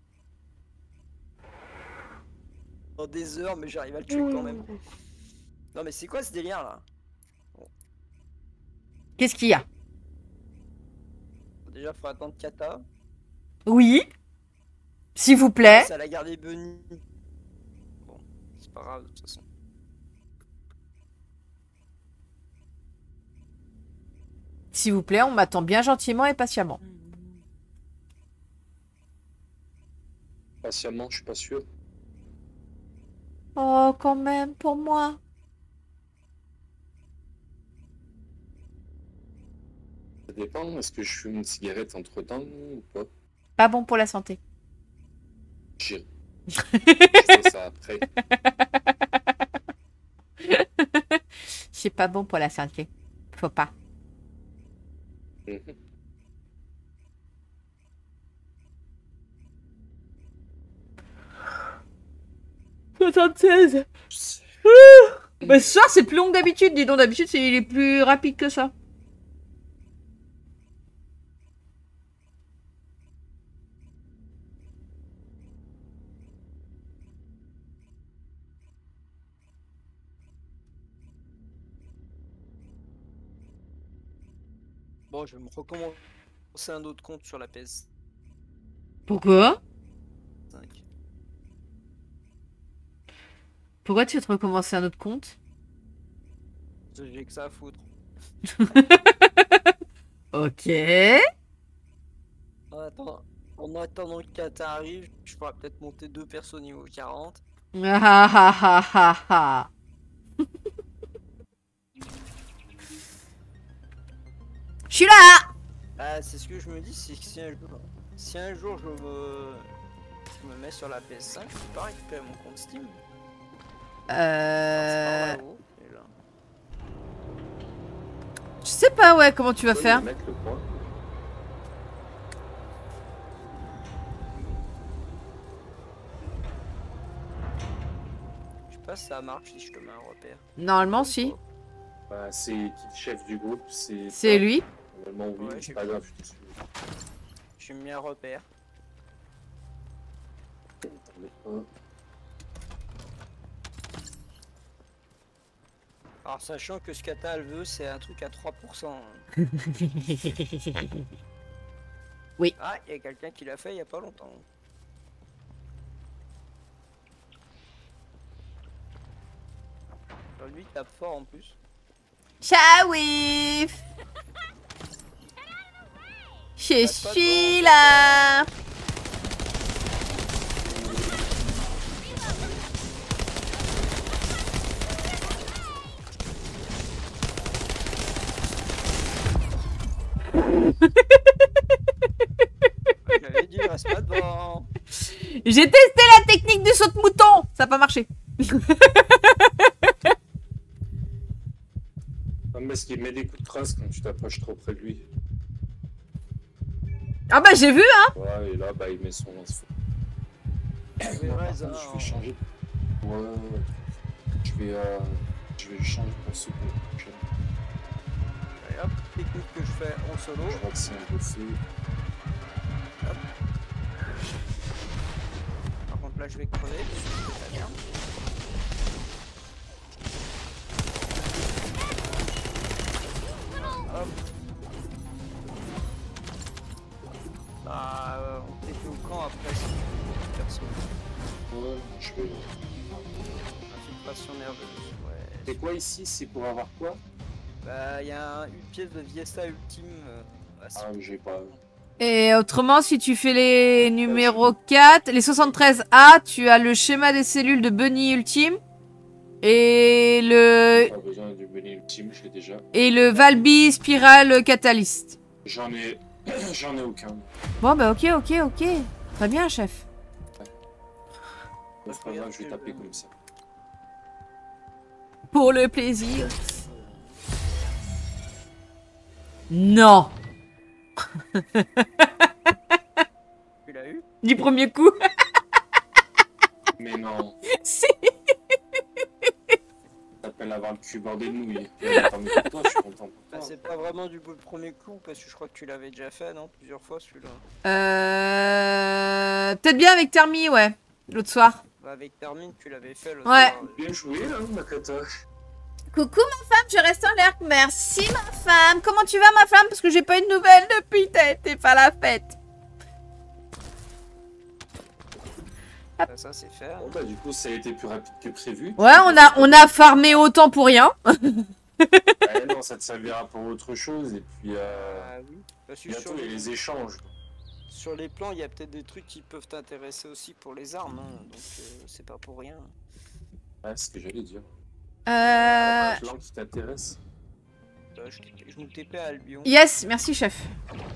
B: pendant des heures, mais j'arrive à le tuer quand même. Non mais c'est quoi ce délire là?
A: Qu'est-ce qu'il y a?
B: Déjà faut attendre Kata.
A: Oui. S'il vous plaît.
B: Ça l'a gardé Bunny. Bon, c'est pas grave de toute façon.
A: S'il vous plaît, on m'attend bien gentiment et patiemment.
C: Patiemment, je suis pas sûr.
A: Oh, quand même, pour moi.
C: Ça dépend, est-ce que je fume une cigarette entre temps ou pas?
A: Pas bon pour la santé.
C: J'irai. Je fais ça après.
A: C'est pas bon pour la santé. Faut pas.
C: Mhm.
A: soixante-seize. Bah ce soir c'est plus long que d'habitude, dis donc d'habitude c'est il est plus rapide que ça.
B: Bon, je vais me recommencer un autre compte sur la P S
A: Pourquoi?
B: cinq.
A: Pourquoi tu veux te recommencer un autre compte?
B: Parce que j'ai que ça à foutre.
A: Ok.
B: En attendant, en attendant que Kata arrive, je pourrais peut-être monter deux persos niveau quarante.
A: Ah ah ah ah ah. Je suis là.
B: Ah, c'est ce que je me dis, c'est que si un jour, si un jour je me, je me mets sur la P S cinq, je peux pas récupérer mon compte Steam.
A: Euh...
B: C'est par là-haut, et là.
A: Je sais pas ouais comment tu vas
C: Faut
A: faire.
C: mettre le point.
B: Je sais pas si ça marche si je te mets un repère.
A: Normalement si.
C: Bah, c'est qui le chef du groupe? C'est
A: C'est
C: toi.
A: lui.
C: Normalement, oui,
B: Ouais,
C: c'est
B: j'ai
C: pas
B: vu.
C: grave, je te suis.
B: J'ai mis un repère.
C: T'en mets pas.
B: Alors sachant que ce Kata elle veut, c'est un truc à trois pour cent. hein.
A: Oui.
B: Ah, il y a quelqu'un qui l'a fait il y a pas longtemps. Alors, lui il tape fort en plus.
A: Shawif. Je
B: Passe pas
A: suis
B: devant,
A: là.
B: J'avais dit, reste pas devant.
A: J'ai testé la technique du saut de mouton. Ça n'a pas marché.
C: Non, parce qu'il met des coups de trace quand tu t'approches trop près de lui.
A: Ah bah j'ai vu hein.
C: Ouais, et là, bah, il met son lance-feu.
B: Oui,
C: Moi,
B: ouais,
C: par
B: ça,
C: contre, je
B: hein.
C: vais changer. Ouais, ouais. Je vais, euh, je vais le changer pour ce coup. Je
B: Allez, hop, technique que je fais en solo.
C: je vois que c'est un refus.
B: Par contre là je vais crever, c'est pas bien. Hop. Bah euh, on était au camp après si tu perso.
C: Ouais, je vais.
B: Infiltration nerveuse, ouais.
C: C'est quoi ici? C'est pour avoir quoi?
B: Bah y a un- une pièce de Viesta ultime. Euh, bah, c'est-
C: Ah, j'ai pas.
A: Et autrement, si tu fais les numéros quatre, les soixante-treize A, tu as le schéma des cellules de Bunny Ultime. Et le,
C: Pas besoin du Bunny ultime, je l'ai déjà.
A: et le Valby Spiral Catalyst.
C: J'en ai. J'en ai aucun.
A: Bon bah ok, ok, ok. Très bien, chef.
C: C'est pas grave, je vais taper comme ça.
A: Pour le plaisir. Non.
B: Tu l'as eu?
A: Du premier coup.
C: Mais non,
A: Si.
C: ça s'appelle avoir le cul bordé de nouilles. Tant mieux pour toi, je suis content pour
B: Bah,
C: toi.
B: c'est pas vraiment du premier coup parce que je crois que tu l'avais déjà fait non? Plusieurs fois celui-là.
A: Euh... Peut-être bien avec Termi, ouais. L'autre soir.
B: Bah avec Termine tu l'avais fait le
A: Ouais.
B: soir.
C: Bien joué, hein, Makata.
A: Coucou ma femme, je reste en l'air. Merci ma femme. Comment tu vas ma femme? Parce que j'ai pas eu de nouvelles depuis, t'as été pas à la fête.
B: Ah, ça c'est fait.
C: Bon, bah, du coup, ça a été plus rapide que prévu.
A: Ouais, on a, on a farmé autant pour rien.
C: Ouais, non, ça te servira pour autre chose. Et puis, euh,
B: Ah oui. Parce que
C: bientôt,
B: sur
C: il y a
B: les,
C: les échanges.
B: sur les plans, il y a peut-être des trucs qui peuvent t'intéresser aussi pour les armes. Hein. Donc euh, c'est pas pour rien.
C: Ouais, c'est ce que j'allais dire.
A: Euh...
C: Un plan qui t'intéresse.
B: Euh, je, je nous T P à Albion.
A: Yes, merci chef.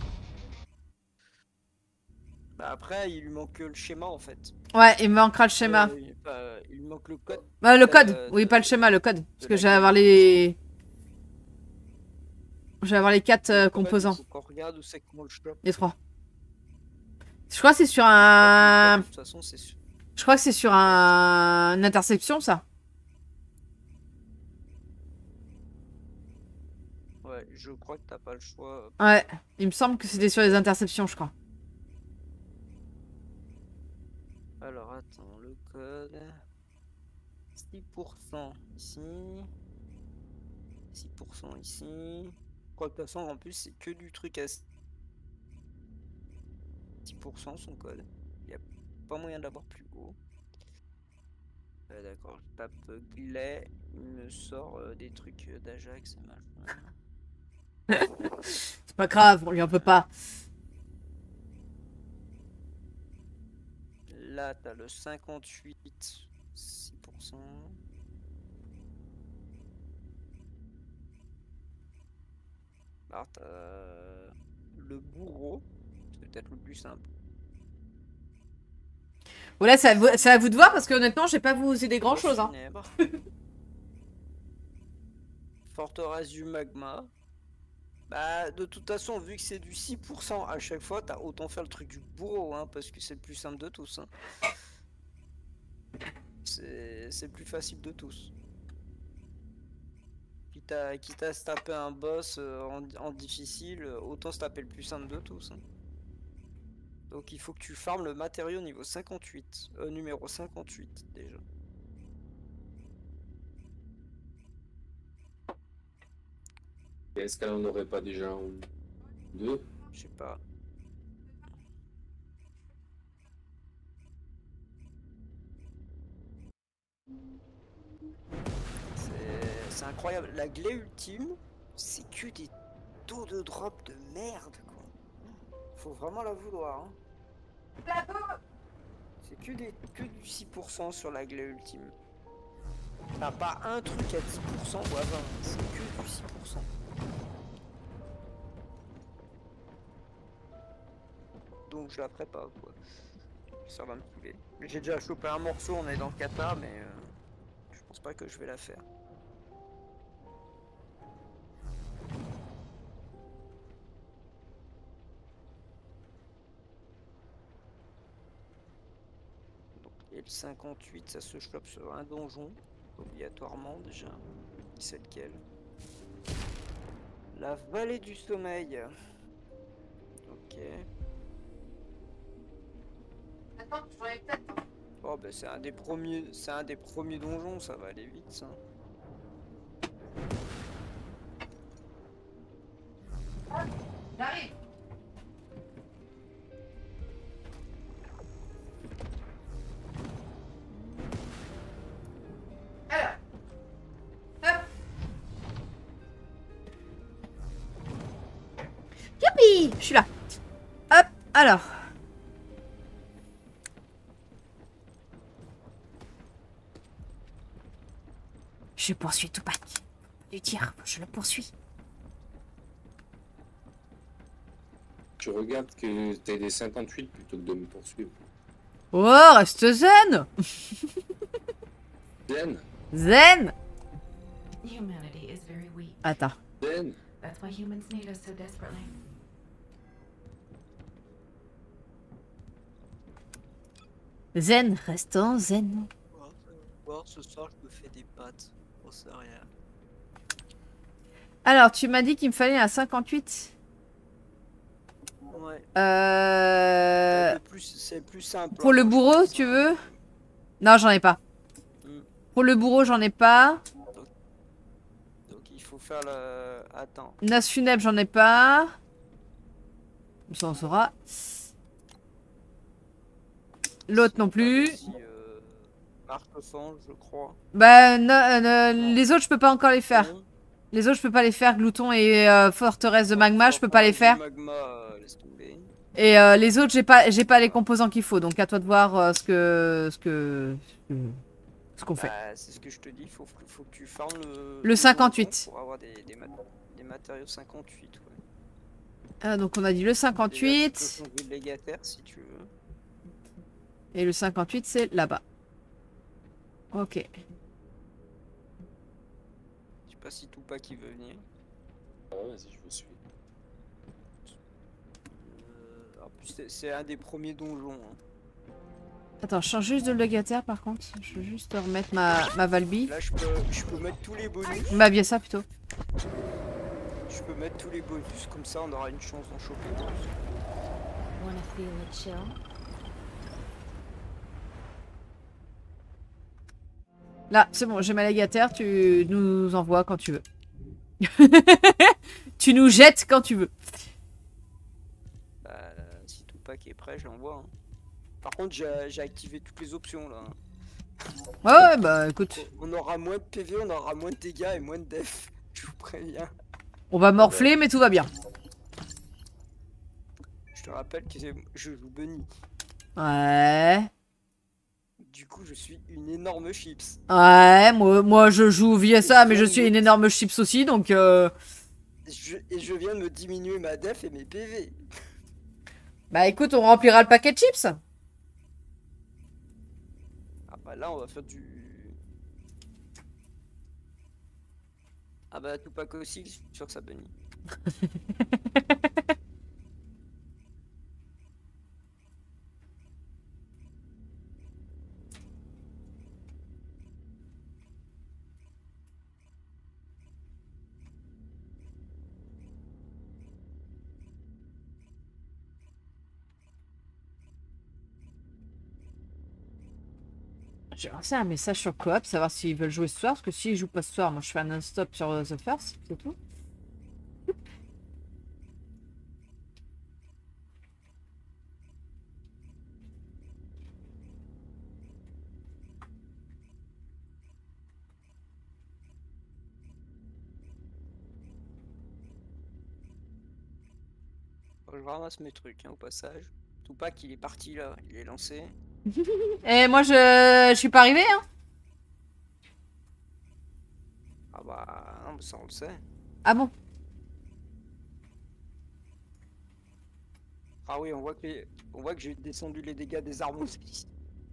B: Bah, après, il lui manque que le schéma en fait.
A: Ouais, il me manquera le schéma.
B: Euh, il, bah, il lui manque le code.
A: Euh, le code,
B: euh,
A: oui,
B: de-
A: pas le schéma, le code. Parce
B: de
A: que
B: la
A: je vais avoir
B: game.
A: les... Je vais avoir les quatre euh,
B: Ouais,
A: composants.
B: il faut qu'on regarde où c'est qu'on le chope.
A: Les trois. Je crois que c'est sur un...
B: De toute façon, c'est sûr.
A: Je crois que c'est sur un... une interception, ça.
B: Ouais, je crois que t'as pas le choix.
A: Ouais, il me semble que c'était sur les interceptions, je crois.
B: Alors attends, le code. six pour cent ici. six pour cent ici. Je crois que de toute façon, en plus, c'est que du truc à six pour cent son code. Il n'y a pas moyen d'avoir plus haut. Euh, D'accord, je tape Glay. Il me sort euh, des trucs euh, d'Ajax et machin.
A: C'est pas grave, on lui en peut pas.
B: Là, t'as le cinquante-huit, six pour cent. Alors, t'as le bourreau, c'est peut-être le plus simple.
A: Voilà, c'est à vous, c'est à vous de voir parce que honnêtement, j'ai pas vous aider grand chose. Hein.
B: Funèbre. Forteresse du magma. Bah, de toute façon, vu que c'est du six pour cent à chaque fois, t'as autant faire le truc du bourreau, hein, parce que c'est le plus simple de tous. Hein. C'est c'est le plus facile de tous. Quitte à, quitte à se taper un boss euh, en, en difficile, euh, autant se taper le plus simple de tous. Hein. Donc il faut que tu farmes le matériau niveau cinquante-huit, euh, numéro cinquante-huit déjà.
C: Est-ce qu'elle n'en aurait pas déjà un ou deux?
B: Je sais pas. C'est c'est incroyable. La Glay ultime, c'est que des taux de drop de merde quoi. Faut vraiment la vouloir. Hein. C'est que, des, que du six pour cent sur la Glay ultime. T'as pas un truc à dix pour cent ou à vingt, c'est que du six pour cent. Donc je la ferai pas quoi. Ça va me couler. J'ai déjà chopé un morceau, on est dans le Qatar, mais euh, je pense pas que je vais la faire. Donc, et le cinquante-huit, ça se chope sur un donjon, obligatoirement déjà. C'est lequel? La vallée du sommeil. Ok.
A: Attends, je voudrais peut-être.
B: Oh bah c'est un des premiers, c'est un des premiers donjons, ça va aller vite ça.
A: J'arrive. Alors. Hop. Youpi, je suis là. Hop, alors. Je poursuis Tupac. Du tir, je le poursuis.
C: Tu regardes que t'as des cinquante-huit plutôt que de me poursuivre.
A: Oh, reste zen.
C: Zen,
A: Zen.
D: Humanity is very weak.
A: Attends.
C: Zen.
D: That's why humans need us so desperately.
A: Zen, restons zen.
B: Voir ce soir je me fais des pâtes, on sait rien.
A: Alors, tu m'as dit qu'il me fallait un cinquante-huit.
B: Ouais.
A: Euh...
B: Le plus, c'est plus simple.
A: Pour le
B: hein,
A: bourreau,
B: je pense,
A: tu
B: hein.
A: veux? Non, j'en ai pas.
B: Mm.
A: Pour le bourreau, j'en ai pas.
B: faut faire le... Attends.
A: Nas funèbre, j'en ai pas. Ça, on saura. L'autre non plus.
B: Aussi, euh, Marque au sang, je crois.
A: Bah, no, euh, no, les autres, je peux pas encore les faire.
B: Non.
A: Les autres, je peux pas les faire. Glouton et euh, forteresse de magma, je peux pas les faire.
B: Magma, euh, laisse tomber.
A: Et euh, les autres, j'ai pas, j'ai pas les composants qu'il faut. Donc à toi de voir euh, ce que, ce que, ce qu'on fait.
B: Bah, c'est ce que je te dis, faut, faut que tu farmes le...
A: Le cinquante-huit.
B: Pour avoir des, des, mat des matériaux cinquante-huit, ouais.
A: Ah, donc on a dit le
B: Déjà, tu
A: cinquante-huit.
B: peux changer de légataire si tu veux.
A: Et le cinquante-huit, c'est là-bas. Ok.
B: Je sais pas si Tupac qui veut venir.
C: Ah ouais, vas-y, je vous suis.
B: Euh, en plus, c'est un des premiers donjons. Hein.
A: Attends, je change juste de légataire par contre. Je veux juste remettre ma, ma Valby.
B: Là, je peux, je peux mettre tous les bonus.
A: Ma Biessa plutôt.
B: Je peux mettre tous les bonus, comme ça on aura une chance d'en choper plus.
D: Wanna feel a chill?
A: Là, c'est bon, j'ai ma légataire. Tu nous envoies quand tu veux. Tu nous jettes quand tu veux.
B: Bah, si Tupac est prêt, je l'envoie. Hein. Par contre, j'ai activé toutes les options là.
A: Ouais, ouais, bah écoute.
B: On aura moins de P V, on aura moins de dégâts et moins de def. Je vous préviens.
A: On va morfler, mais tout va bien.
B: Je te rappelle que je joue Bunny.
A: Ouais.
B: Du coup, je suis une énorme chips.
A: Ouais, moi, moi je joue via ça, mais je suis une énorme chips aussi, donc... Euh...
B: Je, et je viens de me diminuer ma def et mes P V.
A: Bah écoute, on remplira le paquet de chips.
B: Ah bah là, on va faire du... Ah bah Tupac aussi, sur sa Bunny.
A: J'ai lancé un message sur Coop, savoir s'ils veulent jouer ce soir, parce que s'ils jouent pas ce soir, moi je fais un non-stop sur euh, The First, c'est tout.
B: Je ramasse mes trucs hein, au passage. Tupac il est parti là, il est lancé.
A: Et moi je, je suis pas arrivé, hein.
B: Ah bah non, mais ça on le sait.
A: Ah bon?
B: Ah oui, on voit que les... on voit que j'ai descendu les dégâts des armes aussi.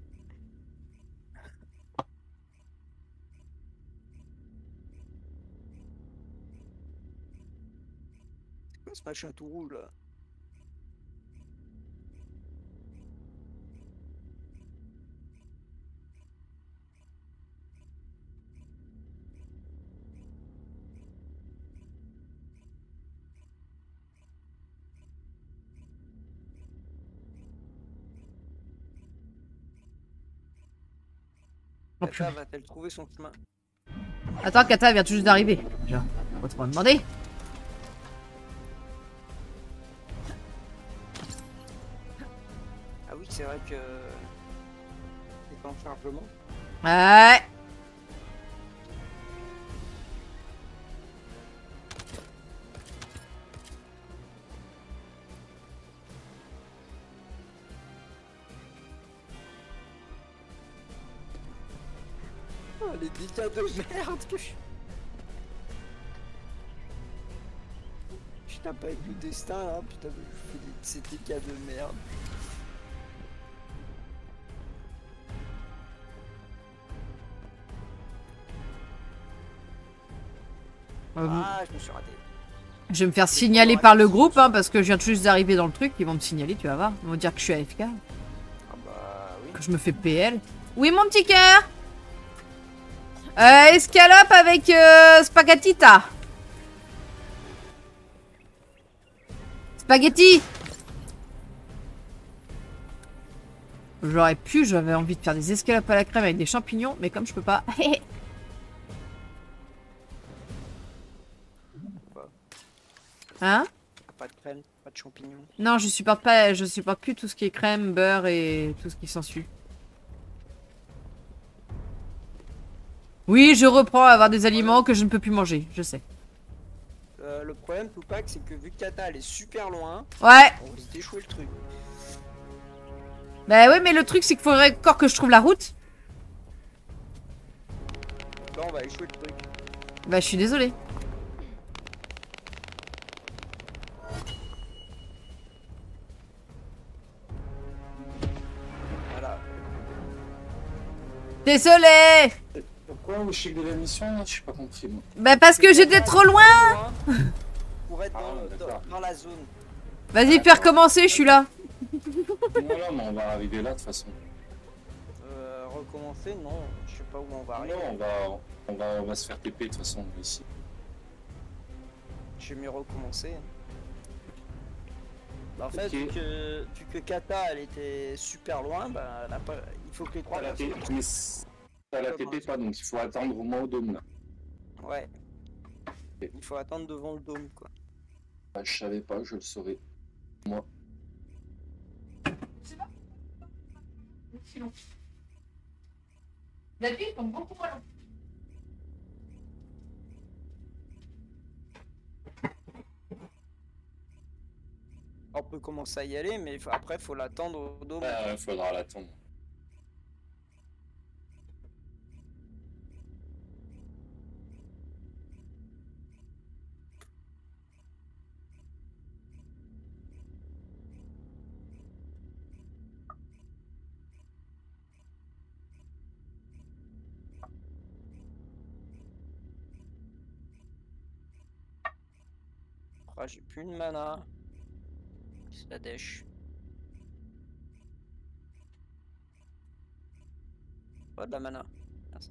B: C'est quoi ce machin tout rouge là?
A: Oh,
B: Kata va-t-elle trouver son chemin?
A: Attends, Kata vient tout juste d'arriver. Genre, on va te demander.
B: Ah oui, c'est vrai que... c'est en chargement.
A: Ouais.
B: Oh, les dégâts de merde que je... Je tape avec le destin là, putain, je fais des... ces dégâts de merde.
A: Euh,
B: Ah, je me suis raté.
A: Je vais me faire signaler par le groupe, hein, parce que je viens tout juste d'arriver dans le truc. Ils vont me signaler, tu vas voir. Ils vont dire que je suis A F K,
B: Ah bah oui.
A: que je me fais P L. Oui, mon petit cœur. Euh, escalope avec euh, spaghettita. Spaghetti. J'aurais pu, j'avais envie de faire des escalopes à la crème avec des champignons, mais comme je peux pas... Hein?
B: Pas de crème, pas de champignons.
A: Non, je supporte pas, je supporte plus tout ce qui est crème, beurre et tout ce qui s'ensuit. Oui, je reprends à avoir des aliments que je ne peux plus manger, je sais.
B: Euh, le problème, Tupac, c'est que vu que Kata elle est super loin,
A: Ouais.
B: on risque d'échouer le truc.
A: Bah ouais, mais le truc c'est qu'il faudrait encore que je trouve la route.
B: Là, on va échouer le truc.
A: Bah je suis désolée.
B: Voilà.
A: Désolée.
C: Pourquoi au chic de la mission? Je suis pas compris moi.
A: Bah parce que j'étais trop loin.
B: Pour être dans,
C: Ah,
B: dans-
C: d'accord.
B: dans la zone.
A: Vas-y, fais recommencer, je suis là.
C: Non, non, mais on va arriver là de toute façon.
B: Euh, recommencer, non. Je sais pas où on va arriver.
C: Non, on va, on va, on va se faire T P de toute façon ici.
B: Je vais mieux recommencer. Bah, en fait,
C: Ok.
B: vu, que, vu que Kata elle était super loin, bah, elle a pas, il faut que les trois
C: T'as la T
B: personnes-
C: P, mais t'as la T P pas, donc il faut attendre au moins au dôme là.
B: Ouais. Il faut attendre devant le dôme, quoi.
C: Bah, je savais pas, je le saurais. Moi.
A: La vie tombe beaucoup moins long.
B: On peut commencer à y aller, mais faut- après, faut l'attendre au dôme.
C: Ah, il faudra l'attendre.
B: Ah, j'ai plus de mana. C'est la dèche. Pas de la mana. Merci.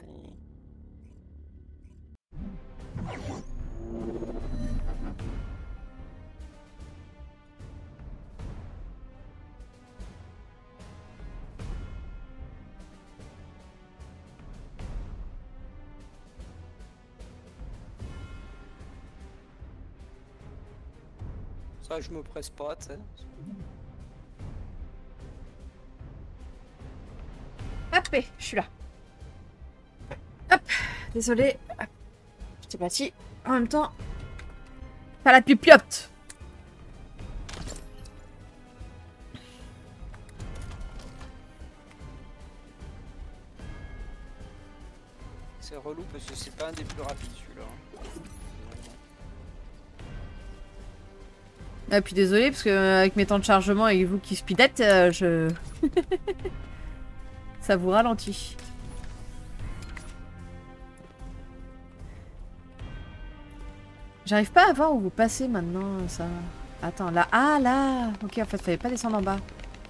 B: Ça, je me presse pas, tu sais.
A: Hop, et je suis là. Hop, désolée. Hop. J'étais partie. En même temps, pas la pipiote.
B: C'est relou parce que c'est pas un des plus rapides celui-là.
A: Ah, puis désolée, parce que euh, avec mes temps de chargement et vous qui speedette, euh, je... ça vous ralentit. J'arrive pas à voir où vous passez maintenant, ça. Attends, là. Ah, là. Ok, en fait, fallait pas descendre en bas.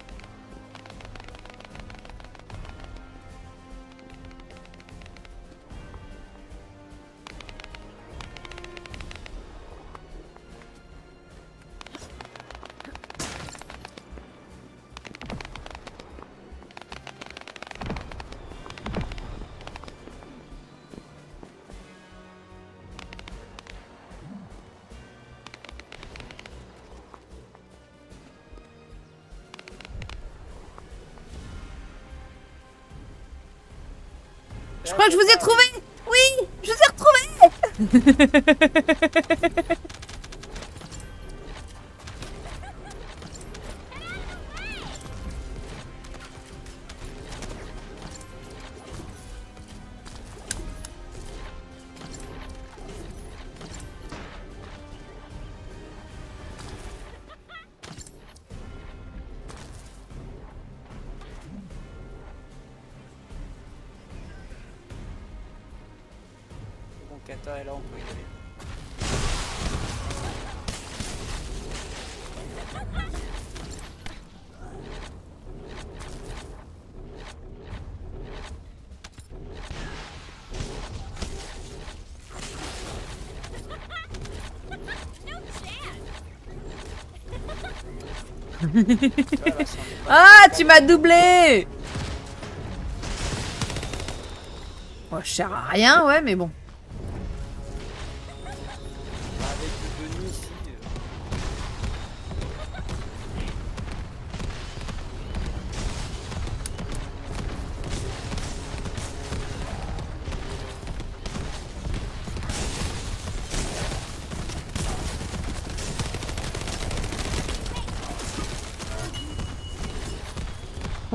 A: Je crois que je vous ai trouvé. Oui, je vous ai retrouvé.
B: Bon, Kata est là, on peut y aller. Voilà, ça, on est pas-
A: Ah, tu m'as doublé. Oh, je sers à rien, ouais, mais bon.
B: Avec le Denis ici. euh,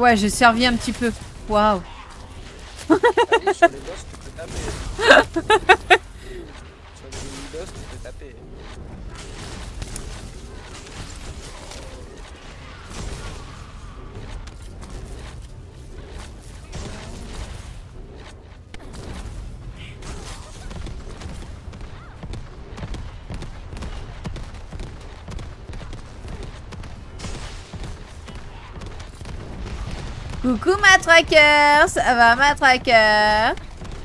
A: Ouais, j'ai servi un petit peu. Waouh.
B: Allez, sur les boss, tu peux taper. Sur les mini-boss, tu peux taper.
A: Coucou ma tracker, ça va ma tracker?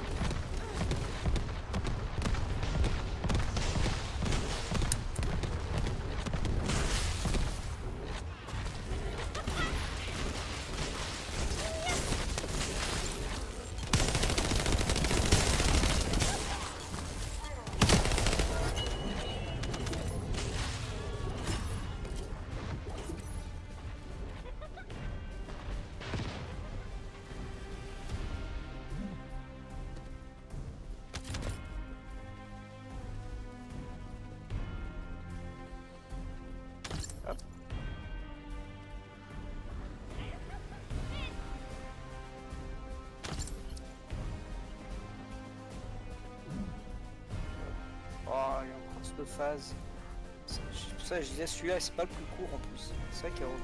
A: Oh, il y a encore cette phase. C'est pour ça que je disais, celui-là, c'est pas le plus court en plus. C'est ça qui est relou.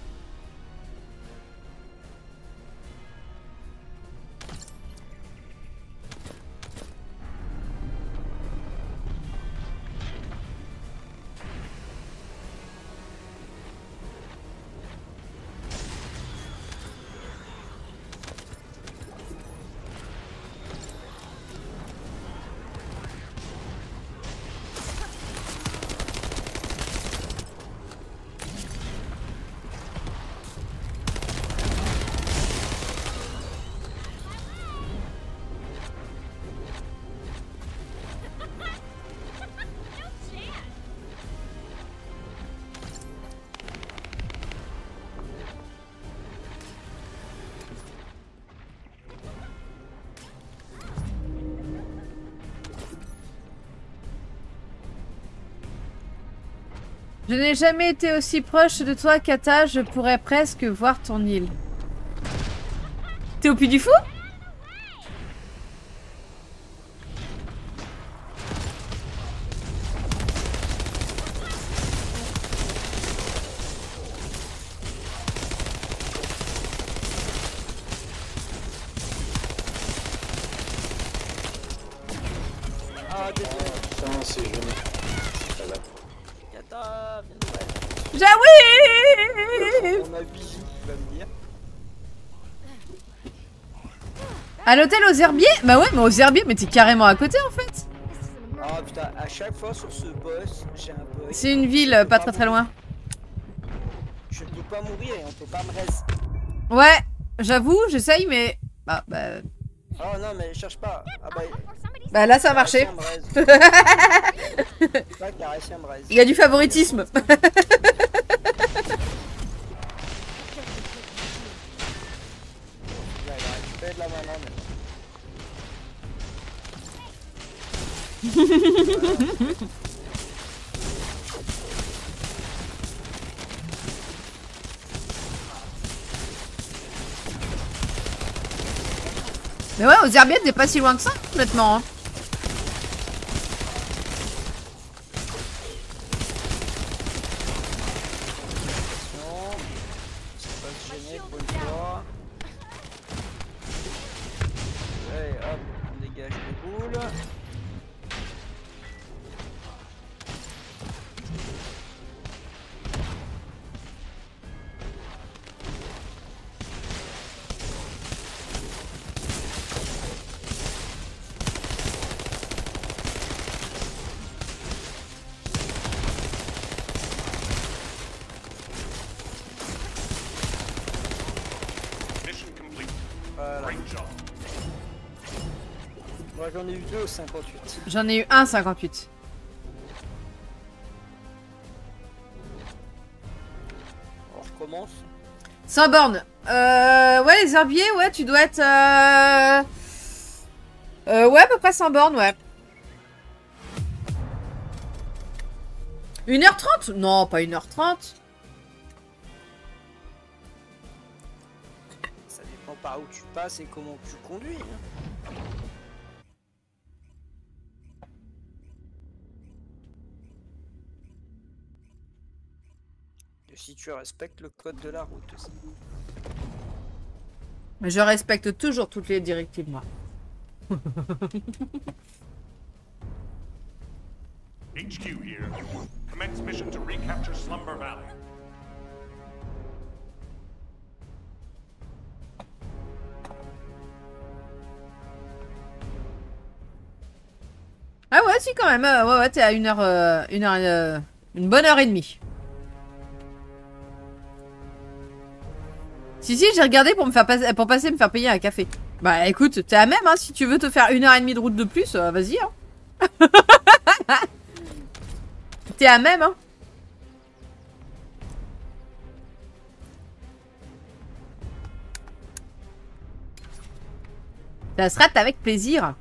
A: Je n'ai jamais été aussi proche de toi, Kata. Je pourrais presque voir ton île. T'es au Puy du Fou?
B: Ah, désolé.
C: Putain, c'est joli.
B: Kata, viens nous voir.
A: Jaoui!
B: On a Bijou qui va me dire.
A: À l'hôtel aux herbiers? Bah ouais, mais aux herbiers, mais t'es carrément à côté en fait.
B: Ah putain, à chaque fois sur ce boss, j'ai un bug.
A: C'est une ville pas très très loin.
B: Je ne peux pas mourir et on peut pas me raise.
A: Ouais, j'avoue, j'essaye, mais... Bah, bah...
B: Oh non, mais cherche pas. Ah bah,
A: bah là ça a marché.
B: c'est pas qu'il a réussi à me raise.
A: Il y a du favoritisme.
B: Là, il a récupéré de la mana maintenant.
A: Mais ouais, aux herbiers, t'es pas si loin que ça, complètement. Hein.
B: Non, c'est pas se gêner pour une fois. Allez, hop, on dégage les boules. Voilà. Moi j'en ai eu deux au cinquante-huit.
A: J'en ai eu un cinquante-huit.
B: On recommence.
A: Sans borne. Euh, ouais, les herbiers, ouais, tu dois être... Euh... Euh, ouais, à peu près sans borne, ouais. une heure trente? Non, pas une heure trente.
B: par où tu passes et comment tu conduis. Hein. Et si tu respectes le code de la route aussi.
A: Mais je respecte toujours toutes les directives, moi.
E: H Q here. Commence mission to recapture Slumber Valley.
A: Ah ouais, si quand même. Euh, ouais, ouais, t'es à une heure, euh, une heure, euh, une bonne heure et demie. Si si, j'ai regardé pour me faire passer, pour passer me faire payer un café. Bah écoute, t'es à même, hein. Si tu veux te faire une heure et demie de route de plus, euh, vas-y, hein. T'es à même, hein. Ça sera avec plaisir.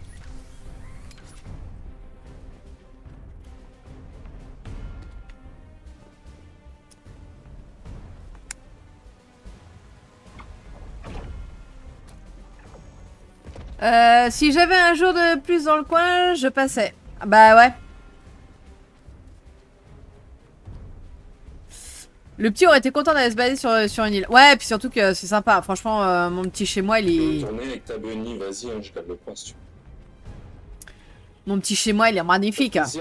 A: Euh, si j'avais un jour de plus dans le coin, je passais. Bah ouais. Le petit aurait été content d'aller se balader sur, sur une île. Ouais, et puis surtout que c'est sympa. Franchement, euh, mon petit chez moi, il
C: Tu veux
A: est...
C: tourner avec ta Bunny, vas-y, hein, je garde le point si tu veux.
A: Mon petit chez moi, il est magnifique.
C: Plaisir.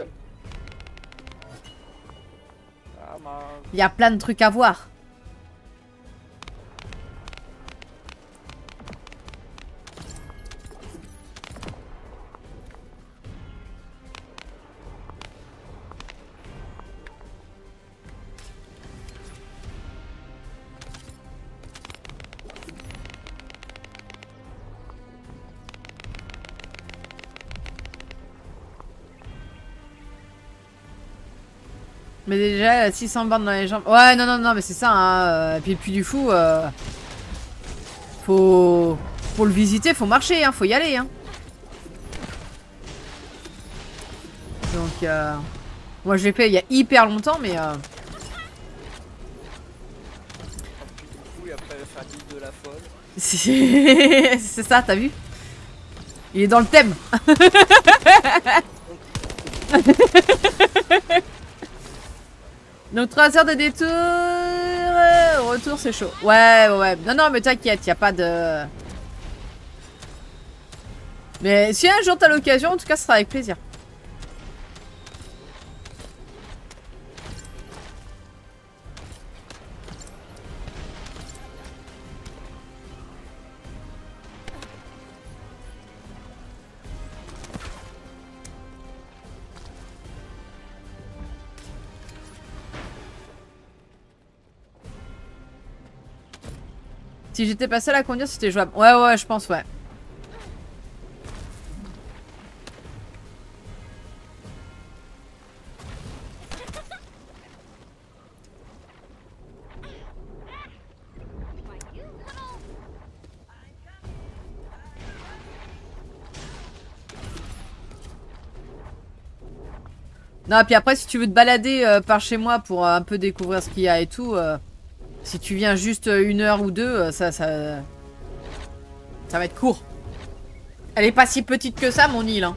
B: Ah, ma...
A: Il y a plein de trucs à voir. Mais déjà, six cents bornes dans les jambes. Ouais, non, non, non, mais c'est ça. Hein. Et puis, puis du fou, euh... faut... Pour le visiter, faut marcher, hein. Faut y aller, hein. Donc, euh... moi, je l'ai fait il y a hyper longtemps, mais... Euh...
B: Oui, après le faire de la folle.
A: c'est ça, t'as vu? Il est dans le thème. Donc trois heures de détour, euh, retour c'est chaud. Ouais, ouais, ouais. Non, non, mais t'inquiète, y a pas de... Mais si un jour t'as l'occasion, en tout cas, ce sera avec plaisir. Si j'étais pas seule à conduire, c'était jouable. Ouais, ouais, je pense, ouais. Non, et puis après, si tu veux te balader euh, par chez moi pour euh, un peu découvrir ce qu'il y a et tout... Euh... Si tu viens juste une heure ou deux, ça, ça, ça va être court. Elle est pas si petite que ça, mon île. Hein.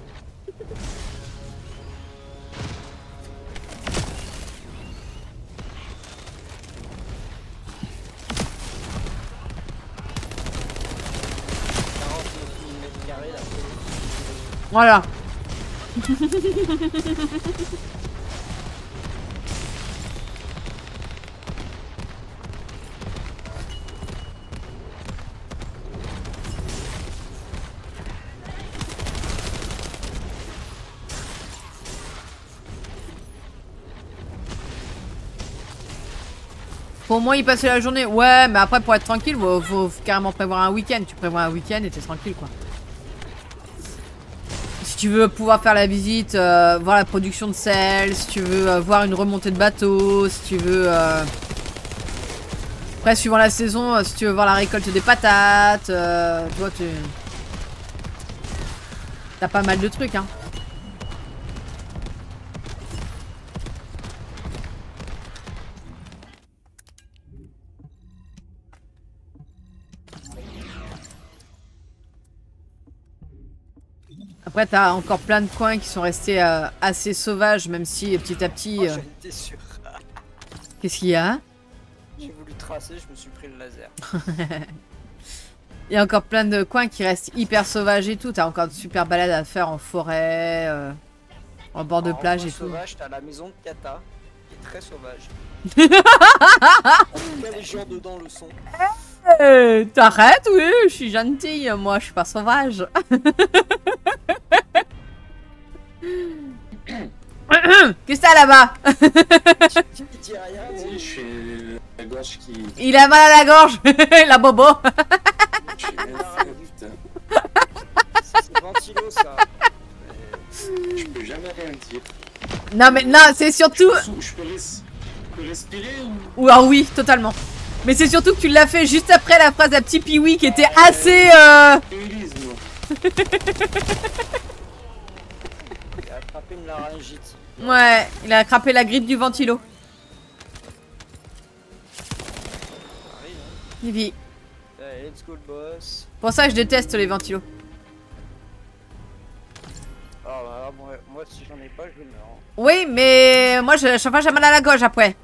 A: Voilà. Pour moi, y passer la journée. Ouais, mais après, pour être tranquille, faut, faut carrément prévoir un week-end. Tu prévois un week-end et t'es tranquille, quoi. Si tu veux pouvoir faire la visite, euh, voir la production de sel, si tu veux euh, voir une remontée de bateau, si tu veux... Euh... Après, suivant la saison, euh, si tu veux voir la récolte des patates, euh, tu vois, tu... T'as pas mal de trucs, hein. Après, t'as encore plein de coins qui sont restés euh, assez sauvages, même si petit à petit...
B: Oh,
A: euh,
B: j'en étais sûr.
A: Qu'est-ce qu'il y a?
B: J'ai voulu tracer, je me suis pris le laser.
A: Il y a encore plein de coins qui restent hyper sauvages et tout. T'as encore de super balades à faire en forêt, euh, en bord de
B: Alors, en
A: plage
B: coin
A: et tout.
B: sauvage, t'as la maison de Kata, qui est très sauvage. En tout cas, les gens dedans le sont.
A: Euh, T'arrêtes, oui, je suis gentille. Moi, je suis pas sauvage. Qu'est-ce que t'as là-bas?
B: Tu me dis rien,
C: Vas-y, je suis la gorge qui.
A: Il a mal à la gorge. La bobo.
C: Je suis putain.
B: c'est c'est ventilo ça.
C: Je peux jamais rien dire.
A: Non, mais non, c'est surtout...
C: Je peux, je peux res- je peux respirer ou.
A: Ou alors oui, totalement. Mais c'est surtout que tu l'as fait juste après la phrase à petit Piwi qui était assez... Euh...
C: Élise, moi.
B: Il a attrapé une laryngite.
A: Ouais, il a attrapé la grippe du ventilo.
B: Ça arrive, hein.
A: Il vit.
B: Allez, let's go le boss.
A: Pour ça que je déteste les ventilos.
B: Oh bah là, moi, moi si j'en ai pas, je meurs. Hein.
A: Oui, mais moi, je, chaque fois, j'ai mal à la gorge après.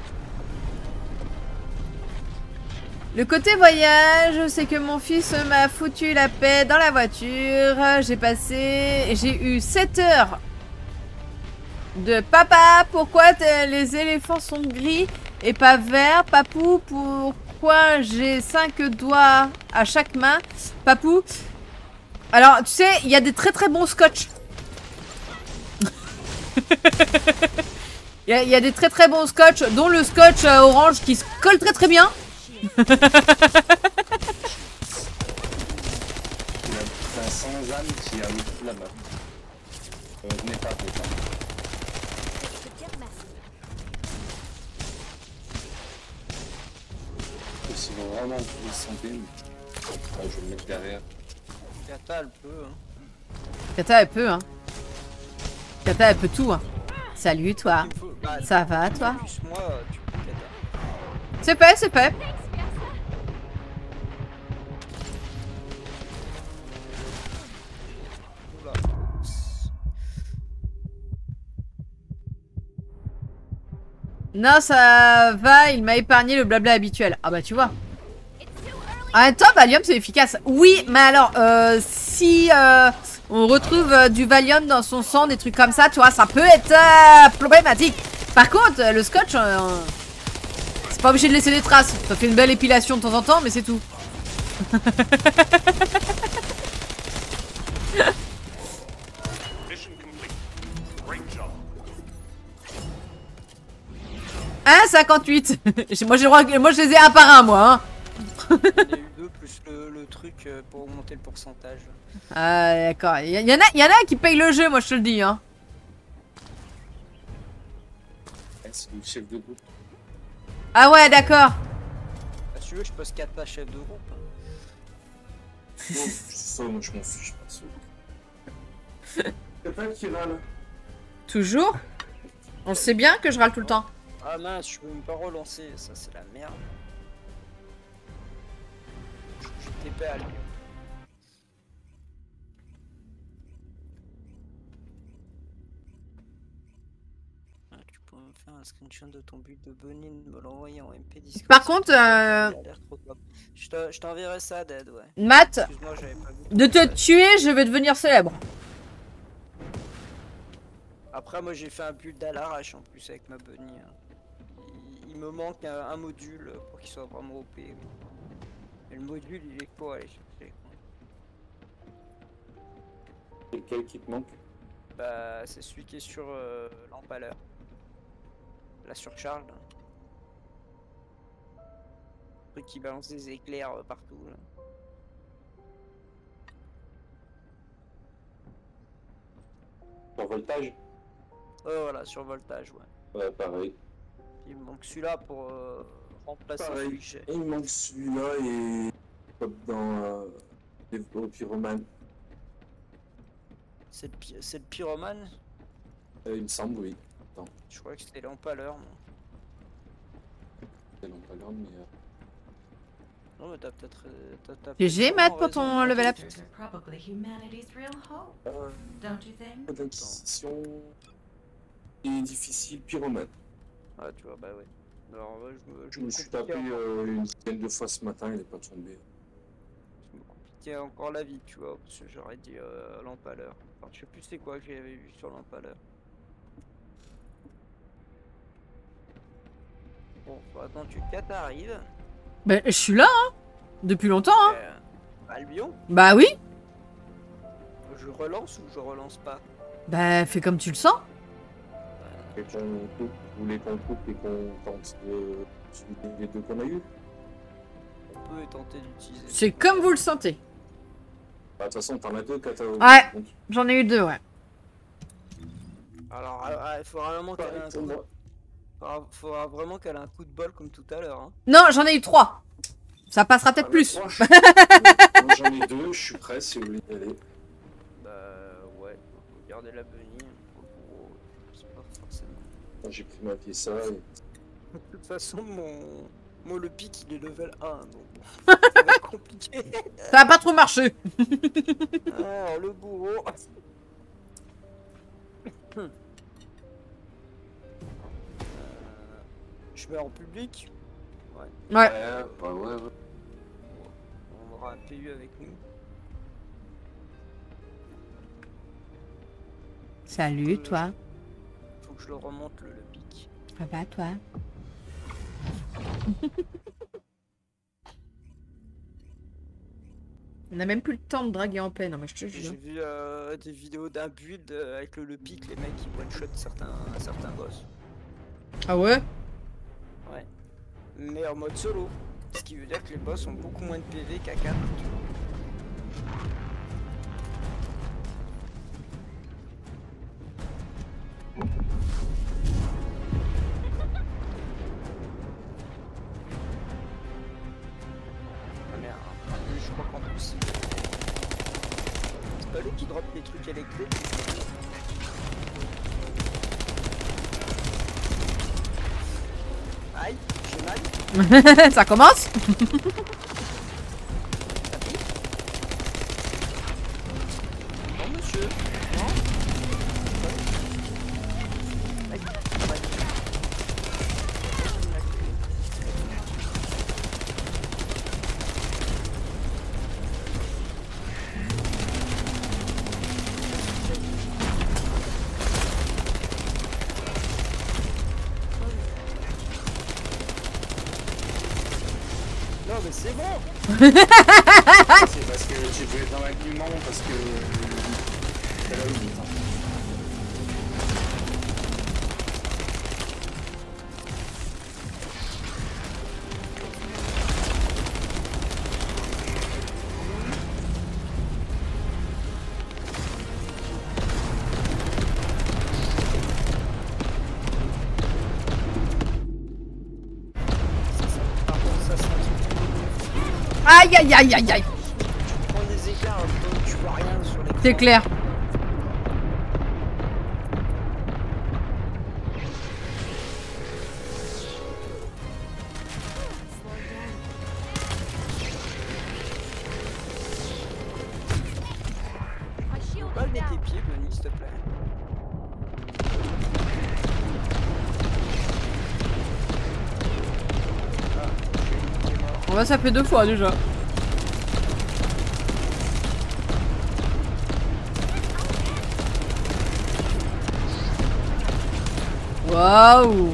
A: Le côté voyage, c'est que mon fils m'a foutu la paix dans la voiture. J'ai passé... J'ai eu sept heures de papa. Pourquoi les éléphants sont gris et pas verts? Papou, pourquoi j'ai cinq doigts à chaque main? Papou. Alors, tu sais, il y a des très très bons scotch. Il y, y a des très très bons scotch, dont le scotch euh, orange qui se colle très très bien.
C: Il a un sans âme qui a mis là-bas. Euh, venez pas, venez pas. Si vous vraiment vous sentez, ouais, je vais me mettre derrière.
B: Kata, elle peut. Hein.
A: Kata, elle peut, hein. Kata, elle peut tout, hein. Salut, toi.
B: Il me faut- bah,
A: Ça va, toi?
B: plus moi, tu peux Kata.
A: C'est fait, c'est fait.
B: Oula.
A: Non, ça va, il m'a épargné le blabla habituel. Ah bah, tu vois. En même temps, Valium, c'est efficace. Oui, mais alors, euh, si euh, on retrouve euh, du Valium dans son sang, des trucs comme ça, tu vois, ça peut être euh, problématique. Par contre, euh, le scotch, euh, c'est pas obligé de laisser des traces. Ça fait une belle épilation de temps en temps, mais c'est tout.
E: Mission complete. Great job.
A: un cinquante-huit. moi, j'ai le droit- moi, je les ai un par un, moi. Hein.
B: J'en ai eu deux plus le, le truc euh, pour augmenter le pourcentage.
A: Ah, d'accord. Il y, y en a, y en a qui payent le jeu, moi, je te le dis. Hein.
C: C'est le chef de groupe.
A: Ah ouais, d'accord.
B: Bah, si tu veux, je pose Kata chef de groupe. Hein.
C: Non, c'est ça, moi je m'en fiche, perso. Y'a pas qui râle.
A: Toujours. On sait bien que je râle tout le temps.
B: Ah mince, je peux même pas relancer, ça c'est la merde. Je T P à lui. Ah, tu peux me faire un screenshot de ton build de Bunny, me l'envoyer en M P Discord.
A: Par contre, euh,
B: Il a l'air trop top. Je te- je t'enverrai ça, Dead, ouais.
A: Matt,
B: Excuse-moi, j'avais pas vu.
A: de te tuer, je vais devenir célèbre.
B: Après, moi j'ai fait un build à l'arrache en plus avec ma Bunny. hein. Il, il me manque un, un module pour qu'il soit vraiment O P. Et le module, il est pour aller chercher.
C: Et quel qui te manque?
B: Bah, c'est celui qui est sur euh, l'empaleur. La surcharge. Là. Le truc qui balance des éclairs euh, partout. Là.
C: Pour voltage?
B: Oh, voilà, sur voltage, ouais.
C: Ouais, pareil.
B: Il me manque celui-là pour euh, remplacer celui
C: Pareil.
B: que j'ai.
C: Et il manque celui-là et. Comme dans. Euh, les au pyromane.
B: C'est le, pi- c'est le pyromane.
C: Euh, il me semble, oui. Attends,
B: Je crois que c'était l'empaleur. moi.
C: c'est non pas grave, mais. Euh...
B: Non, mais t'as peut-être. euh, t'as- t'as
A: G G,
B: peut-être
A: Matt,
B: vraiment
A: pour ton
B: raison.
A: level up.
F: These are probably humanity's real hope,
C: Euh,
F: don't you think?
C: D'inquisition et difficile pyromane.
B: Ah, tu vois, bah ouais. Alors, ouais, je me, je
C: Je
B: me
C: me suis
B: compliquais
C: tapé
B: encore-
C: euh, une dizaine de fois ce matin, il n'est pas tombé.
B: je me compliquais encore la vie, tu vois, parce que j'aurais dit euh, l'empaleur. Enfin, je sais plus c'est quoi que j'avais vu sur l'empaleur. Bon, faut attendre que Kat arrive.
A: Ben, je suis là, hein. Depuis longtemps, hein.
B: Euh, Albion,
A: Bah oui.
B: je relance ou je relance pas?
A: Bah, fais comme tu le sens.
C: Et qu'on coupe, vous voulez qu'on coupe et qu'on tente de utiliser les deux qu'on a eu?
B: On peut tenter d'utiliser.
A: C'est comme vous le sentez.
C: Bah, de toute façon, t'en as deux, Kata.
A: Ouais.
C: Donc,
A: J'en ai eu deux, ouais.
B: Alors, ah, ah, il faudra vraiment qu'elle ait
C: pareil
B: un
C: pour
B: coup.
C: moi.
B: Faudra, faudra vraiment qu'elle ait un coup de bol comme tout à l'heure. Hein.
A: Non, j'en ai eu trois. Ça passera peut-être
C: Ah,
A: plus.
C: moi, je- moi, j'en ai deux, je suis prêt si vous voulez y aller.
B: Bah ouais, faut garder la Bunny. Faut- C'est pas forcément.
C: Moi, j'ai pris ma pièce ça et...
B: De toute façon, mon. Moi, le pic il est level un, donc bon, ça va être compliqué.
A: Ça a pas trop marché.
B: Alors, le bourreau. Euh, Je mets en public.
A: Ouais.
C: Ouais, bah ouais, ouais.
B: On aura un P U avec nous.
A: Salut, toi.
B: Faut que je le remonte le, le pic.
A: Ça va, toi? On a même plus le temps de draguer en paix, non mais je te jure.
B: J'ai vu euh, des vidéos d'un build euh, avec le, le pic, les mecs qui one-shot certains, certains boss.
A: Ah ouais?
B: Ouais. Mais en mode solo. Ce qui veut dire que les boss ont beaucoup moins de P V qu'à quatre. Tu vois. Ah merde, lui, je crois qu'en plus il- c'est pas lui qui drop les trucs électriques. Aïe, j'ai mal.
A: Ça commence?
B: Non monsieur. Non. Aïe, aïe. Non mais c'est bon.
C: C'est parce que tu devais être dans l'alignement, parce que... C'est la limite, hein.
B: Par contre ça c'est un truc.
A: Aïe aïe aïe aïe aïe.
B: Tu prends des écarts, donc tu vois rien sur l'écran.
A: C'est clair.
B: Faut pas lever tes pieds, Bunny, s'il te plaît. Ah, j'ai est mort.
A: On va ça fait deux fois déjà. Waouh.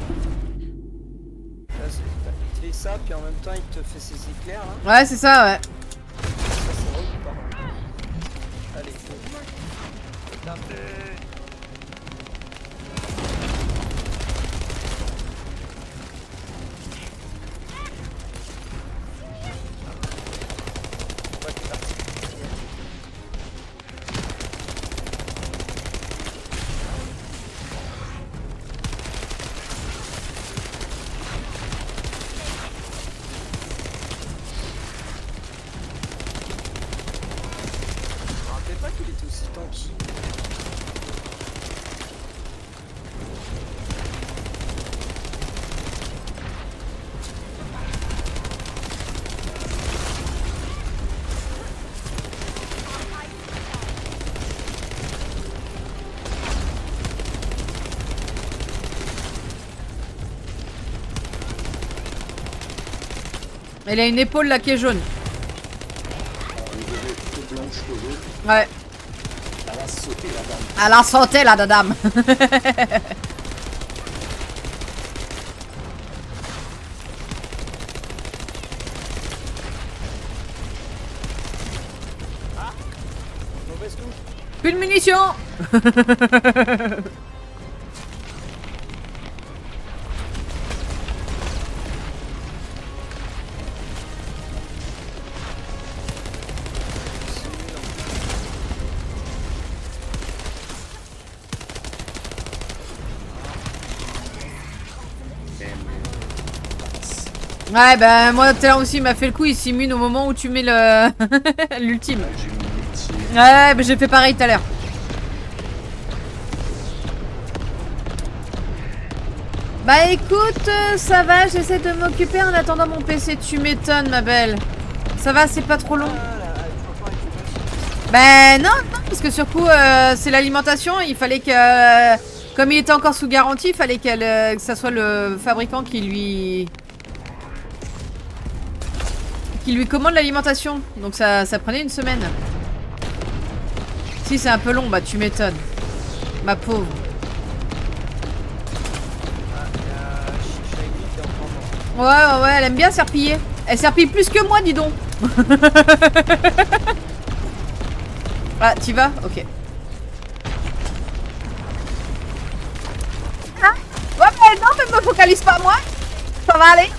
B: Là, c'est- il te fait ça, puis en même temps il te fait ses éclairs là.
A: Ouais, c'est ça, ouais.
B: Ça c'est relou par contre. Allez, go. Taper. Ouais, t'es parti. Je me rappelais pas qu'il était aussi tanky.
A: Elle a une épaule là qui est jaune. Ouais.
C: Elle a sauté la dame.
A: Elle a sauté la dame.
B: Mauvaise touche.
A: Plus de munitions. Ouais, bah moi tout à l'heure aussi il m'a fait le coup, il s'immunise au moment où tu mets le l'ultime. Ouais, bah j'ai fait pareil tout à l'heure. Bah écoute, ça va, j'essaie de m'occuper en attendant mon P C, tu m'étonnes ma belle. Ça va, c'est pas trop long. Bah non, non, parce que sur coup euh, c'est l'alimentation, il fallait que... Euh, comme il était encore sous garantie, il fallait qu'elle, euh, que ça soit le fabricant qui lui... qui lui commande l'alimentation. Donc ça, ça prenait une semaine. Si c'est un peu long, bah tu m'étonnes. Ma pauvre. Ouais, ouais, ouais, elle aime bien serpiller. Elle serpille plus que moi, dis donc. Ah, t'y vas? Ok. Ah, ouais, mais non, mais me focalise pas moi. Ça va aller.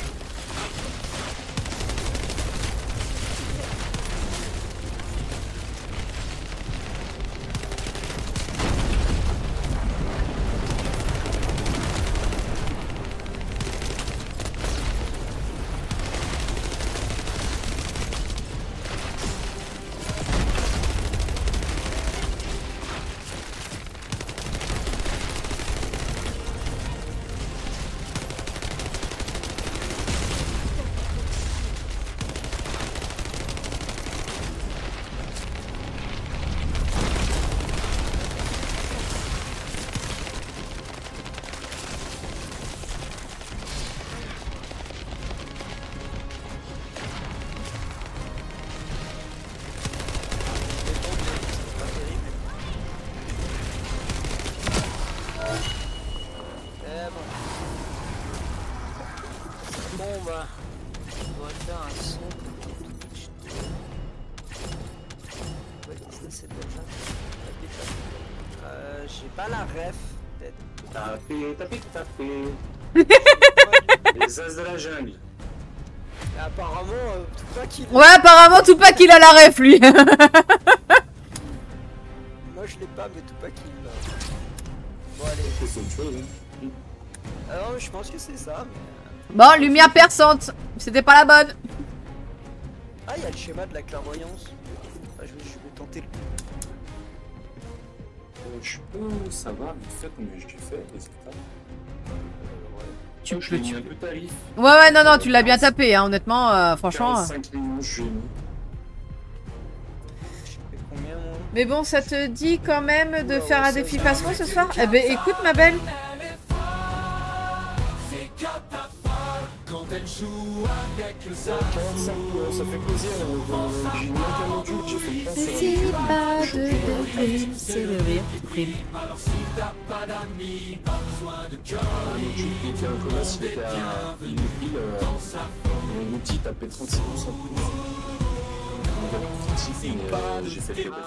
C: Tapez, tapez, tapez. Les as de la jungle.
B: Et apparemment, euh, Tupac il...
A: Ouais, apparemment Tupac il a la ref lui.
B: Moi je l'ai pas, mais Tupac il l'a. Bon allez.
C: C'est autre chose. Hein.
B: Alors je pense que c'est ça. Mais...
A: Bon, lumière perçante. C'était pas la bonne.
B: Ah, il y a le schéma de la clairvoyance. Ah, je, vais, je vais tenter le...
C: Euh, je peux savoir vite fait combien j'ai fait, les états.
A: Tu
C: je l'ai mis un peu tarif.
A: Ouais, ouais, non, non, tu l'as bien tapé, hein, honnêtement, euh, franchement.
C: quarante-cinq millions, je l'ai mis.
B: Combien, moi?
A: Mais bon, ça te dit quand même de faire un défi passement ce soir? Eh ben, écoute, ma belle.
G: Quand elle joue avec le
C: Ça, ça, ça fait plaisir. J'ai mis un module, j'ai fait le
A: C'est pas de prime, c'est le rire qui prime.
G: Alors si t'as pas d'amis, pas besoin de cœur.
C: Un module qui était un commerce, il était à Inutile. Mon outil tapait trente-six pour cent plus. J'ai fait le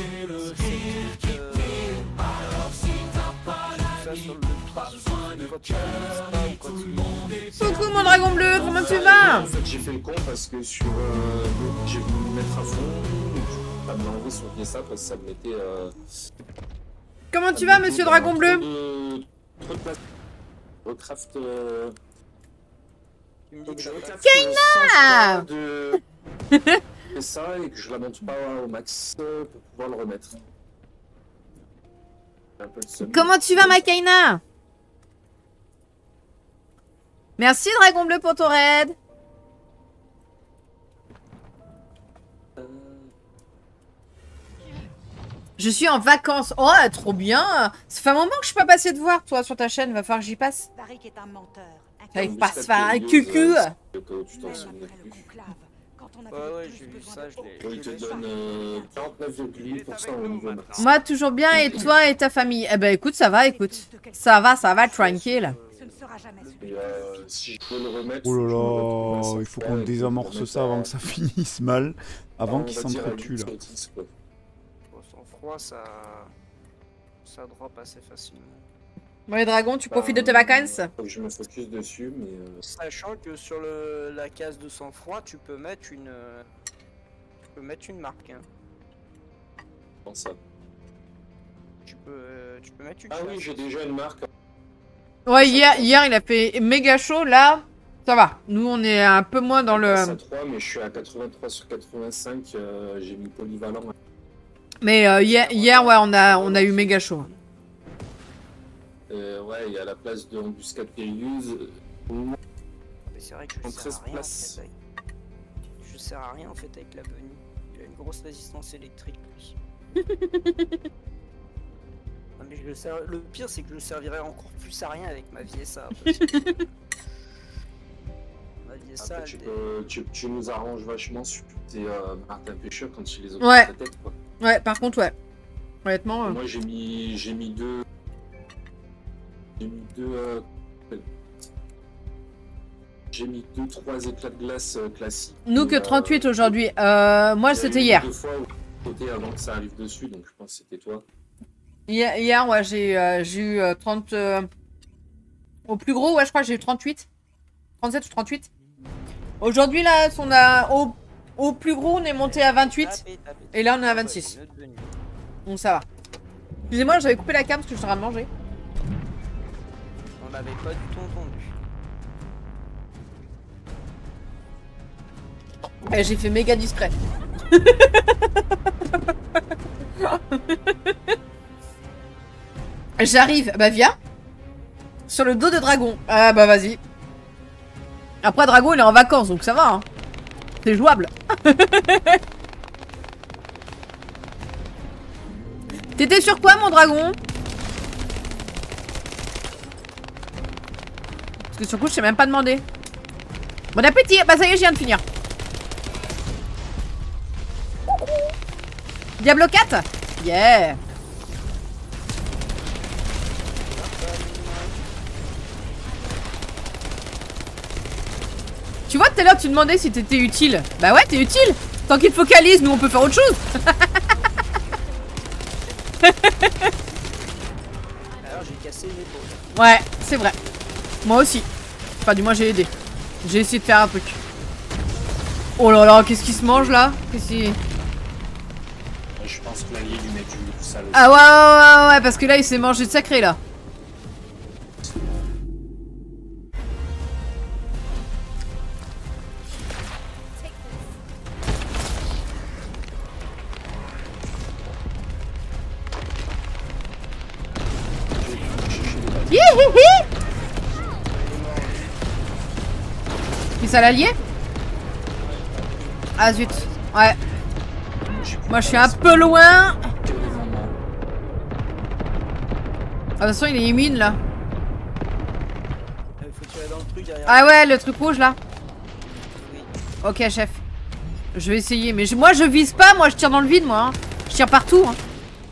G: Alors si t'as pas d'amis, pas besoin de cœur.
A: Coucou mon dragon bleu, comment tu vas?
C: En fait, j'ai fait le con parce que sur. Euh, j'ai voulu me mettre à fond. Pas me l'enlever sur ça parce que ça me mettait. Euh,
A: Comment tu vas, monsieur dragon bleu?
C: Trop de place. Recraft. Euh... Donc je recraft.
A: Kaina
C: de... Et ça et que je la monte pas au max pour pouvoir le remettre. Un peu de seum.
A: Comment tu vas, ma Kaina? Merci dragon bleu pour ton raid. Je suis en vacances. Oh, trop bien. Ça fait un moment que je suis pas passé te voir, toi, sur ta chaîne. Va falloir que j'y passe.
F: Varric est un menteur,
A: J'arrive pas à se faire un cucu.
C: Au cas où tu t'en souviens plus.
B: Ouais, ouais, j'ai vu ça, je l'ai.
C: Bon, il
B: je
C: te
B: l'ai
C: donne
B: sur-
C: euh, quarante-neuf virgule huit pour cent au niveau max.
A: Moi, toujours bien, et toi et ta famille? Eh ben, écoute, ça va, écoute. Ça va, ça va, tranquille.
C: Et euh, si je peux le remettre,
H: Oh
C: faut que je me
H: là
C: retrouve à
H: là,
C: cent
H: il faut
C: fois
H: qu'on
C: et que je
H: désamorce
C: remette
H: ça
C: à-
H: avant que ça finisse mal. Avant
C: on
H: qu'il
C: va dire à
H: s'entretue
C: huit
H: là.
C: sur dix, quoi.
B: Bon, sans froid, ça. Ça drop assez facilement.
A: Bon, les dragons, tu
C: Bah,
A: profites de tes vacances?
C: Faut que je me focus dessus, mais euh,
B: Sachant que sur le, la case de sang-froid, tu peux mettre une. euh, Tu peux mettre une marque. Hein.
C: pense ça.
B: Tu peux, euh, tu peux mettre une.
C: Ah oui,
B: case.
C: j'ai déjà une marque.
A: Ouais, hier, hier, il a fait méga chaud, là, ça va. Nous, on est un peu moins dans le...
C: Je passe à trois, mais je suis à quatre-vingt-trois sur quatre-vingt-cinq. euh, j'ai mis polyvalent.
A: Mais euh, hier, hier, ouais, on a, on a eu méga chaud.
C: Euh, ouais, et à la place de embuscade périlleuse, euh,
B: Mais c'est vrai que je
C: En
B: sers
C: treize
B: à rien. En
C: places.
B: fait, avec... Je sers à rien en fait avec la bunny. Il a une grosse résistance électrique lui. Non, mais je le, sers... le pire c'est que je servirais encore plus à rien avec ma V S A. Parce que... ma V S A,
C: après,
B: elle
C: tu,
B: dé-
C: peux- tu, tu nous arranges vachement sur tes euh, Martin Pêcheur quand tu les as
A: Ouais.
C: sur ta tête, quoi.
A: Ouais, par contre, ouais. Honnêtement... euh,
C: Moi, j'ai mis, j'ai mis deux. J'ai mis deux. euh, J'ai mis deux, trois éclats de glace euh, classiques.
A: Nous que
C: Et, euh,
A: trente-huit aujourd'hui. Euh, moi,
C: il y a
A: c'était
C: eu
A: hier.
C: Deux fois au côté avant que ça arrive dessus, donc je pense que c'était toi.
A: Hier, hier, ouais, j'ai euh, j'ai eu euh, trente... euh, Au plus gros, ouais, je crois que j'ai eu trente-huit. trente-sept ou trente-huit. Aujourd'hui, là, on a... Au, au plus gros, on est monté à vingt-huit.
B: Tapez, tapez,
A: Et là, on est à
B: tapez.
A: vingt-six.
B: Ouais, une autre bunny.
A: Donc ça va. Excusez-moi, j'avais coupé la cam parce que je suis en train de manger.
B: On l'avait pas du tout entendu.
A: Et j'ai fait méga discret. J'arrive. Bah viens. Sur le dos de dragon. Ah bah vas-y. Après dragon il est en vacances donc ça va hein. C'est jouable. T'étais sur quoi mon dragon? Parce que sur le coup je t'ai même pas demandé. Bon appétit. Bah ça y est je viens de finir. Diablo quatre. Yeah. Tu vois tout à l'heure tu demandais si t'étais utile. Bah ouais t'es utile. Tant qu'il te focalise nous on peut faire autre chose.
B: Alors j'ai cassé une épaule.
A: Ouais c'est vrai. Moi aussi. Enfin du moins j'ai aidé. J'ai essayé de faire un truc. Oh là là qu'est-ce qui se mange là? Qu'est-ce qui...
C: Je pense que l'allié lui met du sale.
A: Ah ouais, ouais, ouais, ouais, parce que là, il s'est mangé de sacré, là. Hihihi. Qui ça l'allié? Ah zut, ouais. Moi je suis un peu loin. Ah, de toute façon il est immune là.
B: Il faut tirer dans le truc derrière.
A: Ah ouais le truc rouge là.
B: Oui.
A: Ok chef. Je vais essayer mais je- moi je vise pas, moi je tire dans le vide moi hein. Je tire partout hein.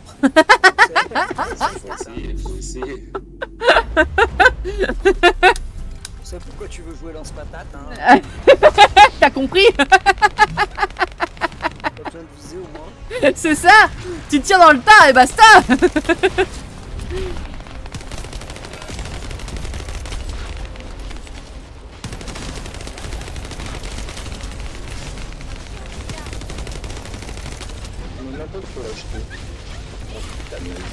C: Faut essayer, faut essayer.
B: On sait pourquoi tu veux jouer lance-patate. Hein.
A: T'as compris?
B: Pas besoin de viser au moins.
A: C'est ça. Tu tires dans le tas et basta.
C: On a un peu de faut l'acheter. Oh, putain, mais-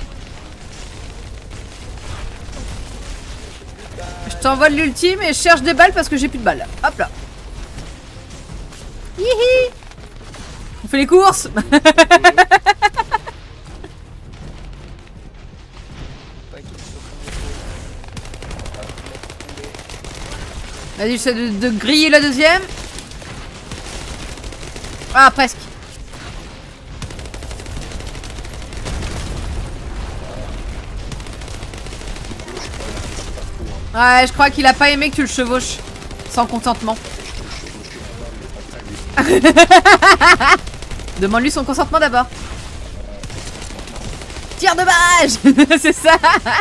A: Je t'envole l'ultime et je cherche des balles parce que j'ai plus de balles. Hop là. Hihi. On fait les courses.
B: Pas qu'il soit sur son épaule.
A: Vas-y, j'essaie de, de griller la deuxième. Ah, presque. Ouais, je crois qu'il a pas aimé que tu le chevauches. Sans consentement. Demande-lui son consentement d'abord. Tir de barrage. C'est ça.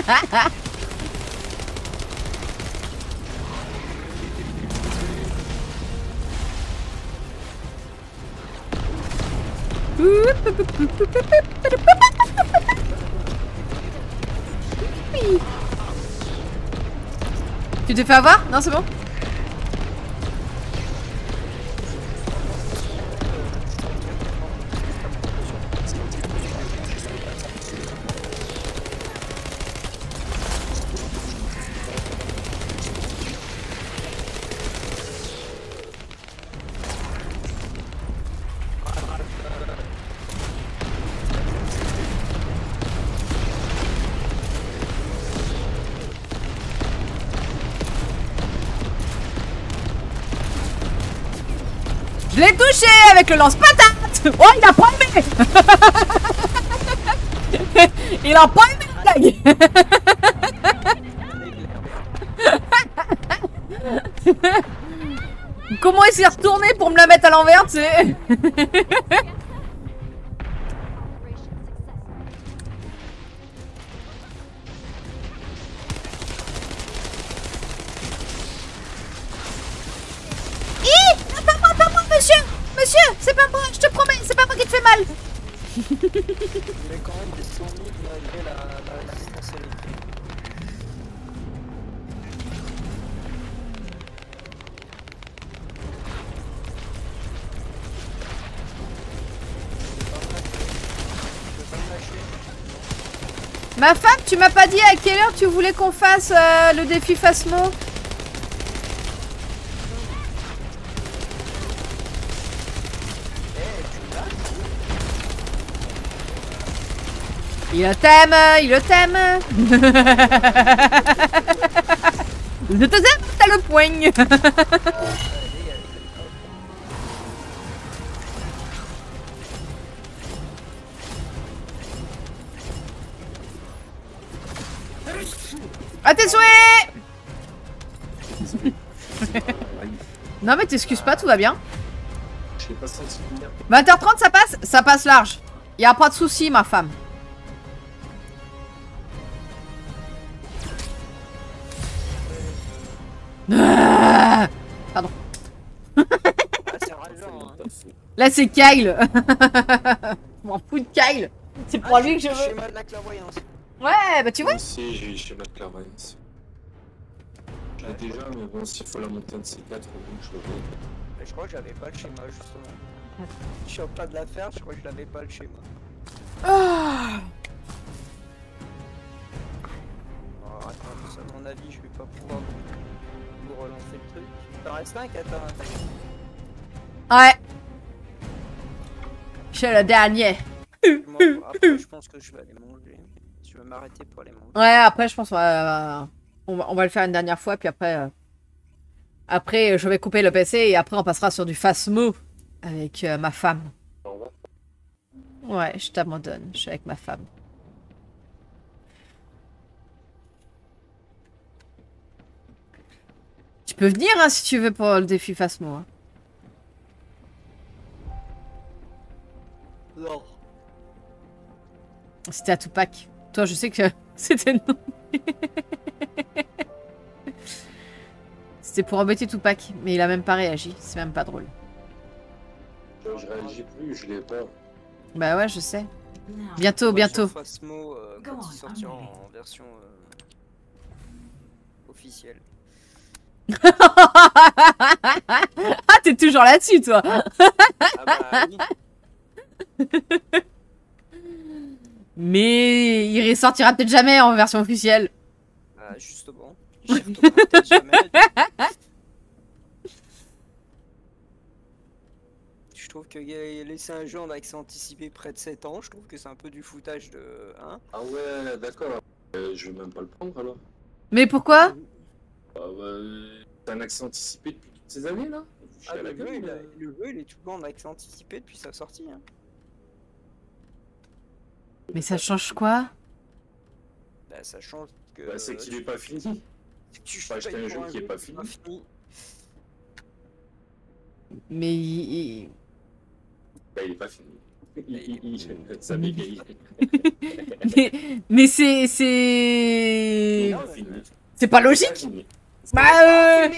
A: Tu t'es fait avoir? Non, c'est bon? Je l'ai touché avec le lance-patate. Oh, il a pas aimé. Il a pas aimé la blague. Comment il s'est retourné pour me la mettre à l'envers, tu sais? Monsieur, monsieur, c'est pas moi, je te promets, c'est pas moi qui te fais mal.
B: Il est quand même descendu malgré la, la, la responsabilité.
A: Ma femme, tu m'as pas dit à quelle heure tu voulais qu'on fasse euh, le défi Phasmo? Il le t'aime, il le t'aime. Je te aime, t'as le poigne. À tes souhaits. Non mais t'excuses pas, tout va bien.
C: Je l'ai pas senti venir.
A: vingt heures trente ça passe? Ça passe large. Y a pas de souci ma femme. Ah pardon.
B: Ah, c'est rageant, hein.
A: Là c'est Kyle. Je m'en fous de Kyle. C'est pour
B: Ah,
A: lui que je
B: j'ai le
A: veux.
B: schéma de la clairvoyance.
A: Ouais, bah tu vois.
C: Moi aussi, j'ai eu le schéma de clairvoyance. Je l'ai déjà, mais bon, s'il faut la monter un de ces quatre, donc je le vois.
B: Mais je crois que j'avais pas le schéma, justement. Je suis en train de la faire, je crois que je l'avais pas le schéma.
A: Ah.
B: Oh, attends, à mon avis, je vais pas pouvoir vous, vous relancer le truc. T'en reste un, Kata.
A: Ouais. Je suis le dernier.
B: Moi, après, je pense que je vais aller manger. Je vais m'arrêter pour aller manger.
A: Ouais, après, je pense qu'on va, on va, on va le faire une dernière fois, puis après, euh, après, je vais couper le P C et après, on passera sur du Phasmo avec euh, ma femme. Ouais, je t'abandonne, je suis avec ma femme. Tu peux venir hein, si tu veux pour le défi Phasmo. Hein.
B: Non.
A: C'était à Tupac. Toi, je sais que c'était non. C'était pour embêter Tupac, mais il a même pas réagi. C'est même pas drôle.
C: Je, je réagis plus, je l'ai pas.
A: Bah ouais, je sais.
F: Now,
A: Bientôt, bientôt.
B: Sur Phasmo, euh,
F: Go
B: quand
F: on,
B: il sortira
F: I'm ready.
B: en version euh, officielle.
A: Ah, t'es toujours là-dessus, toi.
B: Ah bah oui.
A: Mais il ressortira peut-être jamais en version officielle.
B: Ah, justement. J'y retournerai peut-être jamais. Je trouve que laisser un jeu en accès anticipé près de sept ans, je trouve que c'est un peu du foutage de... Hein
C: Ah ouais, d'accord. Euh, je vais même pas le prendre alors.
A: Mais pourquoi?
C: Ah ouais, c'est un accès anticipé depuis toutes ces années là. Je
B: Ah,
C: suis à la
B: le, jeu,
C: gueule,
B: il a-
C: euh.
B: le jeu, il est tout le temps en accès anticipé depuis sa sortie. Hein.
A: Mais ça change quoi?
B: Bah, ça change que...
C: Bah, c'est qu'il est pas fini.
B: Tu
C: Faut acheter un jeu qui est pas fini.
B: fini.
A: Mais il... il-
C: Bah, il est pas fini. Il, il, il, ça bégaye.
A: mais mais c'est... C'est...
B: Non,
C: Fini.
A: C'est pas
C: C'est
A: logique.
C: pas fini.
A: Bah euh...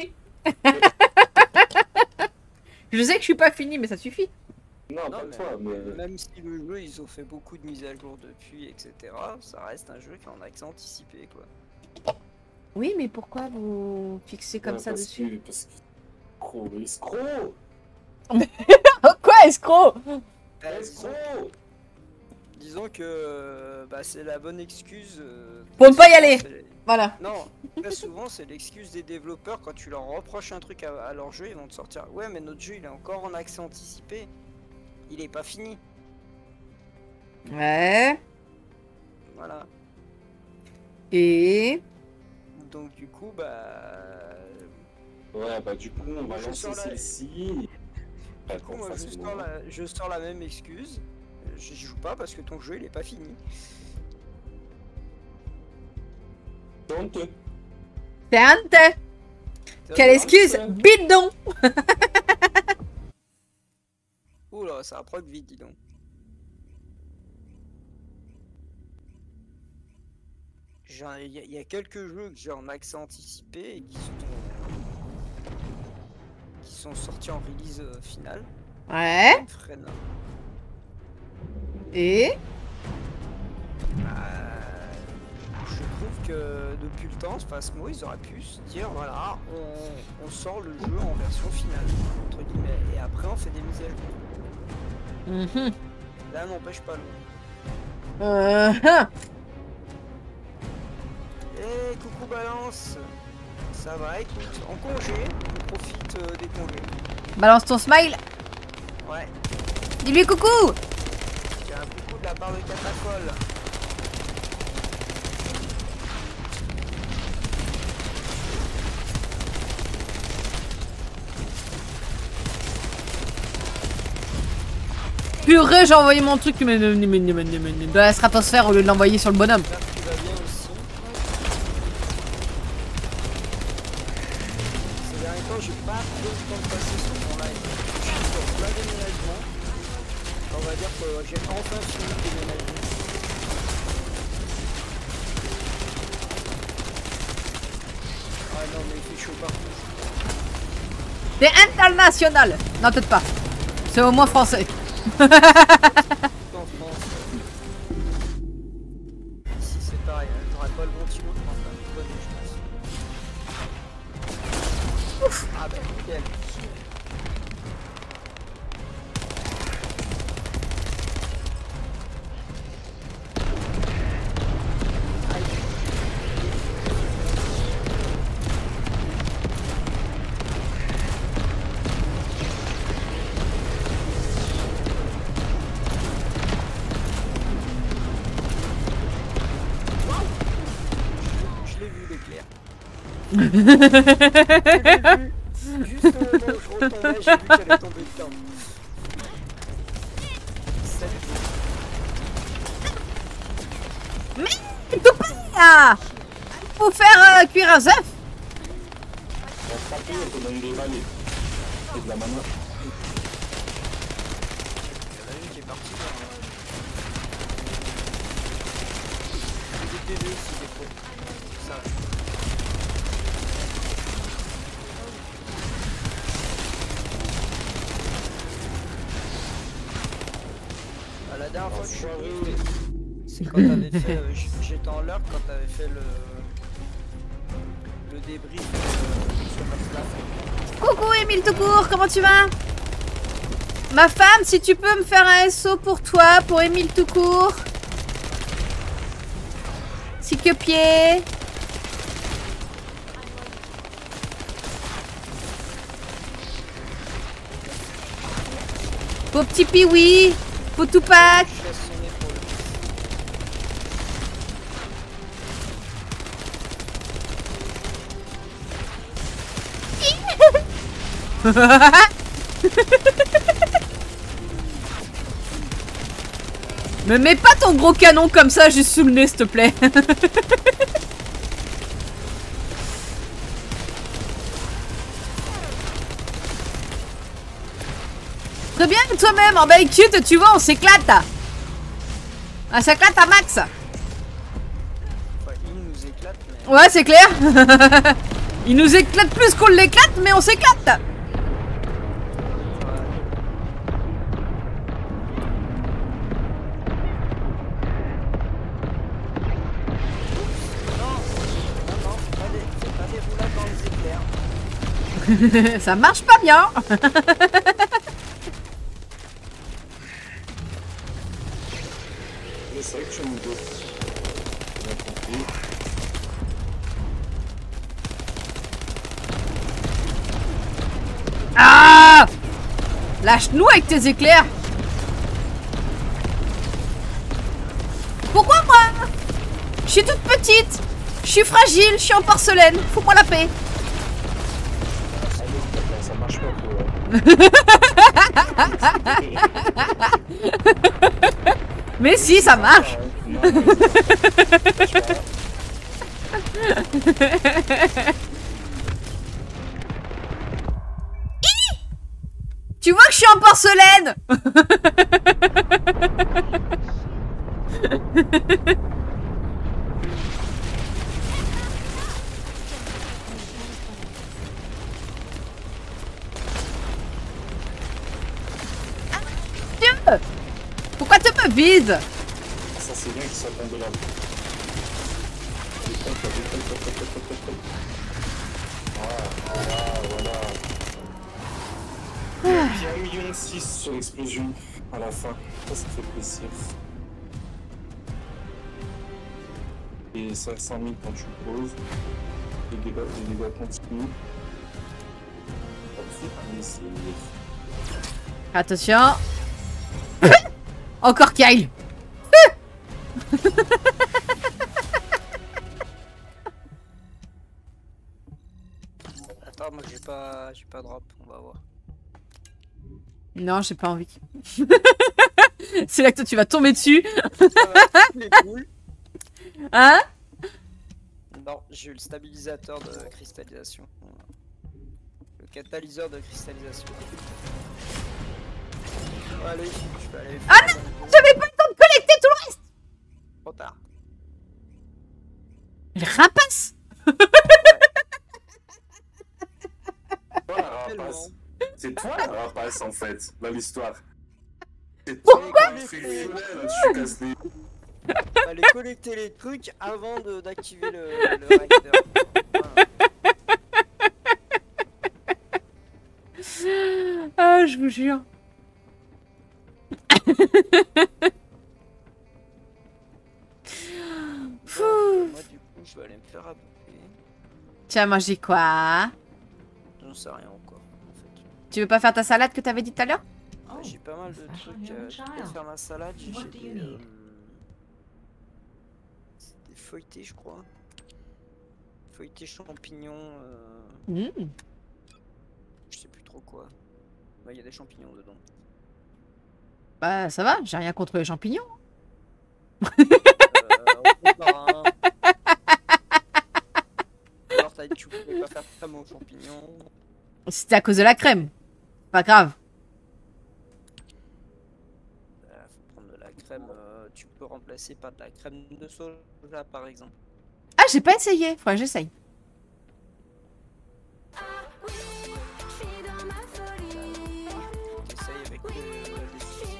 A: Je sais que je suis pas fini, mais ça suffit.
C: Non,
B: Non,
C: pas
B: mais
C: toi, mais...
B: Même si le jeu, ils ont fait beaucoup de mises à jour depuis, et cetera, ça reste un jeu qui est en accès anticipé, quoi.
A: Oui, mais pourquoi vous fixez comme
C: Ouais,
A: ça
C: parce
A: dessus
C: que, parce que... Escroc, escroc.
A: Oh, quoi, escroc?
B: Euh, disons,
C: Escroc.
B: disons que euh, bah, c'est la bonne excuse. euh,
A: Pour ne pas y
B: souvent,
A: aller.
B: c'est-
A: Voilà.
B: Non, très souvent c'est l'excuse des développeurs quand tu leur reproches un truc à, à leur jeu, ils vont te sortir. Ouais, mais notre jeu il est encore en accès anticipé. Il est pas fini.
A: Ouais.
B: Voilà.
A: Et...
B: Donc du coup, bah.
C: Ouais, bah du coup, on va
B: Je
C: lancer
B: sors la-
C: celle-ci.
B: Du
C: Pas
B: coup,
C: qu'on
B: moi
C: fasse
B: je
C: le
B: sors,
C: moment.
B: la, je sors la même excuse. Je joue pas parce que ton jeu il est pas fini.
C: Donc,
A: Tante.
B: Ça
A: Quelle
B: va
A: excuse bidon.
B: Oula, ça proc vite, dis donc. Il y, a- y a quelques jeux que j'ai en accès anticipé et qui sont, qui sont sortis en release euh, finale.
A: Ouais.
B: Freine.
A: Et...
B: Euh, je trouve que depuis le temps, Spasmo, ils auraient pu se dire voilà, on, on sort le jeu en version finale, entre guillemets, et après on fait des mises à jour.
A: Mhm.
B: Là, n'empêche pas l'autre.
A: Euh, hein.
B: Eh, coucou Balance. Ça va, écoute, en congé, on profite euh, des congés.
A: Balance ton smile.
B: Ouais,
A: Dis-lui coucou.
B: j'ai un coucou de la part de Catafol.
A: Purée, j'ai envoyé mon truc mais, mais, mais, mais, mais, mais, mais, de la stratosphère au lieu de l'envoyer sur le bonhomme.
B: J'espère que tu vas bien aussi. Ces derniers temps, j'ai pas trop le temps de passer sur mon live. Je suis sur plein déménagement. On va dire que j'ai enfin fini de déménager. Ah non, mais il fait chaud partout.
A: T'es international. Non, peut-être pas. C'est au moins français.
B: En France. Ici c'est pareil, hein. J'aurais pas le bon timo de prendre un bonne, je pense. Ah bah nickel. Je l'ai vu l'éclair. Je l'ai vu. Juste au moment où je retombais, j'ai vu qu'elle allait tomber dedans.
A: Ah, faut faire euh, cuire un œuf.
C: on va frapper, on te donne des balles et de la mana.
B: Il y en a une qui est partie vers des P V aussi des fois. Ça. Ah, la dernière fois que je suis arrivé, c'est quand t'avais fait. euh, j- J'étais en l'heure quand t'avais fait le. Le débrief euh, sur Max
A: Coucou Émile tout court, comment tu vas? Ma femme, si tu peux me faire un S O pour toi, pour Émile tout court. Si que pied. Pour petit Piwi, pour Tupac.
B: Je laisse sonner pour le
A: Me mets pas ton gros canon comme ça juste sous le nez, s'il te plaît. Très bien, toi-même, en bas cute, tu vois, on s'éclate. On s'éclate à max.
B: Enfin, il nous éclate, mais...
A: Ouais, c'est clair. Il nous éclate plus qu'on l'éclate, mais on s'éclate. Ça marche pas bien.
C: C'est vrai que je me doute. J'ai compris.
A: Ah! Lâche-nous avec tes éclairs. Pourquoi moi? Je suis toute petite. Je suis fragile, je suis en porcelaine. Fous-moi la paix.
C: Ça marche pas pour...
A: Mais si, ça marche.
C: Non, mais ça marche pas.
A: Tu vois que je suis en porcelaine. Dieu! Pourquoi tu me vises?
C: Ça c'est bien qu'il soit tombé là. Voilà, voilà, voilà. Il y a un million six sur l'explosion à la fin. Ça, ça fait plaisir. Et cinq cent mille quand tu poses. Les dégâts, les dégâts continuent. Allez, c'est...
A: Attention. Encore Kyle.
B: Attends, moi j'ai pas, j'ai pas drop, on va voir.
A: Non, j'ai pas envie. C'est là que toi tu vas tomber dessus.
B: Les boules.
A: Hein?
B: Non, j'ai eu le stabilisateur de cristallisation. Le catalyseur de cristallisation. Allez, je vais aller.
A: Ah non, j'avais pas le temps de collecter tout le reste.
B: Trop tard.
A: Le rapace.
C: Toi la rapace. C'est toi la rapace en fait, dans l'histoire. C'est toi le truc violet là, tu casses les...
B: Fallait collecter les trucs avant de- d'activer le, le réacteur. Voilà.
A: Ah, je vous jure.
B: Donc, moi du coup je vais aller me faire appeler.
A: Tu as mangé quoi?
B: J'en sais rien encore en fait.
A: Tu veux pas faire ta salade que t'avais dit tout à l'heure?
B: Ouais, j'ai pas mal de trucs. Euh, je vais faire ma salade. J'ai des, euh, des feuilletés je crois. Feuilletés champignons. Euh...
A: Mmh.
B: Je sais plus trop quoi. Il y a des champignons dedans.
A: Bah ça va, j'ai rien contre les champignons.
B: Euh, on peut pas, hein. Alors t'as dit que tu pouvais pas faire crème aux champignons.
A: C'était à cause de la crème. Pas grave.
B: Euh, faut prendre de la crème. Euh, tu peux remplacer par de la crème de soja par exemple.
A: Ah, j'ai pas essayé. Faudrait que j'essaye.
B: T'essayes avec euh, des sauces.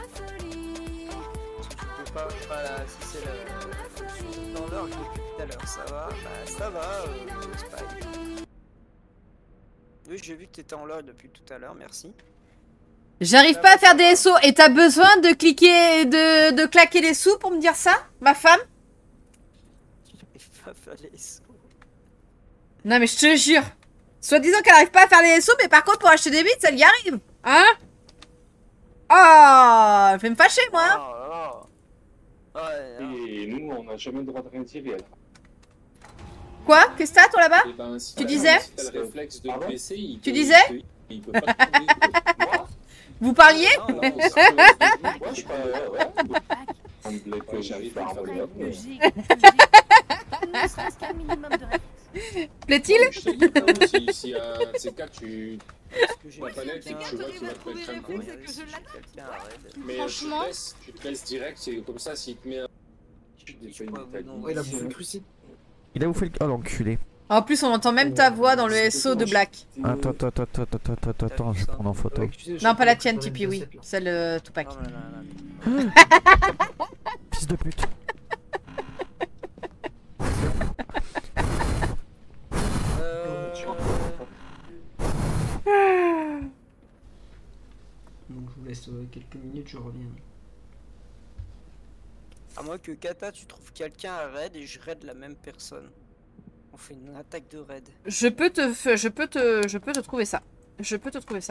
B: Tu peux pas. Voilà, si c'est le. Dans l'heure que depuis tout à l'heure, ça va. Bah ça va, euh, c'est pareil. Oui, j'ai vu que t'étais en lore depuis tout à l'heure, merci.
A: J'arrive pas à faire des S O et t'as besoin de cliquer, de, de claquer les sous pour me dire ça, ma femme?
B: J'arrive pas à faire les sauts.
A: Non mais je te jure. Soit disant qu'elle arrive pas à faire les S O, mais par contre pour acheter des bits, elle y arrive. Hein? Oh, elle fait me fâcher moi.
B: Oh là là. Ouais, non.
C: Et nous, on n'a jamais le droit de rien tirer.
A: Quoi? Qu'est-ce que t'as toi là-bas?
I: Eh ben, si
A: Tu
I: t'as-
A: disais
I: si t'as le réflexe de
C: Pardon
I: le baisser, il
A: Tu
I: peut-
A: disais
I: il peut- il peut pas te tomber de- Moi
A: Vous parliez?
B: Non,
I: Non,
B: non,
I: c'est pas le reste de-
C: Moi, je crois, ouais, ouais. On me l'a
I: Ouais, j'arrive à
C: faire
I: le faire.
C: un peu, mais-
F: Logique, logique. Ne serait-ce qu'un minimum de réflexe.
A: Plaît-il?
C: Je te dis, hein, si, si euh, c'est le cas, tu.
B: Est-ce que j'ai
C: Ouais, pas net,
B: quelqu'un-
C: tu vois qu'il va te mettre un coup.
B: Regardez si j'ai quelqu'un à raid.
C: Mais euh, tu
J: Franchement.
C: te laisses, tu te laisses direct, c'est comme ça, s'il te met un. Tu te fais une
B: Ouais,
C: attaque.
B: non,
K: Ouais, il a
B: ouais,
K: fait
B: c'est-
K: le cruci.
L: Il a où fait le... Oh l'enculé.
A: En plus, on entend même ta voix dans le S O de Black.
L: Attends, attends, attends, attends, attends, attends, attends, je vais prendre en photo.
K: Ouais, tu sais, je
A: Non,
K: sais
A: pas la
K: que
A: tienne,
K: t'as
A: Tipeee,
K: une
A: oui.
K: cassette, là.
A: Celle euh, Tupac.
B: Non, non, non, non.
L: Fils de pute.
B: Euh...
K: Donc je vous laisse euh, quelques minutes, je reviens.
B: À moins que Kata, tu trouves quelqu'un à raid et je raid la même personne. On fait une attaque de raid.
A: Je peux te, f- je peux te, je peux te trouver ça. Je peux te trouver ça.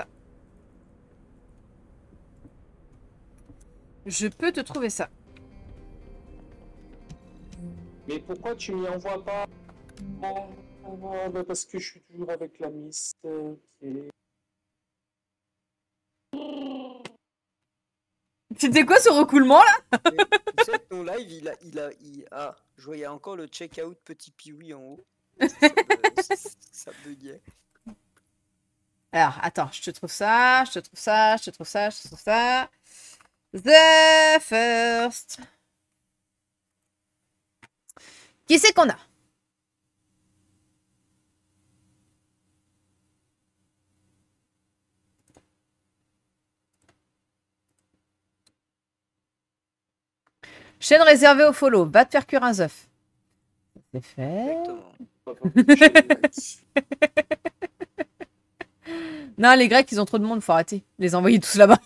A: Je peux te trouver ça.
C: Mais pourquoi tu m'y envoies pas? Oh, oh, bah parce que je suis toujours avec la Miss. euh, et-
A: C'était quoi ce recoulement là?
B: Mais, tu sais, ton live, il a, il a, il a. Je voyais encore le check-out petit piwi en haut. Ça, me- ça- ça buguait.
A: Alors, attends, je te trouve ça, je te trouve ça, je te trouve ça, je te trouve ça. The first. Qui c'est qu'on a? Chaîne réservée au follow. Va te faire cuire un œuf. C'est fait.
B: Exactement.
A: Non, les Grecs, ils ont trop de monde, faut arrêter. Les envoyer tous là-bas.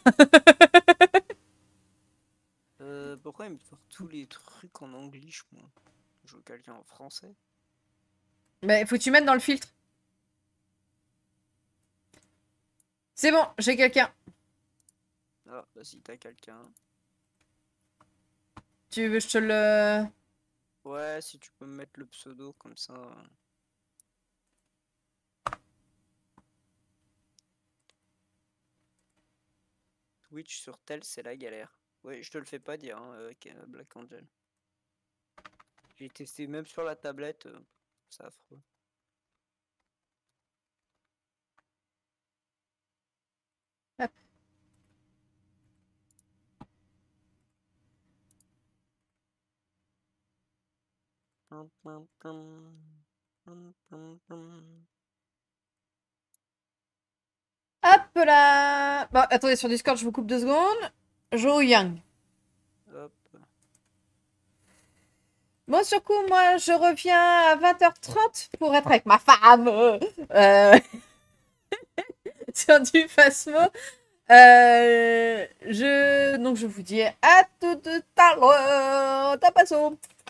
B: Euh, pourquoi il me sort tous les trucs en anglais, moi? Je veux quelqu'un en français.
A: Mais faut que tu mettes dans le filtre. C'est bon, j'ai quelqu'un.
B: Ah, bah si t'as quelqu'un.
A: Tu veux que je te le...
B: Ouais, si tu peux me mettre le pseudo comme ça. Twitch sur tel, c'est la galère. Ouais, je te le fais pas dire, hein, euh, K- Black Angel. J'ai testé même sur la tablette, euh, c'est affreux.
A: Hop.
B: Pum, pum, pum. Pum, pum, pum.
A: Hop là. Bon, attendez, sur Discord, je vous coupe deux secondes. Jo Yang.
B: Hop.
A: Bon, sur coup, moi, je reviens à vingt heures trente pour être avec ma femme. Euh... sur du Phasmo. Euh... Je... Donc, je vous dis à tout à l'heure. Tapasso.